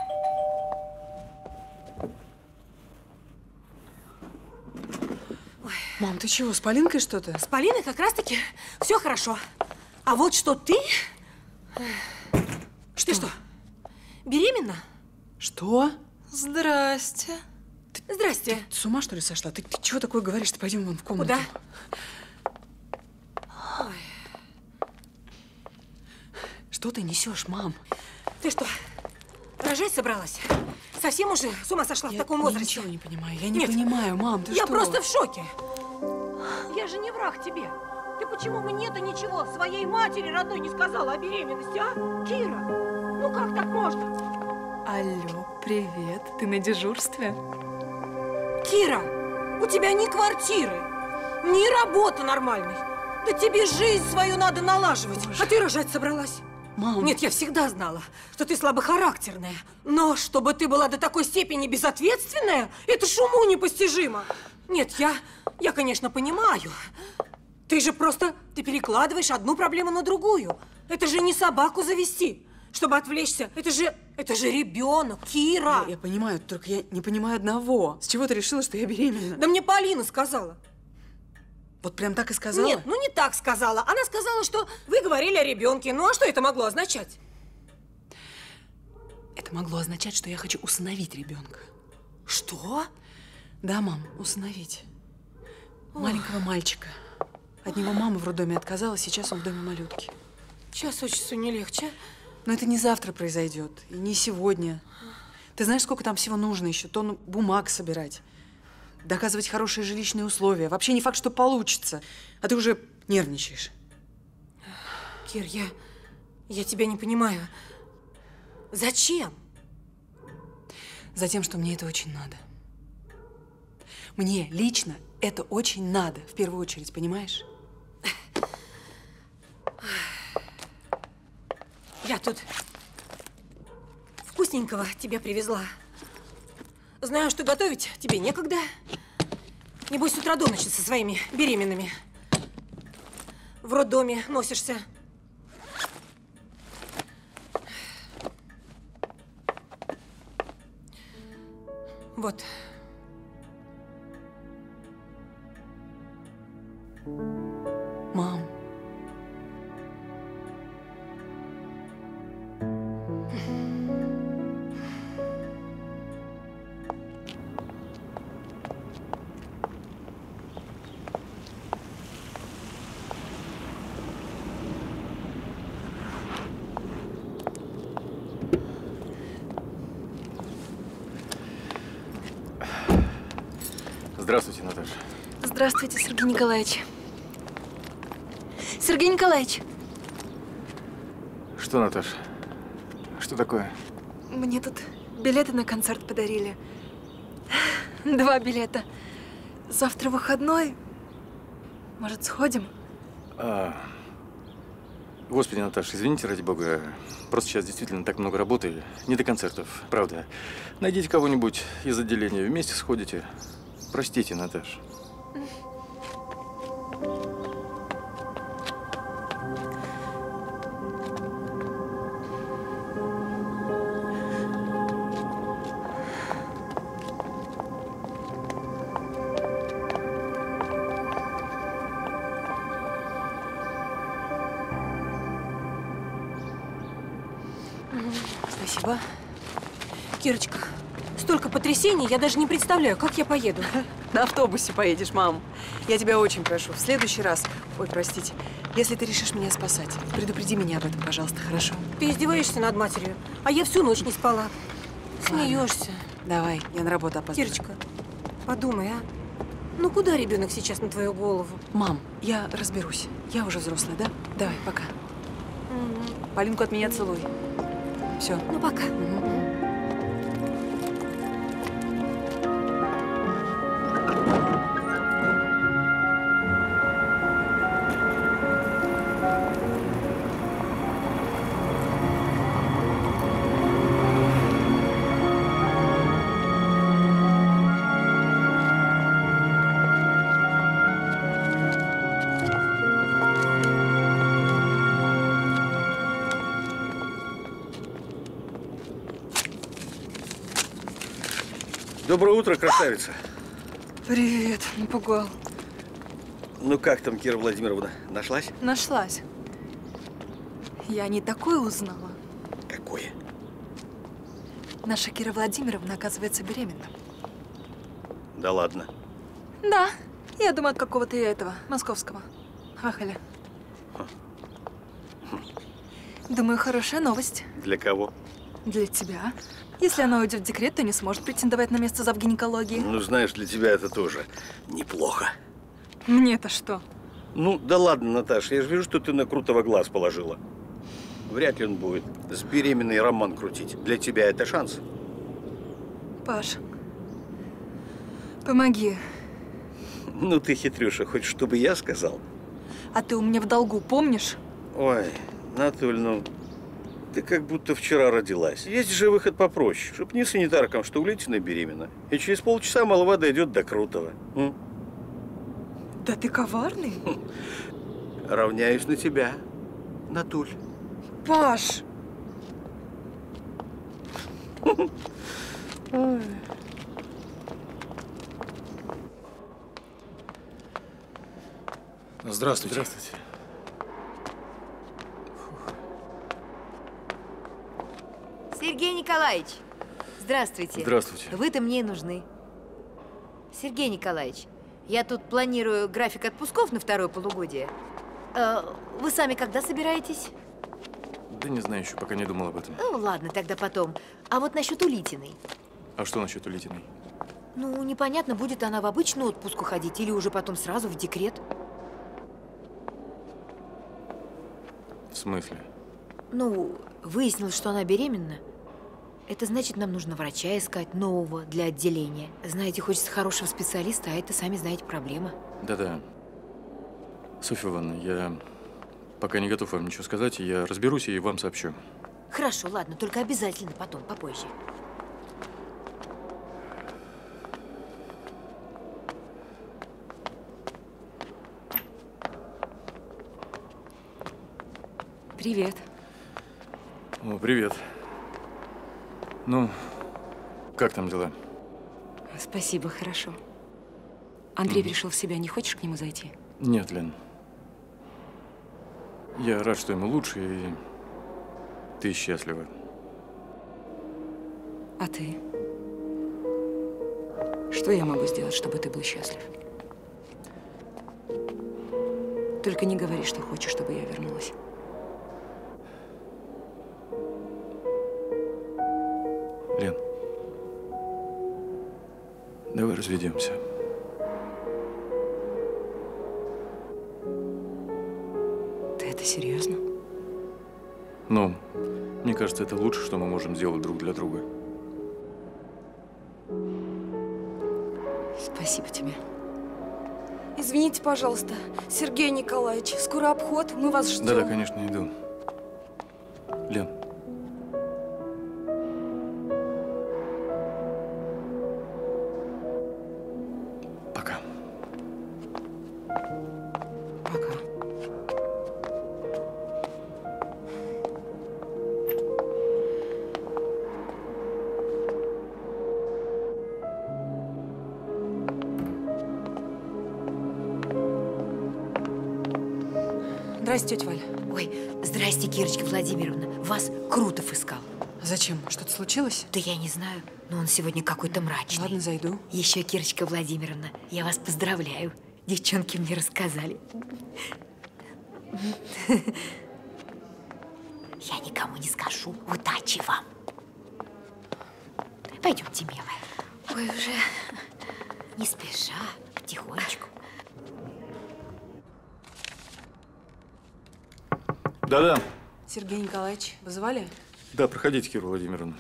Мам, ты чего, с Полинкой что-то? С Полиной как раз-таки все хорошо. А вот что ты… Что? Ты что, беременна? Что? Здрасте. Здрасте. Ты с ума, что ли, сошла? Ты, ты чего такое говоришь? Ты пойдем вон в комнату. Куда? Что ты несешь, мам? Ты что, рожать собралась? Совсем уже с ума сошла Я в таком возрасте? ничего не понимаю. Я не Нет. понимаю, мам, ты Я что? просто в шоке. Я же не враг тебе. Ты почему мне-то ничего своей матери родной не сказала о беременности, а? Кира, ну как так можно? Алло, привет. Ты на дежурстве? Кира, у тебя ни квартиры, ни работы нормальной. Да тебе жизнь свою надо налаживать. Боже. А ты рожать собралась. Мам. Нет, я всегда знала, что ты слабохарактерная. Но чтобы ты была до такой степени безответственная, это ж уму непостижимо. Нет, я, я, конечно, понимаю. Ты же просто, ты перекладываешь одну проблему на другую. Это же не собаку завести, чтобы отвлечься. Это же Это же ребенок, Кира! Я, я понимаю, только я не понимаю одного. С чего ты решила, что я беременна? Да мне Полина сказала. Вот прям так и сказала? Нет, ну не так сказала. Она сказала, что вы говорили о ребенке. Ну а что это могло означать? Это могло означать, что я хочу усыновить ребенка. Что? Да, мам, усыновить. Маленького мальчика. От него мама в роддоме отказалась, сейчас он в доме малютки. Час от часу не легче. Но это не завтра произойдет, и не сегодня. Ты знаешь, сколько там всего нужно еще? Тонну бумаг собирать, доказывать хорошие жилищные условия. Вообще не факт, что получится. А ты уже нервничаешь. Кир, я, я тебя не понимаю. Зачем? Затем, что мне это очень надо. Мне лично это очень надо, в первую очередь, понимаешь? Я тут вкусненького тебе привезла. Знаю, что готовить тебе некогда. Небось, с утра до ночи со своими беременными в роддоме носишься. Вот. Мам. Здравствуйте, Наташа. Здравствуйте, Сергей Николаевич. Сергей Николаевич. Что, Наташа? Что такое? Мне тут билеты на концерт подарили. Два билета. Завтра выходной. Может, сходим? А... Господи, Наташа, извините, ради бога. Просто сейчас действительно так много работы. Не до концертов, правда. Найдите кого-нибудь из отделения, вместе сходите. Простите, Наташа. Спасибо. Кирочка, столько потрясений, я даже не представляю, как я поеду. На автобусе поедешь, мам. Я тебя очень прошу, в следующий раз, ой, простите, если ты решишь меня спасать, предупреди меня об этом, пожалуйста, хорошо? Ты издеваешься над матерью, а я всю ночь не спала. Смеешься. Давай, я на работу опаздываю. Кирочка, подумай, а? Ну куда ребенок сейчас на твою голову? Мам, я разберусь. Я уже взрослая, да? Давай, пока. Угу. Полинку от меня целуй. Все. Ну, пока. Угу. Доброе утро, красавица. Привет, напугал. Ну как там, Кира Владимировна, нашлась? Нашлась. Я не такое узнала. Какое? Наша Кира Владимировна, оказывается, беременна. Да ладно. Да, я думаю, от какого-то этого, московского хахаля. Думаю, хорошая новость. Для кого? Для тебя. Если она уйдет в декрет, то не сможет претендовать на место завгинекологии. Ну, знаешь, для тебя это тоже неплохо. Мне-то что? Ну, да ладно, Наташа, я же вижу, что ты на Крутого глаз положила. Вряд ли он будет с беременной роман крутить. Для тебя это шанс. Паш, помоги. Ну, ты хитрюша, хоть чтобы я сказал. А ты у меня в долгу, помнишь? Ой, Натуль, ну, ты как будто вчера родилась. Есть же выход попроще, чтоб не санитаркам, что у Летиной беременна. И через полчаса молва дойдет до Крутого. М? Да ты коварный. Равняюсь на тебя, Натуль. Паш! Здравствуйте. Здравствуйте. Сергей Николаевич, здравствуйте. Здравствуйте. Вы-то мне и нужны. Сергей Николаевич, я тут планирую график отпусков на второе полугодие. Э, Вы сами когда собираетесь? Да не знаю, еще пока не думал об этом. Ну, ладно, тогда потом. А вот насчет Улитиной. А что насчет Улитиной? Ну, непонятно, будет она в обычный отпуск уходить или уже потом сразу в декрет. В смысле? Ну, выяснилось, что она беременна. Это значит, нам нужно врача искать нового для отделения. Знаете, хочется хорошего специалиста, а это, сами знаете, проблема. Да-да. Софья Ивановна, я пока не готов вам ничего сказать, я разберусь и вам сообщу. Хорошо, ладно, только обязательно потом, попозже. Привет. О, привет. Ну, как там дела? Спасибо, хорошо. Андрей пришел в себя. Не хочешь к нему зайти? Нет, Лен. Я рад, что ему лучше, и ты счастлива. А ты? Что я могу сделать, чтобы ты был счастлив? Только не говори, что хочешь, чтобы я вернулась. Лен, давай разведемся. Ты это серьезно? Ну, мне кажется, это лучше, что мы можем сделать друг для друга. Спасибо тебе. Извините, пожалуйста, Сергей Николаевич, скоро обход, мы вас ждем. Да-да, конечно, иду. Лен. Пока. Пока. Здрасте, тетя Валя. Ой, здрасте, Кирочка Владимировна. Вас Крутов искал. Зачем? Что-то случилось? Да я не знаю, но он сегодня какой-то мрачный. Ладно, зайду. Еще, Кирочка Владимировна, я вас поздравляю. Девчонки мне рассказали. Я никому не скажу. Удачи вам. Пойдемте, милая. Ой, уже не спеша, тихонечку. Да-да. Сергей Николаевич, вызывали? Да, проходите, Кира Владимировна.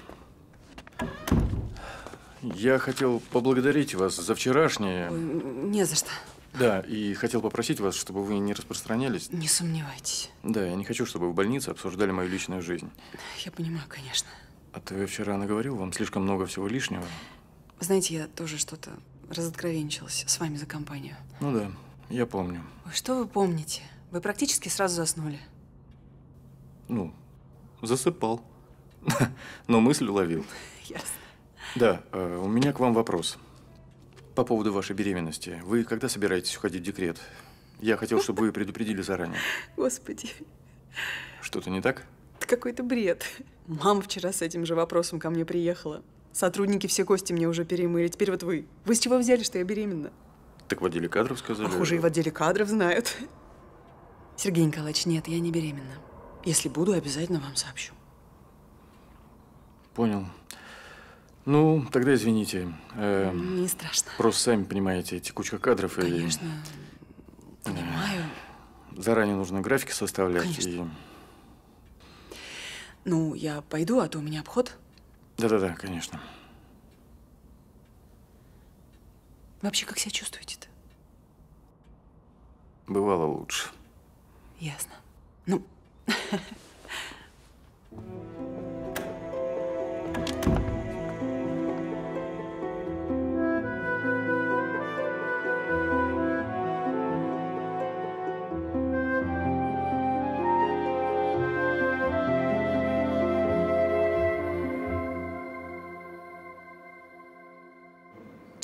Я хотел поблагодарить вас за вчерашнее. Ой, не за что. Да, и хотел попросить вас, чтобы вы не распространялись. Не сомневайтесь. Да, я не хочу, чтобы в больнице обсуждали мою личную жизнь. Я понимаю, конечно. А то я вчера наговорил вам слишком много всего лишнего. Знаете, я тоже что-то разоткровенничалась с вами за компанию. Ну да, я помню. Ой, что вы помните? Вы практически сразу заснули. Ну, засыпал. Но мысль уловил. Ясно. Да, э, у меня к вам вопрос. По поводу вашей беременности. Вы когда собираетесь уходить в декрет? Я хотел, чтобы вы предупредили заранее. Господи. Что-то не так? Это какой-то бред. Мама вчера с этим же вопросом ко мне приехала. Сотрудники все кости мне уже перемыли. Теперь вот вы. Вы с чего взяли, что я беременна? Так в отделе кадров сказали. Ах, уже и в отделе кадров знают. Сергей Николаевич, нет, я не беременна. Если буду, обязательно вам сообщу. Понял. Ну, тогда извините. Э, Не страшно. Просто сами понимаете, текучка кадров. Конечно. И, понимаю. Э, заранее нужно графики составлять. Конечно. И... Ну, я пойду, а то у меня обход. Да-да-да, конечно. Вообще, как себя чувствуете-то? Бывало лучше. Ясно. Ну.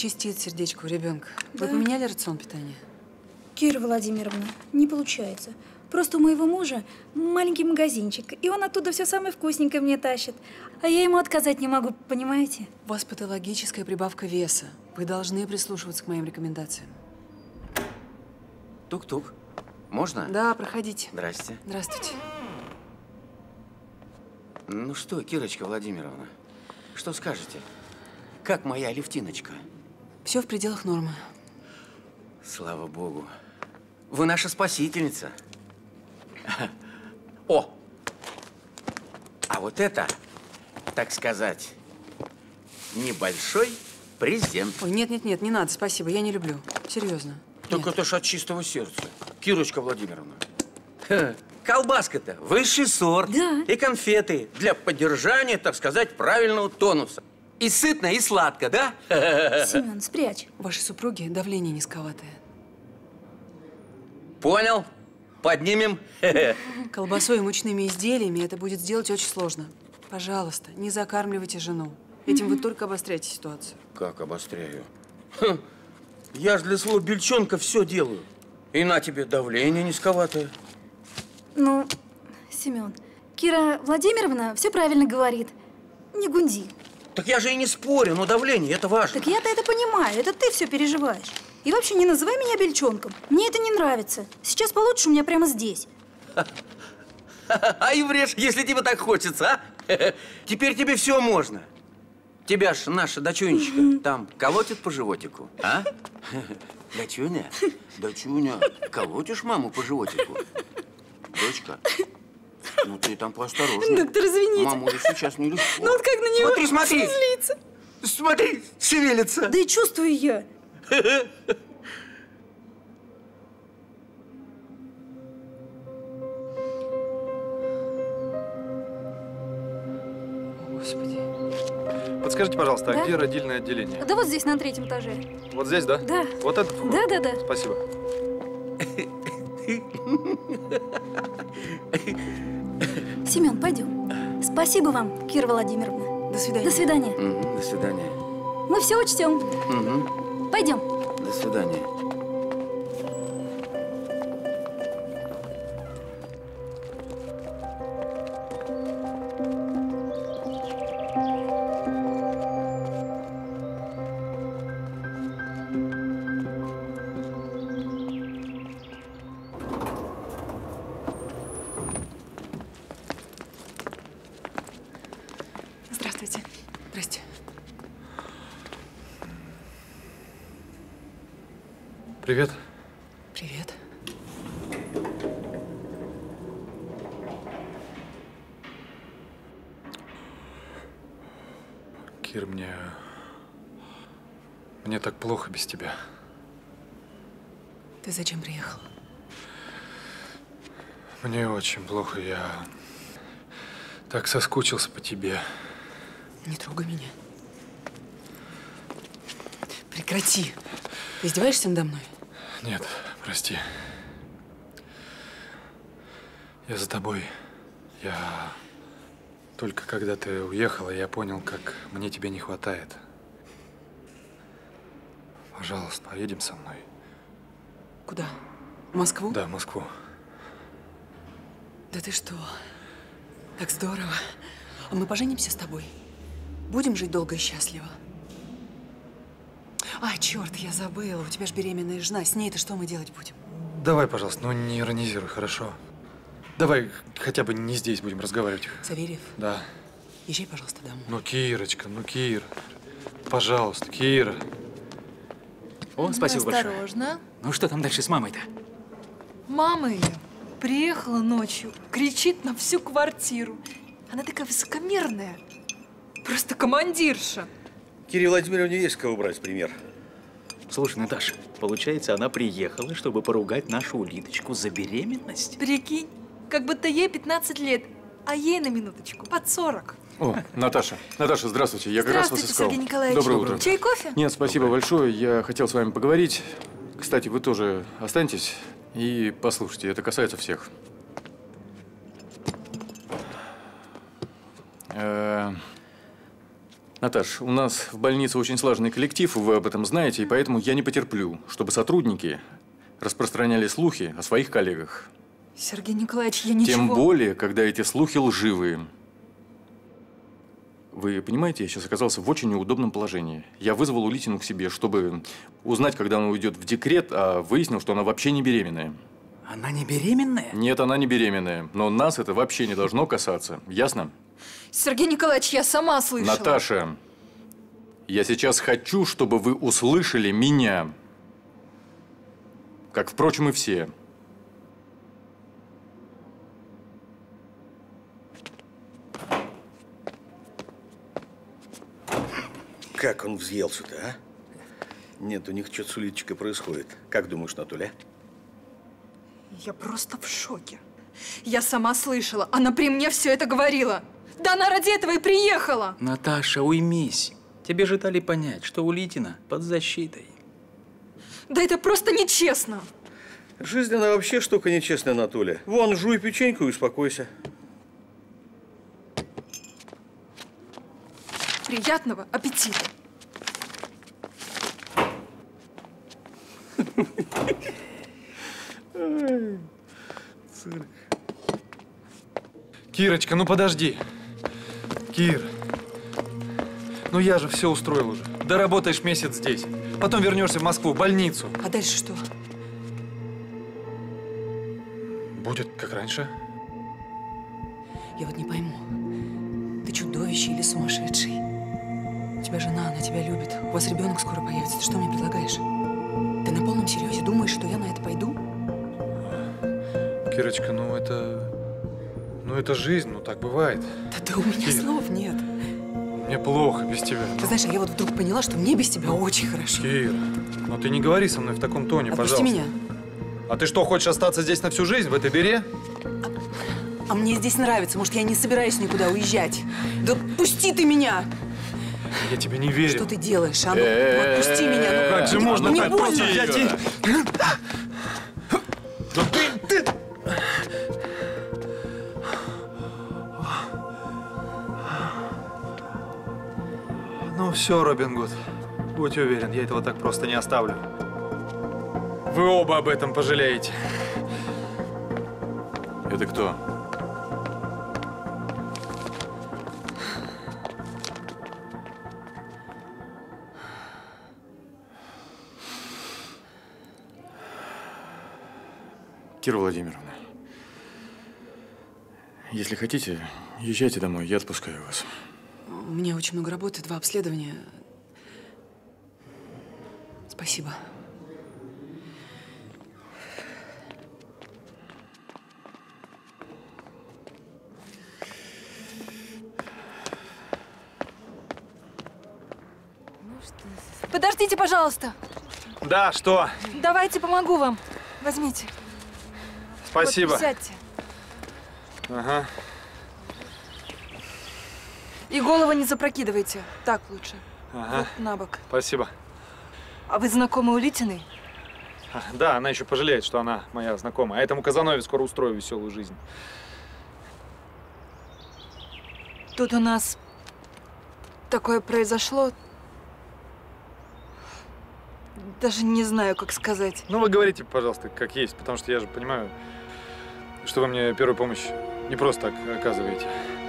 Чистит сердечко у ребенка. Да. Вы поменяли рацион питания? Кира Владимировна, не получается. Просто у моего мужа маленький магазинчик, и он оттуда все самое вкусненькое мне тащит. А я ему отказать не могу, понимаете? У вас патологическая прибавка веса. Вы должны прислушиваться к моим рекомендациям. Тук-тук. Можно? Да, проходите. Здрасте. Здравствуйте. Ну что, Кирочка Владимировна, что скажете? Как моя Алевтиночка? Все в пределах нормы. Слава богу. Вы наша спасительница. О! А вот это, так сказать, небольшой презент. Ой, нет-нет-нет, не надо, спасибо, я не люблю. Серьезно. Так это ж от чистого сердца. Кирочка Владимировна. Колбаска-то высший сорт. Да. И конфеты для поддержания, так сказать, правильного тонуса. И сытно, и сладко, да? Семен, спрячь. Вашей супруги давление низковатое. Понял. Поднимем. Колбасой и мучными изделиями это будет сделать очень сложно. Пожалуйста, не закармливайте жену. Этим вы только обостряете ситуацию. Как обостряю? Хм. Я ж для своего бельчонка все делаю. И на тебе давление низковатое. Ну, Семен, Кира Владимировна все правильно говорит. Не гунди. Так я же и не спорю, но давление – это важно. Так я-то это понимаю, это ты все переживаешь. И вообще не называй меня бельчонком. Мне это не нравится. Сейчас получше у меня прямо здесь. А и врешь, если тебе так хочется, а? Теперь тебе все можно. Тебя ж наша дочунечка там колотит по животику, а? Дочуня, дочуня, колотишь маму по животику? Дочка, ну ты там поосторожнее. Доктор, извините. Мамуле сейчас нелегко. Ну вот как на него Смотри, смотри. злиться. Смотри, шевелится. Да и чувствую я. Господи. Подскажите, пожалуйста, Да? а где родильное отделение? Да вот здесь, на третьем этаже. Вот здесь, да? Да. Вот этот вход? Да, да, да. Спасибо. Семен, пойдем. Спасибо вам, Кира Владимировна. До свидания. До свидания. Мгм, до свидания. Мы все учтем. Мгм, Пойдем. до свидания. Здравствуйте. Здрасте. Привет. Привет. Кир, мне… Мне так плохо без тебя. Ты зачем приехал? Мне очень плохо, я так соскучился по тебе. Не трогай меня. Прекрати. Ты издеваешься надо мной? Нет, прости. Я за тобой. Я… Только когда ты уехала, я понял, как мне тебя не хватает. Пожалуйста, поедем со мной. Куда? В Москву? Да, в Москву. Да ты что? Так здорово. А мы поженимся с тобой? Будем жить долго и счастливо? А, черт, я забыла. У тебя же беременная жена. С ней-то что мы делать будем? Давай, пожалуйста, ну не иронизируй, хорошо? Давай хотя бы не здесь будем разговаривать. Савельев? Да. Езжай, пожалуйста, домой. Ну, Кирочка, ну, Кир. Пожалуйста, Кира. О, спасибо большое. Осторожно. Ну что там дальше с мамой-то? Мама ее приехала ночью, кричит на всю квартиру. Она такая высокомерная. Просто командирша. Кире Владимировне есть с кого брать пример. Слушай, Наташа, получается, она приехала, чтобы поругать нашу Улиточку за беременность? Прикинь, как будто ей пятнадцать лет, а ей на минуточку под сорок. О, Наташа. Наташа, здравствуйте. Я как раз вас Здравствуйте, искал. Сергей Николаевич. Доброе утро. Чай, кофе? Нет, спасибо большое. Я хотел с вами поговорить. Кстати, вы тоже останьтесь и послушайте. Это касается всех. Э, Наташ, у нас в больнице очень слаженный коллектив, вы об этом знаете, и поэтому я не потерплю, чтобы сотрудники распространяли слухи о своих коллегах. Сергей Николаевич, я ничего… Тем более, когда эти слухи лживые. Вы понимаете, я сейчас оказался в очень неудобном положении. Я вызвал Улитину к себе, чтобы узнать, когда она уйдет в декрет, а выяснил, что она вообще не беременная. Она не беременная? Нет, она не беременная. Но нас это вообще не должно касаться. Ясно? Сергей Николаевич, я сама слышала. Наташа, я сейчас хочу, чтобы вы услышали меня. Как, впрочем, и все. Как он взъелся-то, а? Нет, у них что-то с Улиточкой происходит. Как думаешь, Натуля? Я просто в шоке. Я сама слышала. Она при мне все это говорила. Да она ради этого и приехала. Наташа, уймись. Тебе же дали понять, что Улитина под защитой. Да это просто нечестно. Жизнь, она вообще штука нечестная, Натуля. Вон, жуй печеньку и успокойся. Приятного аппетита. Кирочка, ну подожди. Кир, ну я же все устроил уже. Доработаешь месяц здесь. Потом вернешься в Москву, в больницу. А дальше что? Будет как раньше. Я вот не пойму, ты чудовище или сумасшедший? У тебя жена, она тебя любит. У вас ребенок скоро появится. Ты что мне предлагаешь? Ты на полном серьезе думаешь, что я на это пойду? Кирочка, ну это… Ну это жизнь, ну так бывает. Да, да у меня Кир, слов нет. мне плохо без тебя. Ты знаешь, а я вот вдруг поняла, что мне без тебя очень хорошо. Кир, ну ты не говори со мной в таком тоне, Отпусти пожалуйста. меня. А ты что, хочешь остаться здесь на всю жизнь, в этой дыре? А мне здесь нравится. Может, я не собираюсь никуда уезжать. Да пусти ты меня! Я тебе не верю. Что ты делаешь, а? Ну, отпусти меня. Ну, как же можно мне так больно. просто взять и… Да ты… ты… Ну все, Робин Гуд, будь уверен, я этого так просто не оставлю. Вы оба об этом пожалеете. Это кто? Кира Владимировна, если хотите, езжайте домой, я отпускаю вас. У меня очень много работы, два обследования. Спасибо. Подождите, пожалуйста. Да, что? Давайте помогу вам. Возьмите. Спасибо. Вот, сядьте. Ага. И голову не запрокидывайте. Так лучше. Ага. Вот на бок. Спасибо. А вы знакомы Улитиной? Да, она еще пожалеет, что она моя знакомая. А этому Казанове скоро устрою веселую жизнь. Тут у нас такое произошло. Даже не знаю, как сказать. Ну, вы говорите, пожалуйста, как есть, потому что я же понимаю, что вы мне первую помощь не просто так оказываете.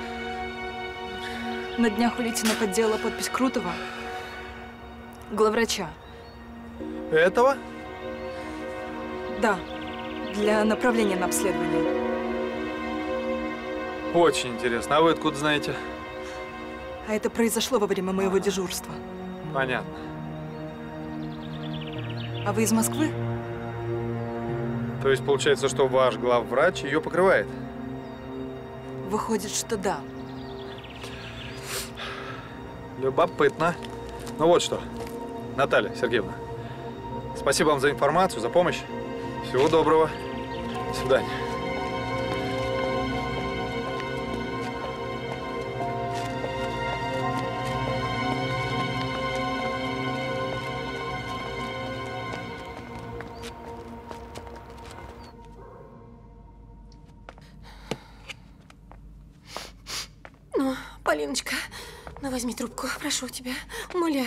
На днях Улитина подделала подпись Крутого, главврача. Этого? Да, для направления на обследование. Очень интересно. А вы откуда знаете? А это произошло во время моего дежурства. Понятно. А вы из Москвы? То есть получается, что ваш главврач ее покрывает? Выходит, что да. Любопытно. Ну вот что, Наталья Сергеевна, спасибо вам за информацию, за помощь. Всего доброго. До свидания. Ну, Полиночка, Ну, возьми трубку, прошу тебя, умоляю.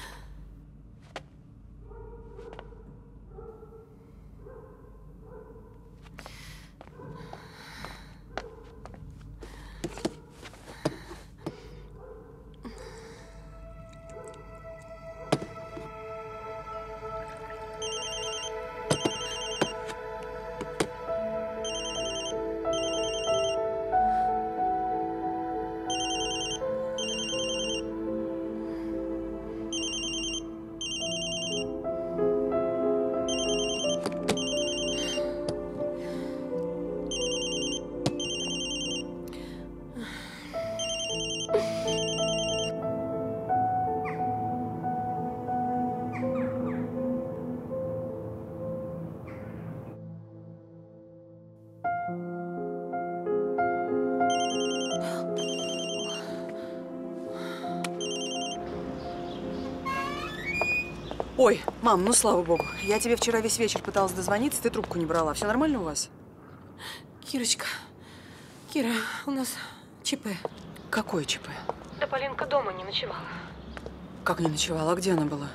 Ой, мам, ну слава богу. Я тебе вчера весь вечер пыталась дозвониться, ты трубку не брала. Все нормально у вас? Кирочка, Кира, у нас ЧП. Какое ЧП? Да Полинка дома не ночевала. Как не ночевала? А где она была?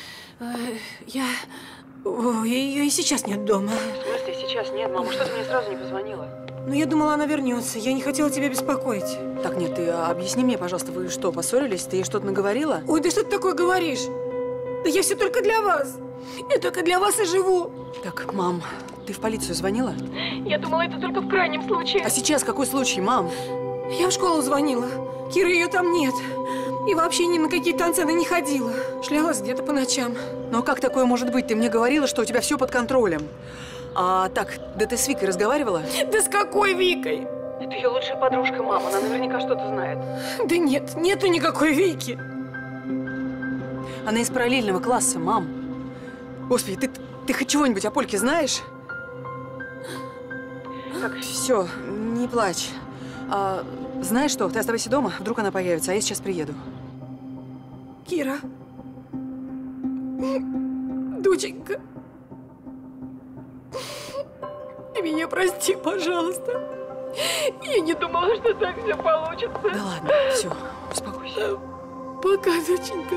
Я... Ее и сейчас нет дома. В смысле сейчас нет, мама? Что ты мне сразу не позвонила? Ну, я думала, она вернется. Я не хотела тебя беспокоить. Так, нет, ты объясни мне, пожалуйста, вы что, поссорились? Ты ей что-то наговорила? Ой, да что ты такое говоришь? Да я все только для вас. Я только для вас и живу. Так, мам, ты в полицию звонила? Я думала, это только в крайнем случае. А сейчас какой случай, мам? Я в школу звонила. Киры ее там нет. И вообще ни на какие танцы она не ходила. Шлялась где-то по ночам. Ну как такое может быть? Ты мне говорила, что у тебя все под контролем. А так, да ты с Викой разговаривала? Да с какой Викой? Это ее лучшая подружка, мама. Она наверняка что-то знает. Да нет, нету никакой Вики. Она из параллельного класса, мам. Господи, ты, ты хоть чего-нибудь о Польке знаешь? Так, все, не плачь. А, знаешь что, ты оставайся дома, вдруг она появится, а я сейчас приеду. Кира. Доченька. Ты меня прости, пожалуйста. Я не думала, что так все получится. Да ладно, все, успокойся. Пока, доченька.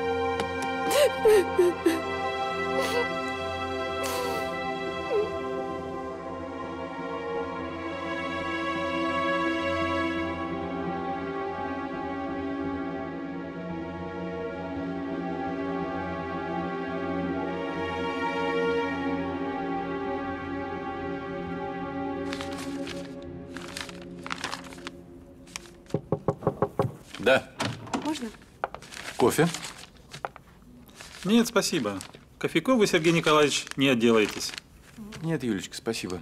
Да. Можно? Кофе? Нет, спасибо. Кофейком вы, Сергей Николаевич, не отделаетесь. Нет, Юлечка, спасибо.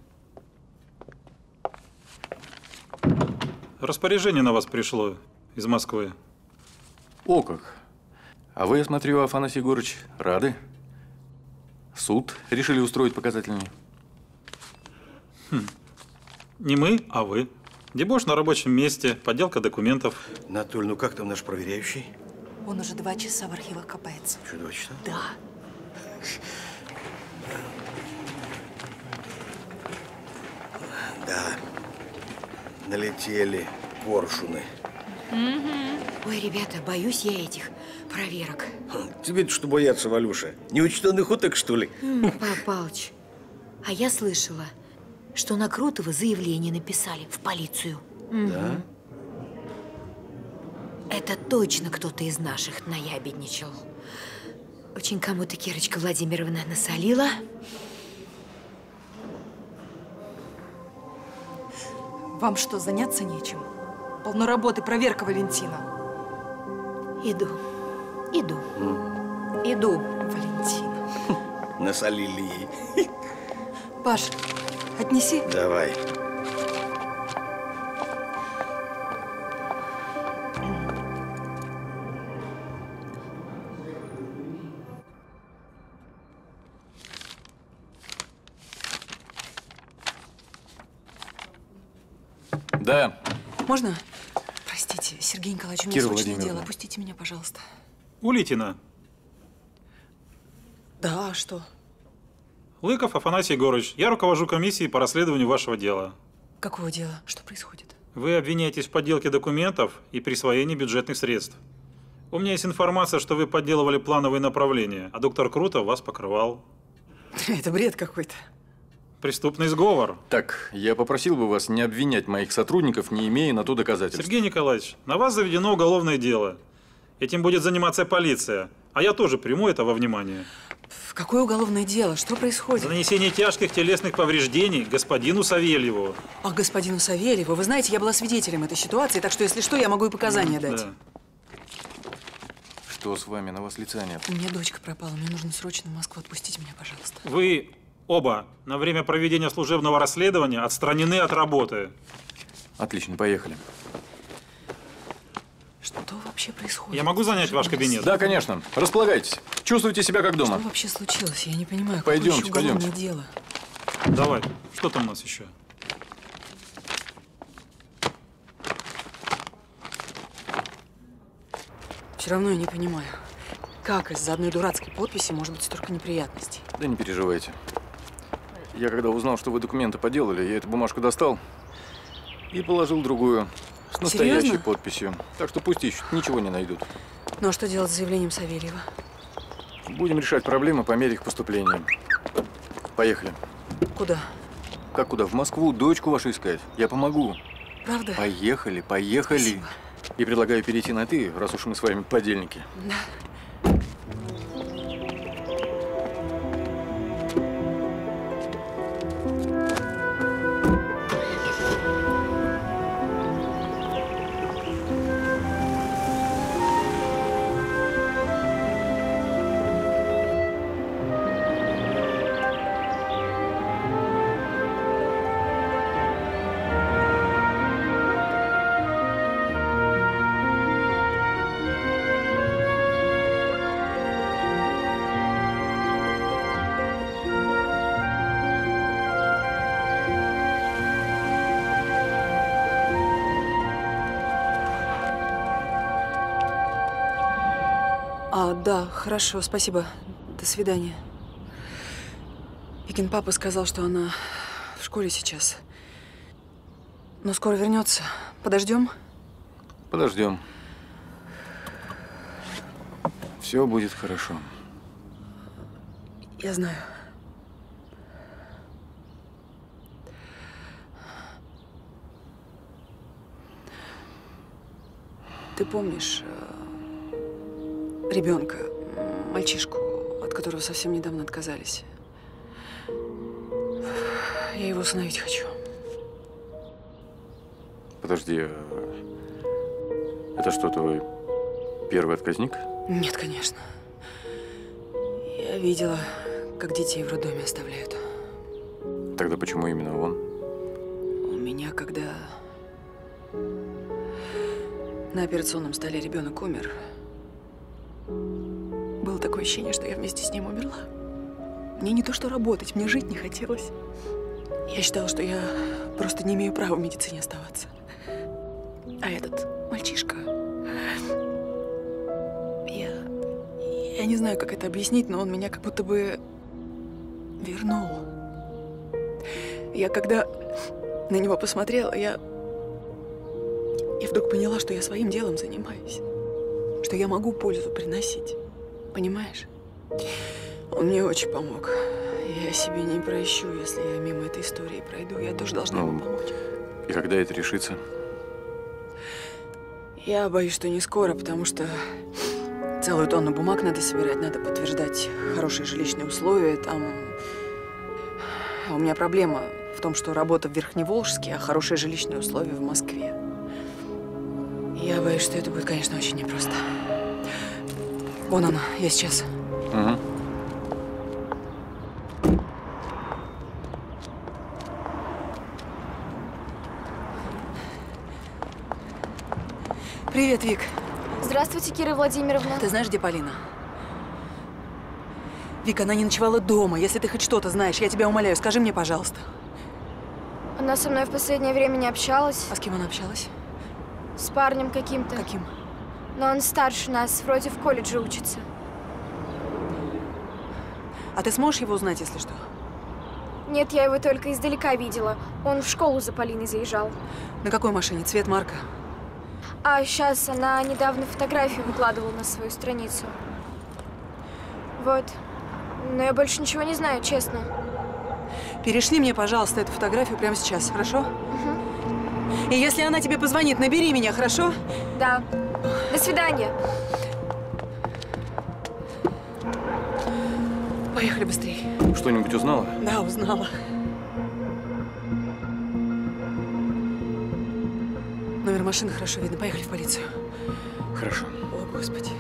Угу. Распоряжение на вас пришло из Москвы. О как! А вы, я смотрю, Афанасий Егорович, рады? Суд решили устроить показательный? Хм. Не мы, а вы. Дебош на рабочем месте, подделка документов. Натуль, ну как там наш проверяющий? Он уже два часа в архивах копается. Что, два часа? Да. Да. Налетели коршуны. Угу. Ой, ребята, боюсь я этих проверок. Тебе-то что бояться, Валюша? Неучтенных уток, что ли? Павел Павлович, а я слышала, что на Крутого заявление написали в полицию. Да? Это точно кто-то из наших наябедничал. Очень кому-то Кирочка Владимировна насолила. Вам что, заняться нечем? Полно работы, проверка Валентина. Иду, иду, mm. иду, Валентина. Насолили ей. Паш, отнеси. Давай. Да. Можно? Простите, Сергей Николаевич, у меня Кира срочное Владимировна. дело. Пустите меня, пожалуйста. Улитина. Да, а что? Лыков Афанасий Егорович. Я руковожу комиссией по расследованию вашего дела. Какого дела? Что происходит? Вы обвиняетесь в подделке документов и присвоении бюджетных средств. У меня есть информация, что вы подделывали плановые направления, а доктор Крутов вас покрывал. Это бред какой-то. Преступный сговор. Так, я попросил бы вас не обвинять моих сотрудников, не имея на то доказательств. Сергей Николаевич, на вас заведено уголовное дело. Этим будет заниматься полиция, а я тоже приму это во внимание. Какое уголовное дело? Что происходит? За нанесение тяжких телесных повреждений господину Савельеву. А господину Савельеву? Вы знаете, я была свидетелем этой ситуации, так что, если что, я могу и показания Да. дать. Что с вами? На вас лица нет. У меня дочка пропала, мне нужно срочно в Москву. Отпустите меня, пожалуйста. Вы оба на время проведения служебного расследования отстранены от работы. Отлично, поехали. Что вообще происходит? Я могу занять ваш кабинет? Да, конечно. Располагайтесь. Чувствуйте себя как дома. Что вообще случилось? Я не понимаю. Пойдемте, какое еще уголовное пойдемте. дело? Давай, что там у нас еще? Все равно я не понимаю, как из-за одной дурацкой подписи может быть столько неприятностей. Да не переживайте. Я когда узнал, что вы документы поделали, я эту бумажку достал и положил другую с настоящей Серьезно? подписью. Так что пусть ищут, ничего не найдут. Ну а что делать с заявлением Савельева? Будем решать проблемы по мере их поступления. Поехали. Куда? Как куда? В Москву дочку вашу искать. Я помогу. Правда? Поехали, поехали. Спасибо. И предлагаю перейти на «ты», раз уж мы с вами подельники. Да. А, да, хорошо, спасибо. До свидания. Викин папа сказал, что она в школе сейчас. Но скоро вернется. Подождем? Подождем. Все будет хорошо. Я знаю. Ты помнишь э, ребенка, мальчишку, от которого совсем недавно отказались? Я его усыновить хочу. Подожди, а это что, твой первый отказник? Нет, конечно. Я видела, как детей в роддоме оставляют. Тогда почему именно он? У меня, когда на операционном столе ребенок умер, было такое ощущение, что я вместе с ним умерла. Мне не то что работать, мне жить не хотелось. Я считала, что я просто не имею права в медицине оставаться. А этот мальчишка… Я… Я не знаю, как это объяснить, но он меня как будто бы вернул. Я когда на него посмотрела, я… Я вдруг поняла, что я своим делом занимаюсь. Что я могу пользу приносить. Понимаешь? Он мне очень помог. Я себе не прощу, если я мимо этой истории пройду. Я тоже должна ему помочь. И когда это решится? Я боюсь, что не скоро, потому что целую тонну бумаг надо собирать, надо подтверждать хорошие жилищные условия. Там… А у меня проблема в том, что работа в Верхневолжске, а хорошие жилищные условия в Москве. Я боюсь, что это будет, конечно, очень непросто. Вон она, я сейчас. Угу. Привет, Вик. Здравствуйте, Кира Владимировна. Ты знаешь, где Полина? Вик, она не ночевала дома. Если ты хоть что-то знаешь, я тебя умоляю, скажи мне, пожалуйста. Она со мной в последнее время не общалась. А с кем она общалась? С парнем каким-то. Каким? Но он старше нас, вроде в колледже учится. А ты сможешь его узнать, если что? Нет, я его только издалека видела. Он в школу за Полиной заезжал. На какой машине? Цвет, марка? А сейчас она недавно фотографию выкладывала на свою страницу. Вот. Но я больше ничего не знаю, честно. Перешли мне, пожалуйста, эту фотографию прямо сейчас, хорошо? Угу. И если она тебе позвонит, набери меня, хорошо? Да. До свидания. Поехали быстрее. Что-нибудь узнала? Да, узнала. Номер машины хорошо видно. Поехали в полицию. Хорошо. О, Господи.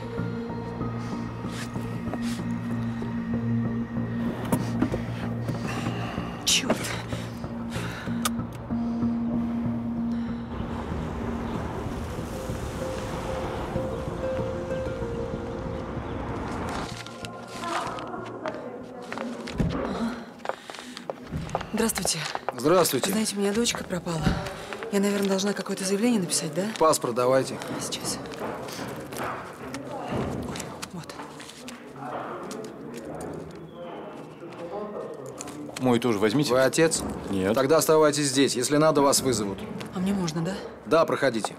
Черт. Здравствуйте. Здравствуйте. Знаете, у меня дочка пропала. Я, наверное, должна какое-то заявление написать, да? Паспорт давайте. Сейчас. Вот. Мой тоже возьмите. Вы отец? Нет. Тогда оставайтесь здесь. Если надо, вас вызовут. А мне можно, да? Да, проходите.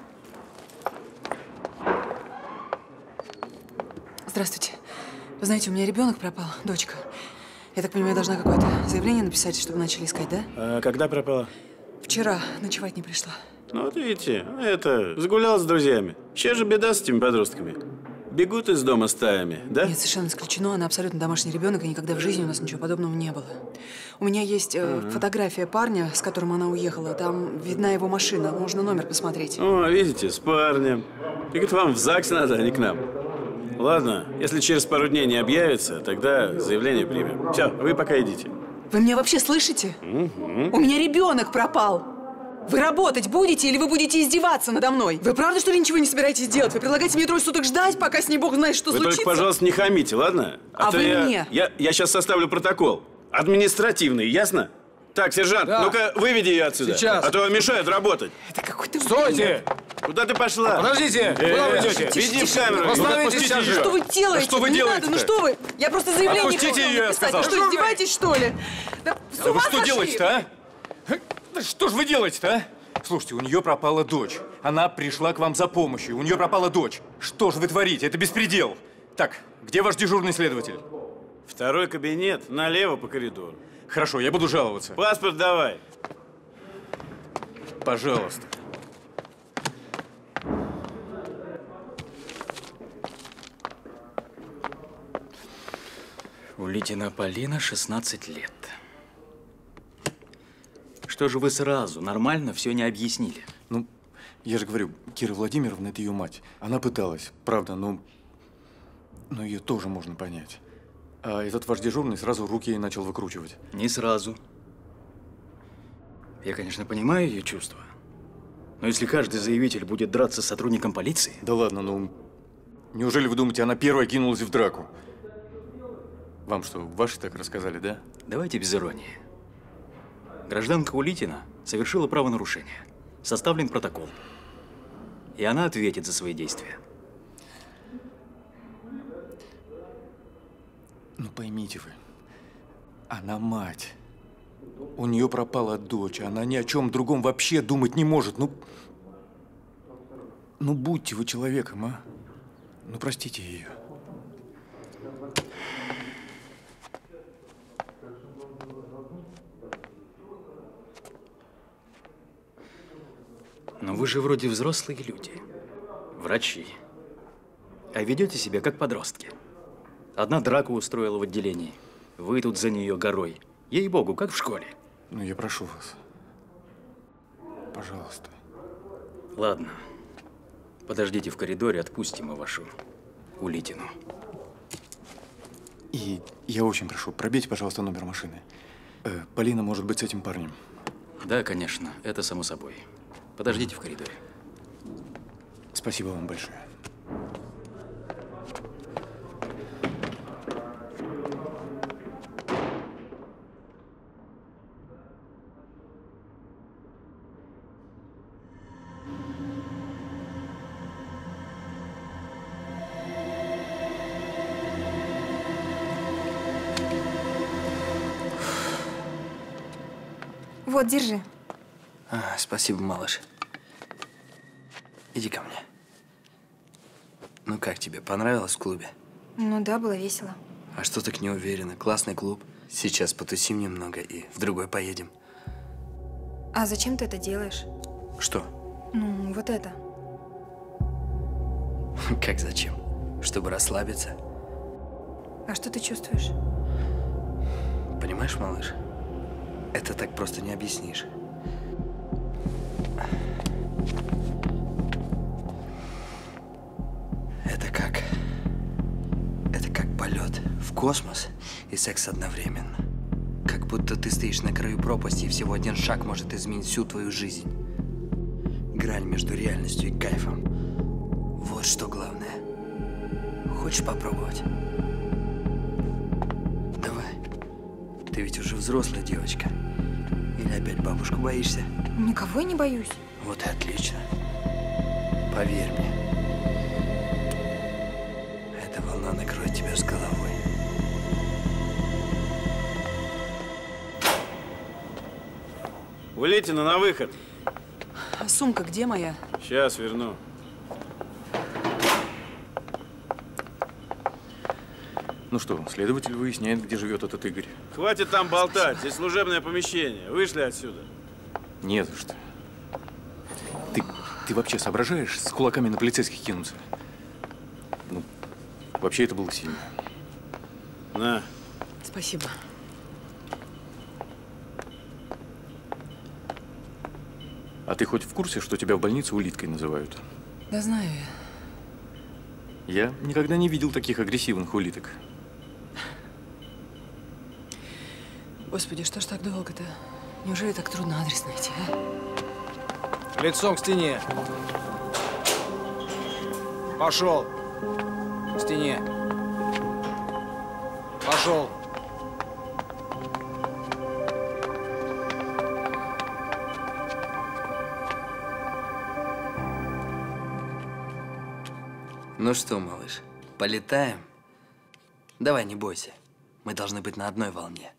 Здравствуйте. Вы знаете, у меня ребенок пропал, дочка. Я так понимаю, я должна какое-то заявление написать, чтобы начали искать, да? А когда пропала? Вчера ночевать не пришла. Ну, вот видите, это, загуляла с друзьями. Сейчас же беда с этими подростками. Бегут из дома стаями, да? Нет, совершенно исключено. Она абсолютно домашний ребенок, и никогда в жизни у нас ничего подобного не было. У меня есть э, Ага. фотография парня, с которым она уехала. Там видна его машина. Можно номер посмотреть. О, видите, с парнем. Так это вам в ЗАГС надо, а не к нам. Ладно, если через пару дней не объявится, тогда заявление примем. Все, вы пока идите. Вы меня вообще слышите? Угу. У меня ребенок пропал. Вы работать будете или вы будете издеваться надо мной? Вы правда, что ли, ничего не собираетесь делать? Вы предлагаете мне трое суток ждать, пока с ней бог знает, что Вы случится? только, пожалуйста, не хамите, ладно? А то вы я, мне? Я, я сейчас составлю протокол. Административный, ясно? Так, сержант, Да. ну-ка выведи ее отсюда. Сейчас. А то мешают работать. Это какой-то... Стойте! Куда ты пошла? Подождите! Э, Куда вы э, идете? Веди в камеру. Остановитесь Ну, отпустите сейчас же. ее. Что вы делаете? Что вы Не делаете? надо, ну что вы? Я просто заявление Отпустите хотела ее, я написать. сказал. Вы что, издеваетесь, что ли? Да, с Да вы ума что сошли? делаете-то, а? Да что ж вы делаете-то, а? Слушайте, у нее пропала дочь. Она пришла к вам за помощью. У нее пропала дочь. Что же вы творите? Это беспредел. Так, где ваш дежурный следователь? Второй кабинет, налево по коридору. Хорошо, я буду жаловаться. Паспорт давай. Пожалуйста. Улитина Полина, шестнадцать лет. Что же вы сразу нормально все не объяснили? Ну, я же говорю, Кира Владимировна – это ее мать. Она пыталась, правда, но, но ее тоже можно понять. А этот ваш дежурный сразу руки ей начал выкручивать. Не сразу. Я, конечно, понимаю ее чувства. Но если каждый заявитель будет драться с сотрудником полиции… Да ладно, ну, неужели вы думаете, она первая кинулась в драку? Вам что, ваши так рассказали, да? Давайте без иронии. Гражданка Улитина совершила правонарушение. Составлен протокол. И она ответит за свои действия. Ну, поймите вы, она мать. У нее пропала дочь, она ни о чем другом вообще думать не может. Ну, ну будьте вы человеком, а? Ну, простите ее. Но вы же вроде взрослые люди, врачи, а ведете себя как подростки. Одна драку устроила в отделении, вы тут за нее горой. Ей-богу, как в школе. Ну, я прошу вас. Пожалуйста. Ладно, подождите в коридоре, отпустим мы вашу Улитину. И я очень прошу, пробейте, пожалуйста, номер машины. Э, Полина может быть с этим парнем. Да, конечно, это само собой. Подождите в коридоре. Спасибо вам большое. Вот, держи. А, спасибо, малыш. Иди ко мне. Ну как тебе, понравилось в клубе? Ну да, было весело. А что так не уверена? Классный клуб. Сейчас потусим немного и в другой поедем. А зачем ты это делаешь? Что? Ну, вот это. Как зачем? Чтобы расслабиться. А что ты чувствуешь? Понимаешь, малыш? Это так просто не объяснишь. Это как… Это как полет в космос и секс одновременно. Как будто ты стоишь на краю пропасти, и всего один шаг может изменить всю твою жизнь. Грань между реальностью и кайфом. Вот что главное. Хочешь попробовать? Давай. Ты ведь уже взрослая девочка. Или опять бабушку боишься? Никого я не боюсь. Вот и отлично. Поверь мне. Эта волна накроет тебя с головой. Улитина, на выход. А сумка где моя? Сейчас верну. Ну что, следователь выясняет, где живет этот Игорь. Хватит там болтать. Здесь служебное помещение. Вышли отсюда. Не за что. Ты, ты вообще соображаешь с кулаками на полицейских кинуться? Ну, вообще это было сильно. На. Спасибо. А ты хоть в курсе, что тебя в больнице улиткой называют? Да знаю я. Я никогда не видел таких агрессивных улиток. Господи, что ж так долго-то? Неужели так трудно адрес найти, а? Лицом к стене. Пошел. К стене. Пошел. Ну что, малыш, полетаем? Давай, не бойся. Мы должны быть на одной волне.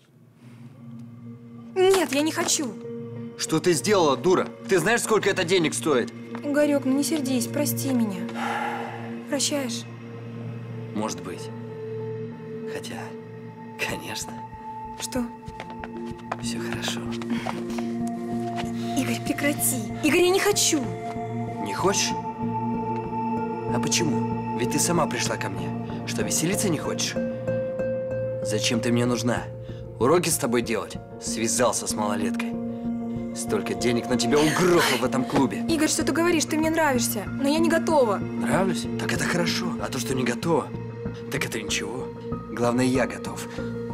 Нет, я не хочу. Что ты сделала, дура? Ты знаешь, сколько это денег стоит? Игорек, ну не сердись, прости меня. Прощаешь? Может быть. Хотя, конечно. Что? Все хорошо. Игорь, прекрати. Игорь, я не хочу. Не хочешь? А почему? Ведь ты сама пришла ко мне. Что, веселиться не хочешь? Зачем ты мне нужна? Уроки с тобой делать? Связался с малолеткой. Столько денег на тебя угрохал в этом клубе. Игорь, что ты говоришь? Ты мне нравишься, но я не готова. Нравлюсь? Так это хорошо. А то, что не готова, так это ничего. Главное, я готов.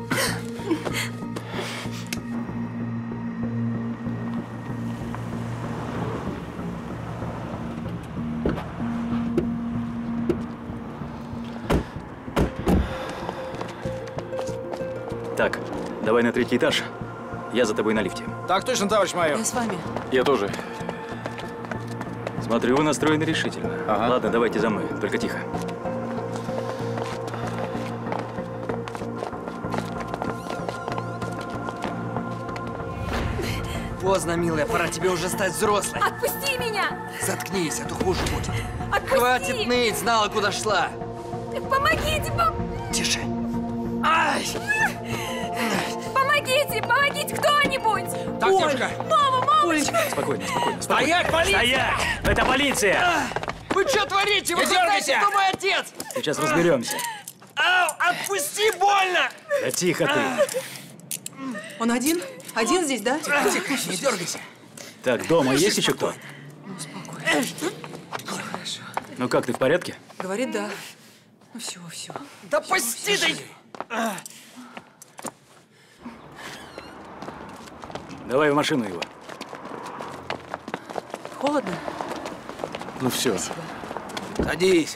Так, давай на третий этаж. Я за тобой на лифте. Так точно, товарищ майор. Я с вами. Я тоже. Смотрю, вы настроены решительно. Ага. Ладно, давайте за мной, только тихо. Поздно, милая, пора тебе уже стать взрослой. Отпусти меня! Заткнись, а то хуже будет. Отпусти! Хватит ныть, знала, куда шла. Помогите! Пом... Тише. Ай! Помогите! Помогите кто-нибудь! Так, девушка. Мама, мамочка! Спокойно, спокойно, спокойно. Стоять, полиция! Стоять! Это полиция! Вы что творите? Вы Не знаете, дергайся! кто мой отец? Сейчас разберемся. Ау, отпусти, больно! Да тихо ты. Он один? Один здесь, да? Тихо, тихо, не дергайся. Так, дома есть еще кто? Ну, спокойно. Все хорошо. Ну как, ты в порядке? Говорит, да. Ну все, все. Да пусти ты! Давай в машину его. Холодно? Ну все. Садись.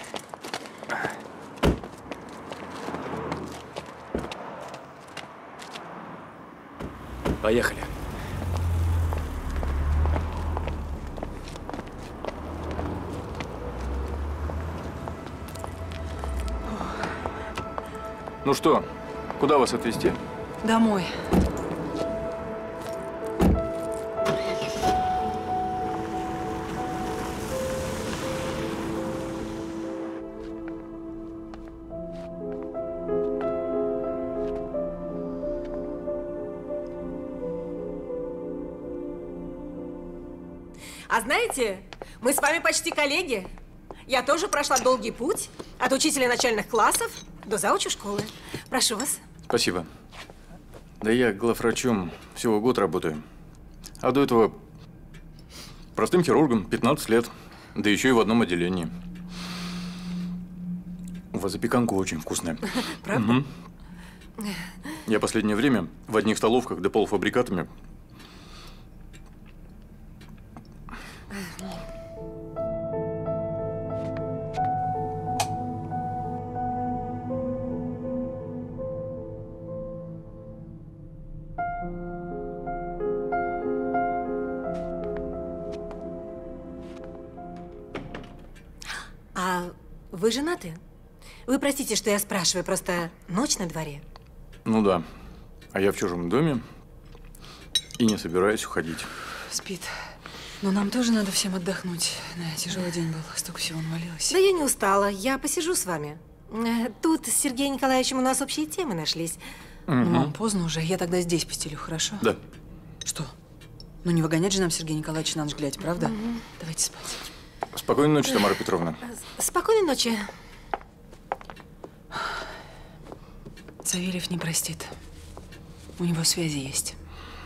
Поехали. Ну что, куда вас отвезти? Домой. А знаете, мы с вами почти коллеги. Я тоже прошла долгий путь от учителя начальных классов до заучу школы. Прошу вас. Спасибо. Да я главврачом всего год работаю. А до этого простым хирургом пятнадцать лет. Да еще и в одном отделении. У вас запеканка очень вкусная. Правда? Угу. Я последнее время в одних столовках да полуфабрикатами. А вы женаты? Вы простите, что я спрашиваю, просто ночь на дворе. Ну да. А я в чужом доме и не собираюсь уходить. Спит. Но нам тоже надо всем отдохнуть. Да, тяжелый день был, столько всего навалилось. Да я не устала, я посижу с вами. Э, Тут с Сергеем Николаевичем у нас общие темы нашлись. Ну, мам, поздно уже, я тогда здесь постелю, хорошо? Да. Что? Ну не выгонять же нам Сергея Николаевича на ночь глядь, правда? Мгм. Давайте спать. Спокойной ночи, Тамара Петровна. Спокойной ночи. Савельев не простит. У него связи есть.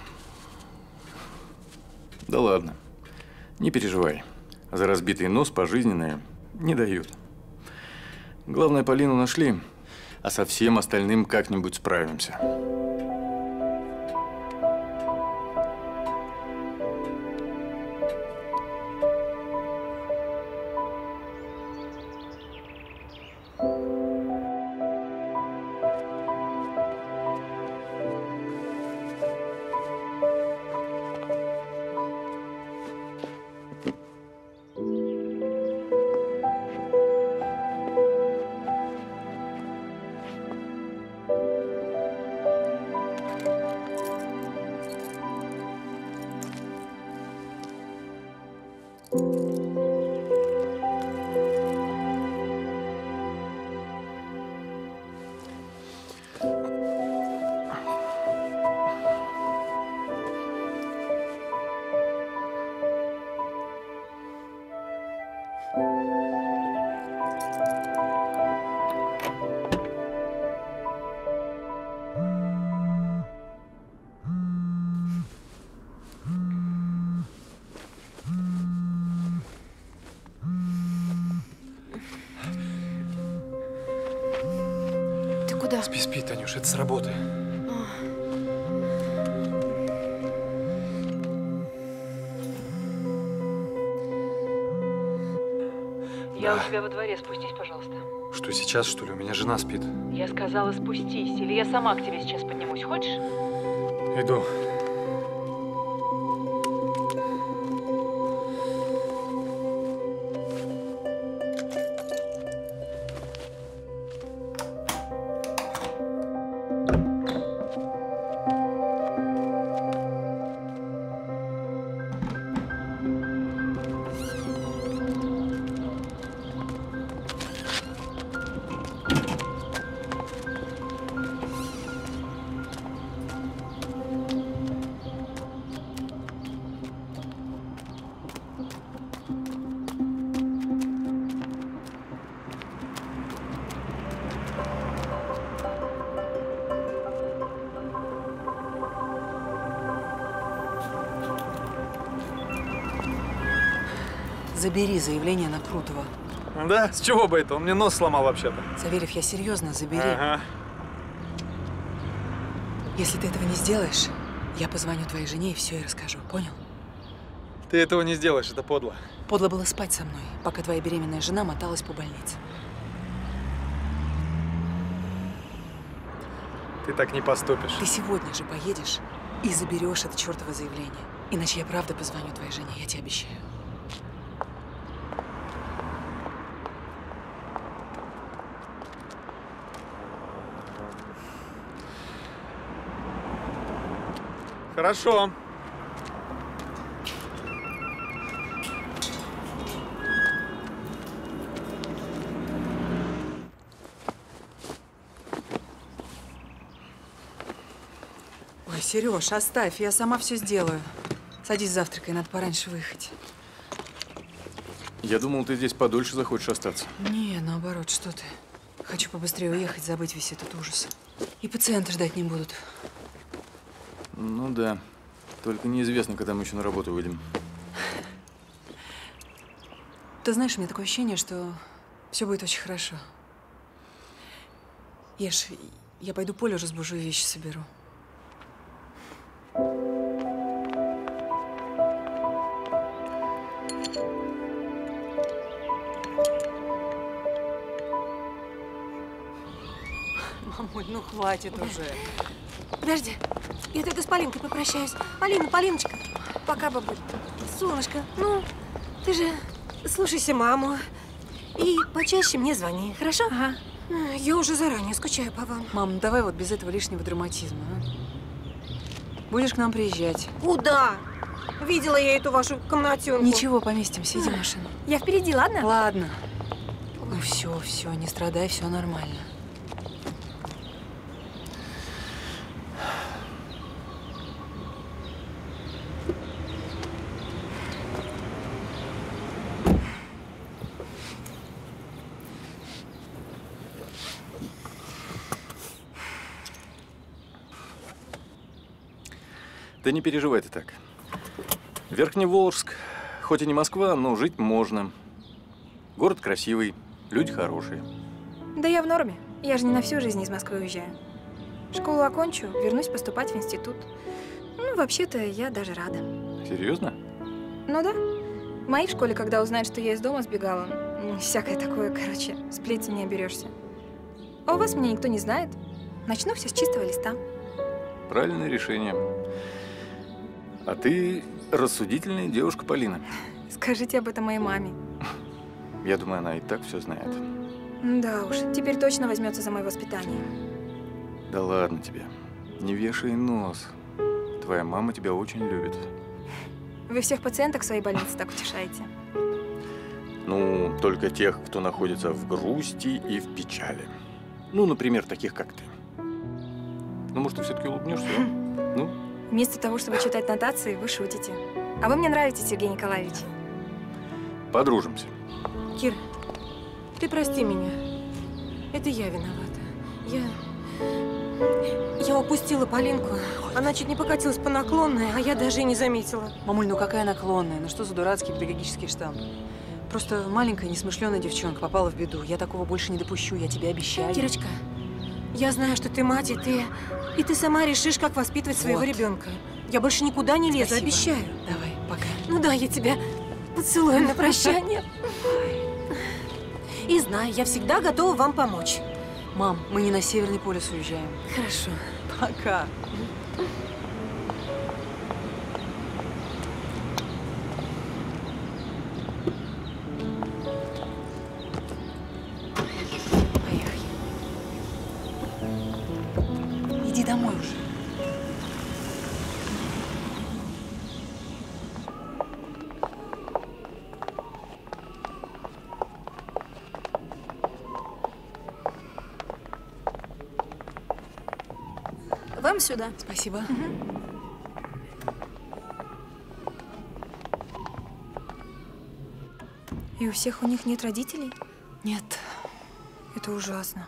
Да ладно. Не переживай. За разбитый нос пожизненные не дают. Главное, Полину нашли, а со всем остальным как-нибудь справимся. Куда? Спи, спи, Танюш, это с работы. Я Да. у тебя во дворе, спустись, пожалуйста. Что, сейчас, что ли? У меня жена спит. Я сказала, спустись, или я сама к тебе сейчас поднимусь. Хочешь? Иду. Забери заявление на Крутого. Да? С чего бы это? Он мне нос сломал вообще-то. Савельев, я серьезно, забери. Ага. Если ты этого не сделаешь, я позвоню твоей жене и все ей расскажу. Понял? Ты этого не сделаешь, это подло. Подло было спать со мной, пока твоя беременная жена моталась по больнице. Ты так не поступишь. Ты сегодня же поедешь и заберешь это чертово заявление. Иначе я правда позвоню твоей жене, я тебе обещаю. Хорошо. Ой, Сереж, оставь, я сама все сделаю. Садись завтракай, надо пораньше выехать. Я думал, ты здесь подольше захочешь остаться. Не, наоборот, что ты. Хочу побыстрее уехать, забыть весь этот ужас. И пациенты ждать не будут. Ну да. Только неизвестно, когда мы еще на работу выйдем. Ты знаешь, у меня такое ощущение, что все будет очень хорошо. Ешь, я пойду Полю разбужу и вещи соберу. Мамуль, ну хватит уже. Подожди, я только с Полинкой попрощаюсь. Полина, Полиночка. Пока, бабуль. Солнышко, ну, ты же слушайся маму. И почаще мне звони, хорошо? Ага. Я уже заранее скучаю по вам. Мам, ну давай вот без этого лишнего драматизма, а? Будешь к нам приезжать. Куда? Видела я эту вашу комнатенку. Ничего, поместимся, иди в машину. Я впереди, ладно? Ладно. Ну все, все, не страдай, все нормально. Да не переживай ты так. Верхневолжск, хоть и не Москва, но жить можно. Город красивый, люди хорошие. Да я в норме. Я же не на всю жизнь из Москвы уезжаю. Школу окончу, вернусь поступать в институт. Ну, вообще-то, я даже рада. Серьезно? Ну да. Мои в школе, когда узнают, что я из дома сбегала, всякое такое, короче, сплетен не оберешься. А у вас меня никто не знает. Начну все с чистого листа. Правильное решение. А ты рассудительная девушка, Полина. Скажите об этом моей маме. Я думаю, она и так все знает. Да уж, теперь точно возьмется за мое воспитание. Да ладно тебе. Не вешай нос. Твоя мама тебя очень любит. Вы всех пациенток в своей больнице так утешаете? Ну, только тех, кто находится в грусти и в печали. Ну, например, таких, как ты. Ну, может, ты все-таки улыбнешься, а? Ну? Вместо того, чтобы читать нотации, вы шутите. А вы мне нравитесь, Сергей Николаевич. Подружимся. Кир, ты прости меня. Это я виновата. Я… Я упустила Полинку. Она чуть не покатилась по наклонной, а я даже и не заметила. Мамуль, ну какая наклонная? Ну что за дурацкий педагогический штамп? Просто маленькая, несмышленая девчонка попала в беду. Я такого больше не допущу, я тебе обещаю. Кирочка, я знаю, что ты мать, и ты… И ты сама решишь, как воспитывать своего Вот. ребенка. Я больше никуда не лезу, Спасибо. обещаю. Давай, пока. Ну да, я тебя поцелую на прощание. И знай, я всегда готова вам помочь. Мам, мы не на Северный полюс уезжаем. Хорошо. Пока. Поехали. Иди домой уже. Вам сюда. Спасибо. И у всех у них нет родителей? Нет. Это ужасно.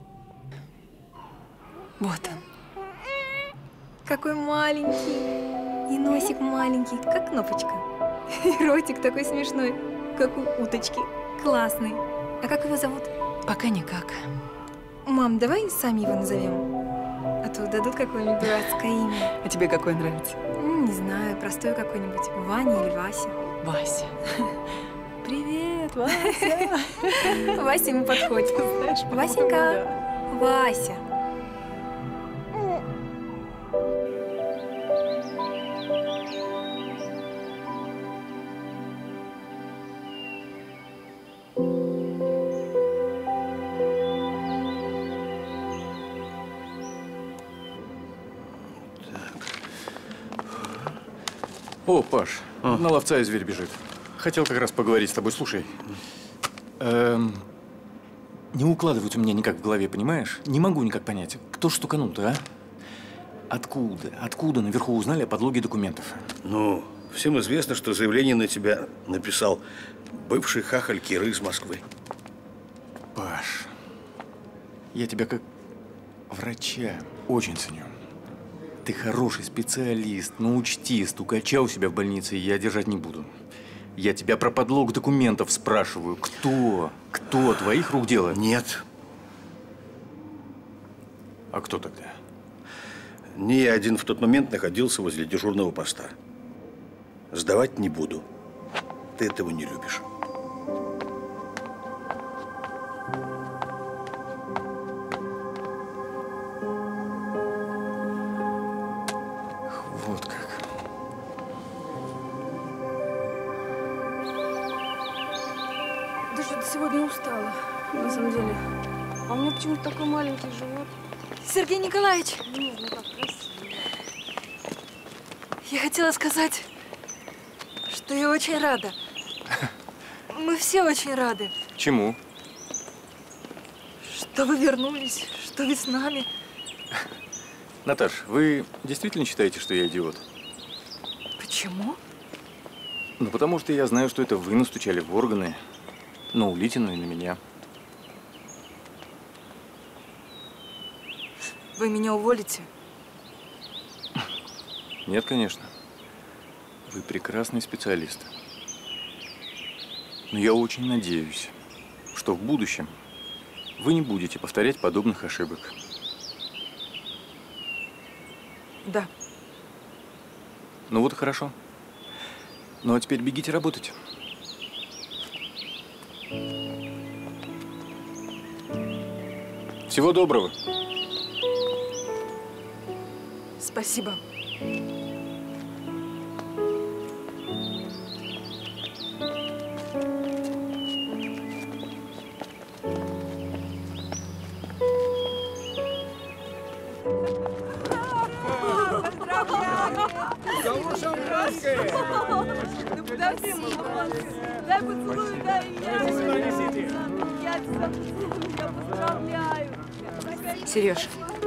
Вот он. Какой маленький. И носик маленький, как кнопочка. И ротик такой смешной, как у уточки. Классный. А как его зовут? Пока никак. Мам, давай сами его назовем. А то дадут какое-нибудь дурацкое имя. А тебе какой нравится? М, Не знаю, простое какое-нибудь. Ваня или Вася. Вася. Привет, Вася. Вася ему подходит. Знаешь, Васенька. Вася. О, Паш, на ловца и зверь бежит. Хотел как раз поговорить с тобой. Слушай, эм, не укладывается у меня никак в голове, понимаешь? Не могу никак понять, кто ж стуканул-то, а? Откуда? Откуда наверху узнали о подлоге документов? Ну, всем известно, что заявление на тебя написал Бывший хахаль Киры из Москвы. Паш, я тебя как врача очень ценю. Ты хороший специалист, но учти, стукача у себя в больнице я держать не буду. Я тебя про подлог документов спрашиваю. Кто? Кто? Твоих рук дело? Нет. А кто тогда? Не я один в тот момент находился возле дежурного поста. Сдавать не буду. Ты этого не любишь. Вот как. Да что-то сегодня устала, на самом деле. А у меня почему-то такой маленький живот. Сергей Николаевич! Нет, ну как красиво. Я хотела сказать, что я очень рада. Мы все очень рады, Чему? что вы вернулись, что вы с нами. Наташ, вы действительно считаете, что я идиот? Почему? Ну, потому что я знаю, что это вы настучали в органы на Улитину и на меня. Вы меня уволите? Нет, конечно. Вы прекрасный специалист. Но я очень надеюсь, что в будущем вы не будете повторять подобных ошибок. Да. Ну вот и хорошо. Ну а теперь бегите работать. Всего доброго. Спасибо. Кого шампанское? Ну подожди, дай поцелую, дай я. Я тебя поцелую, я поздравляю. Сереж,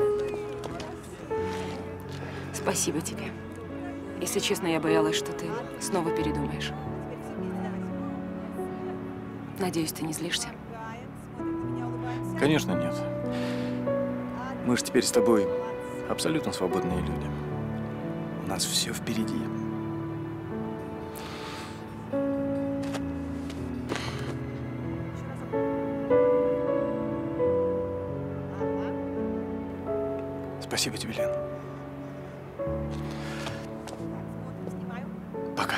спасибо тебе. Если честно, я боялась, что ты снова передумаешь. Надеюсь, ты не злишься? Конечно, нет. Мы же теперь с тобой абсолютно свободные люди. У нас все впереди. Спасибо тебе, Лен. Пока.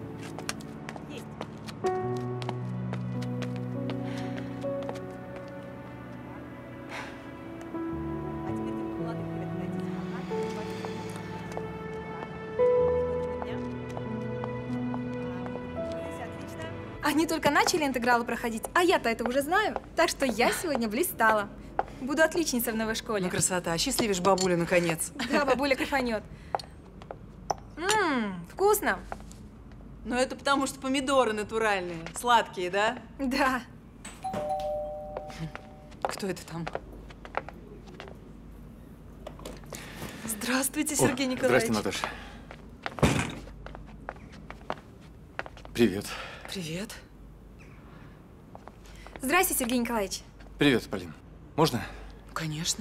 Они только начали интегралы проходить, а я-то это уже знаю. Так что я сегодня блистала. Буду отличницей в новой школе. Ну, красота. Счастливишь бабулю, наконец. Да, бабуля кайфанет. Ммм, вкусно. Но это потому, что помидоры натуральные. Сладкие, да? Да. Кто это там? Здравствуйте, О, Сергей Николаевич. Здрасте, Наташа. Привет. Привет. Здрасте, Сергей Николаевич. Привет, Полин. Можно? Конечно.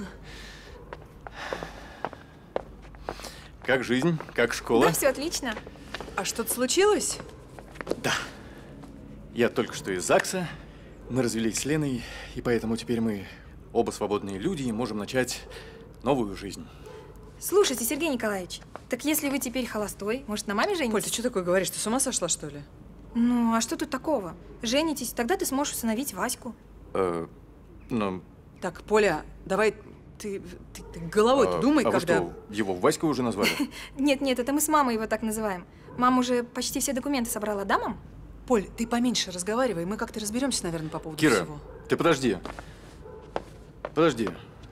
Как жизнь? Как школа? Да, все отлично. А что-то случилось? Да. Я только что из ЗАГСа. Мы развелись с Леной, и поэтому теперь мы оба свободные люди и можем начать новую жизнь. Слушайте, Сергей Николаевич, так если вы теперь холостой, может, на маме женитесь? Поль, ты что такое говоришь? Ты с ума сошла, что ли? Ну, а что тут такого? Женитесь, тогда ты сможешь усыновить Ваську. Э, ну… Так, Поля, давай ты, ты, ты головой-то а, думай, а когда… вы что, его Васька уже назвали? Нет, нет, это мы с мамой его так называем. Мама уже почти все документы собрала, да, мам? Поль, ты поменьше разговаривай, мы как-то разберемся, наверное, по поводу Кира, всего. ты подожди. Подожди.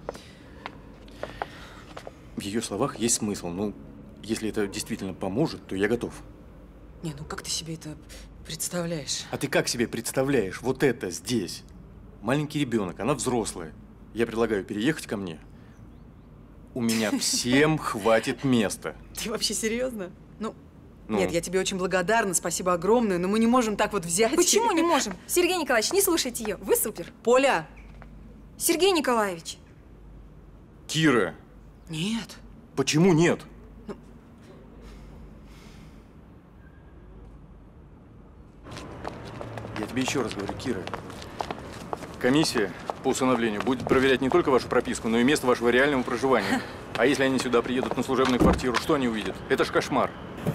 В ее словах есть смысл. Ну, если это действительно поможет, то я готов. Не, ну как ты себе это представляешь? А ты как себе представляешь вот это здесь? Маленький ребенок, она взрослая. Я предлагаю переехать ко мне. У меня всем хватит места. Ты вообще серьезно? Ну, Ну? Нет, я тебе очень благодарна, спасибо огромное, но мы не можем так вот взять. Почему не можем? Сергей Николаевич, не слушайте ее. Вы супер. Поля! Сергей Николаевич. Кира! Нет. Почему нет? Я тебе еще раз говорю, Кира. Комиссия по усыновлению будет проверять не только вашу прописку, но и место вашего реального проживания. А если они сюда приедут на служебную квартиру, что они увидят? Это ж кошмар.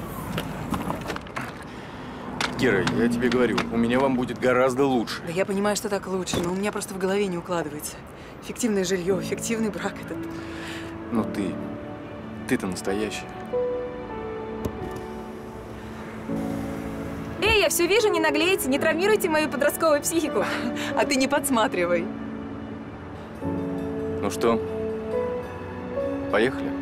Кира, я тебе говорю, у меня вам будет гораздо лучше. Да я понимаю, что так лучше, но у меня просто в голове не укладывается. Фиктивное жилье, фиктивный брак этот. Ну ты, ты-то настоящая. Эй, я все вижу, не наглейте, не травмируйте мою подростковую психику. А ты не подсматривай. Ну что, поехали?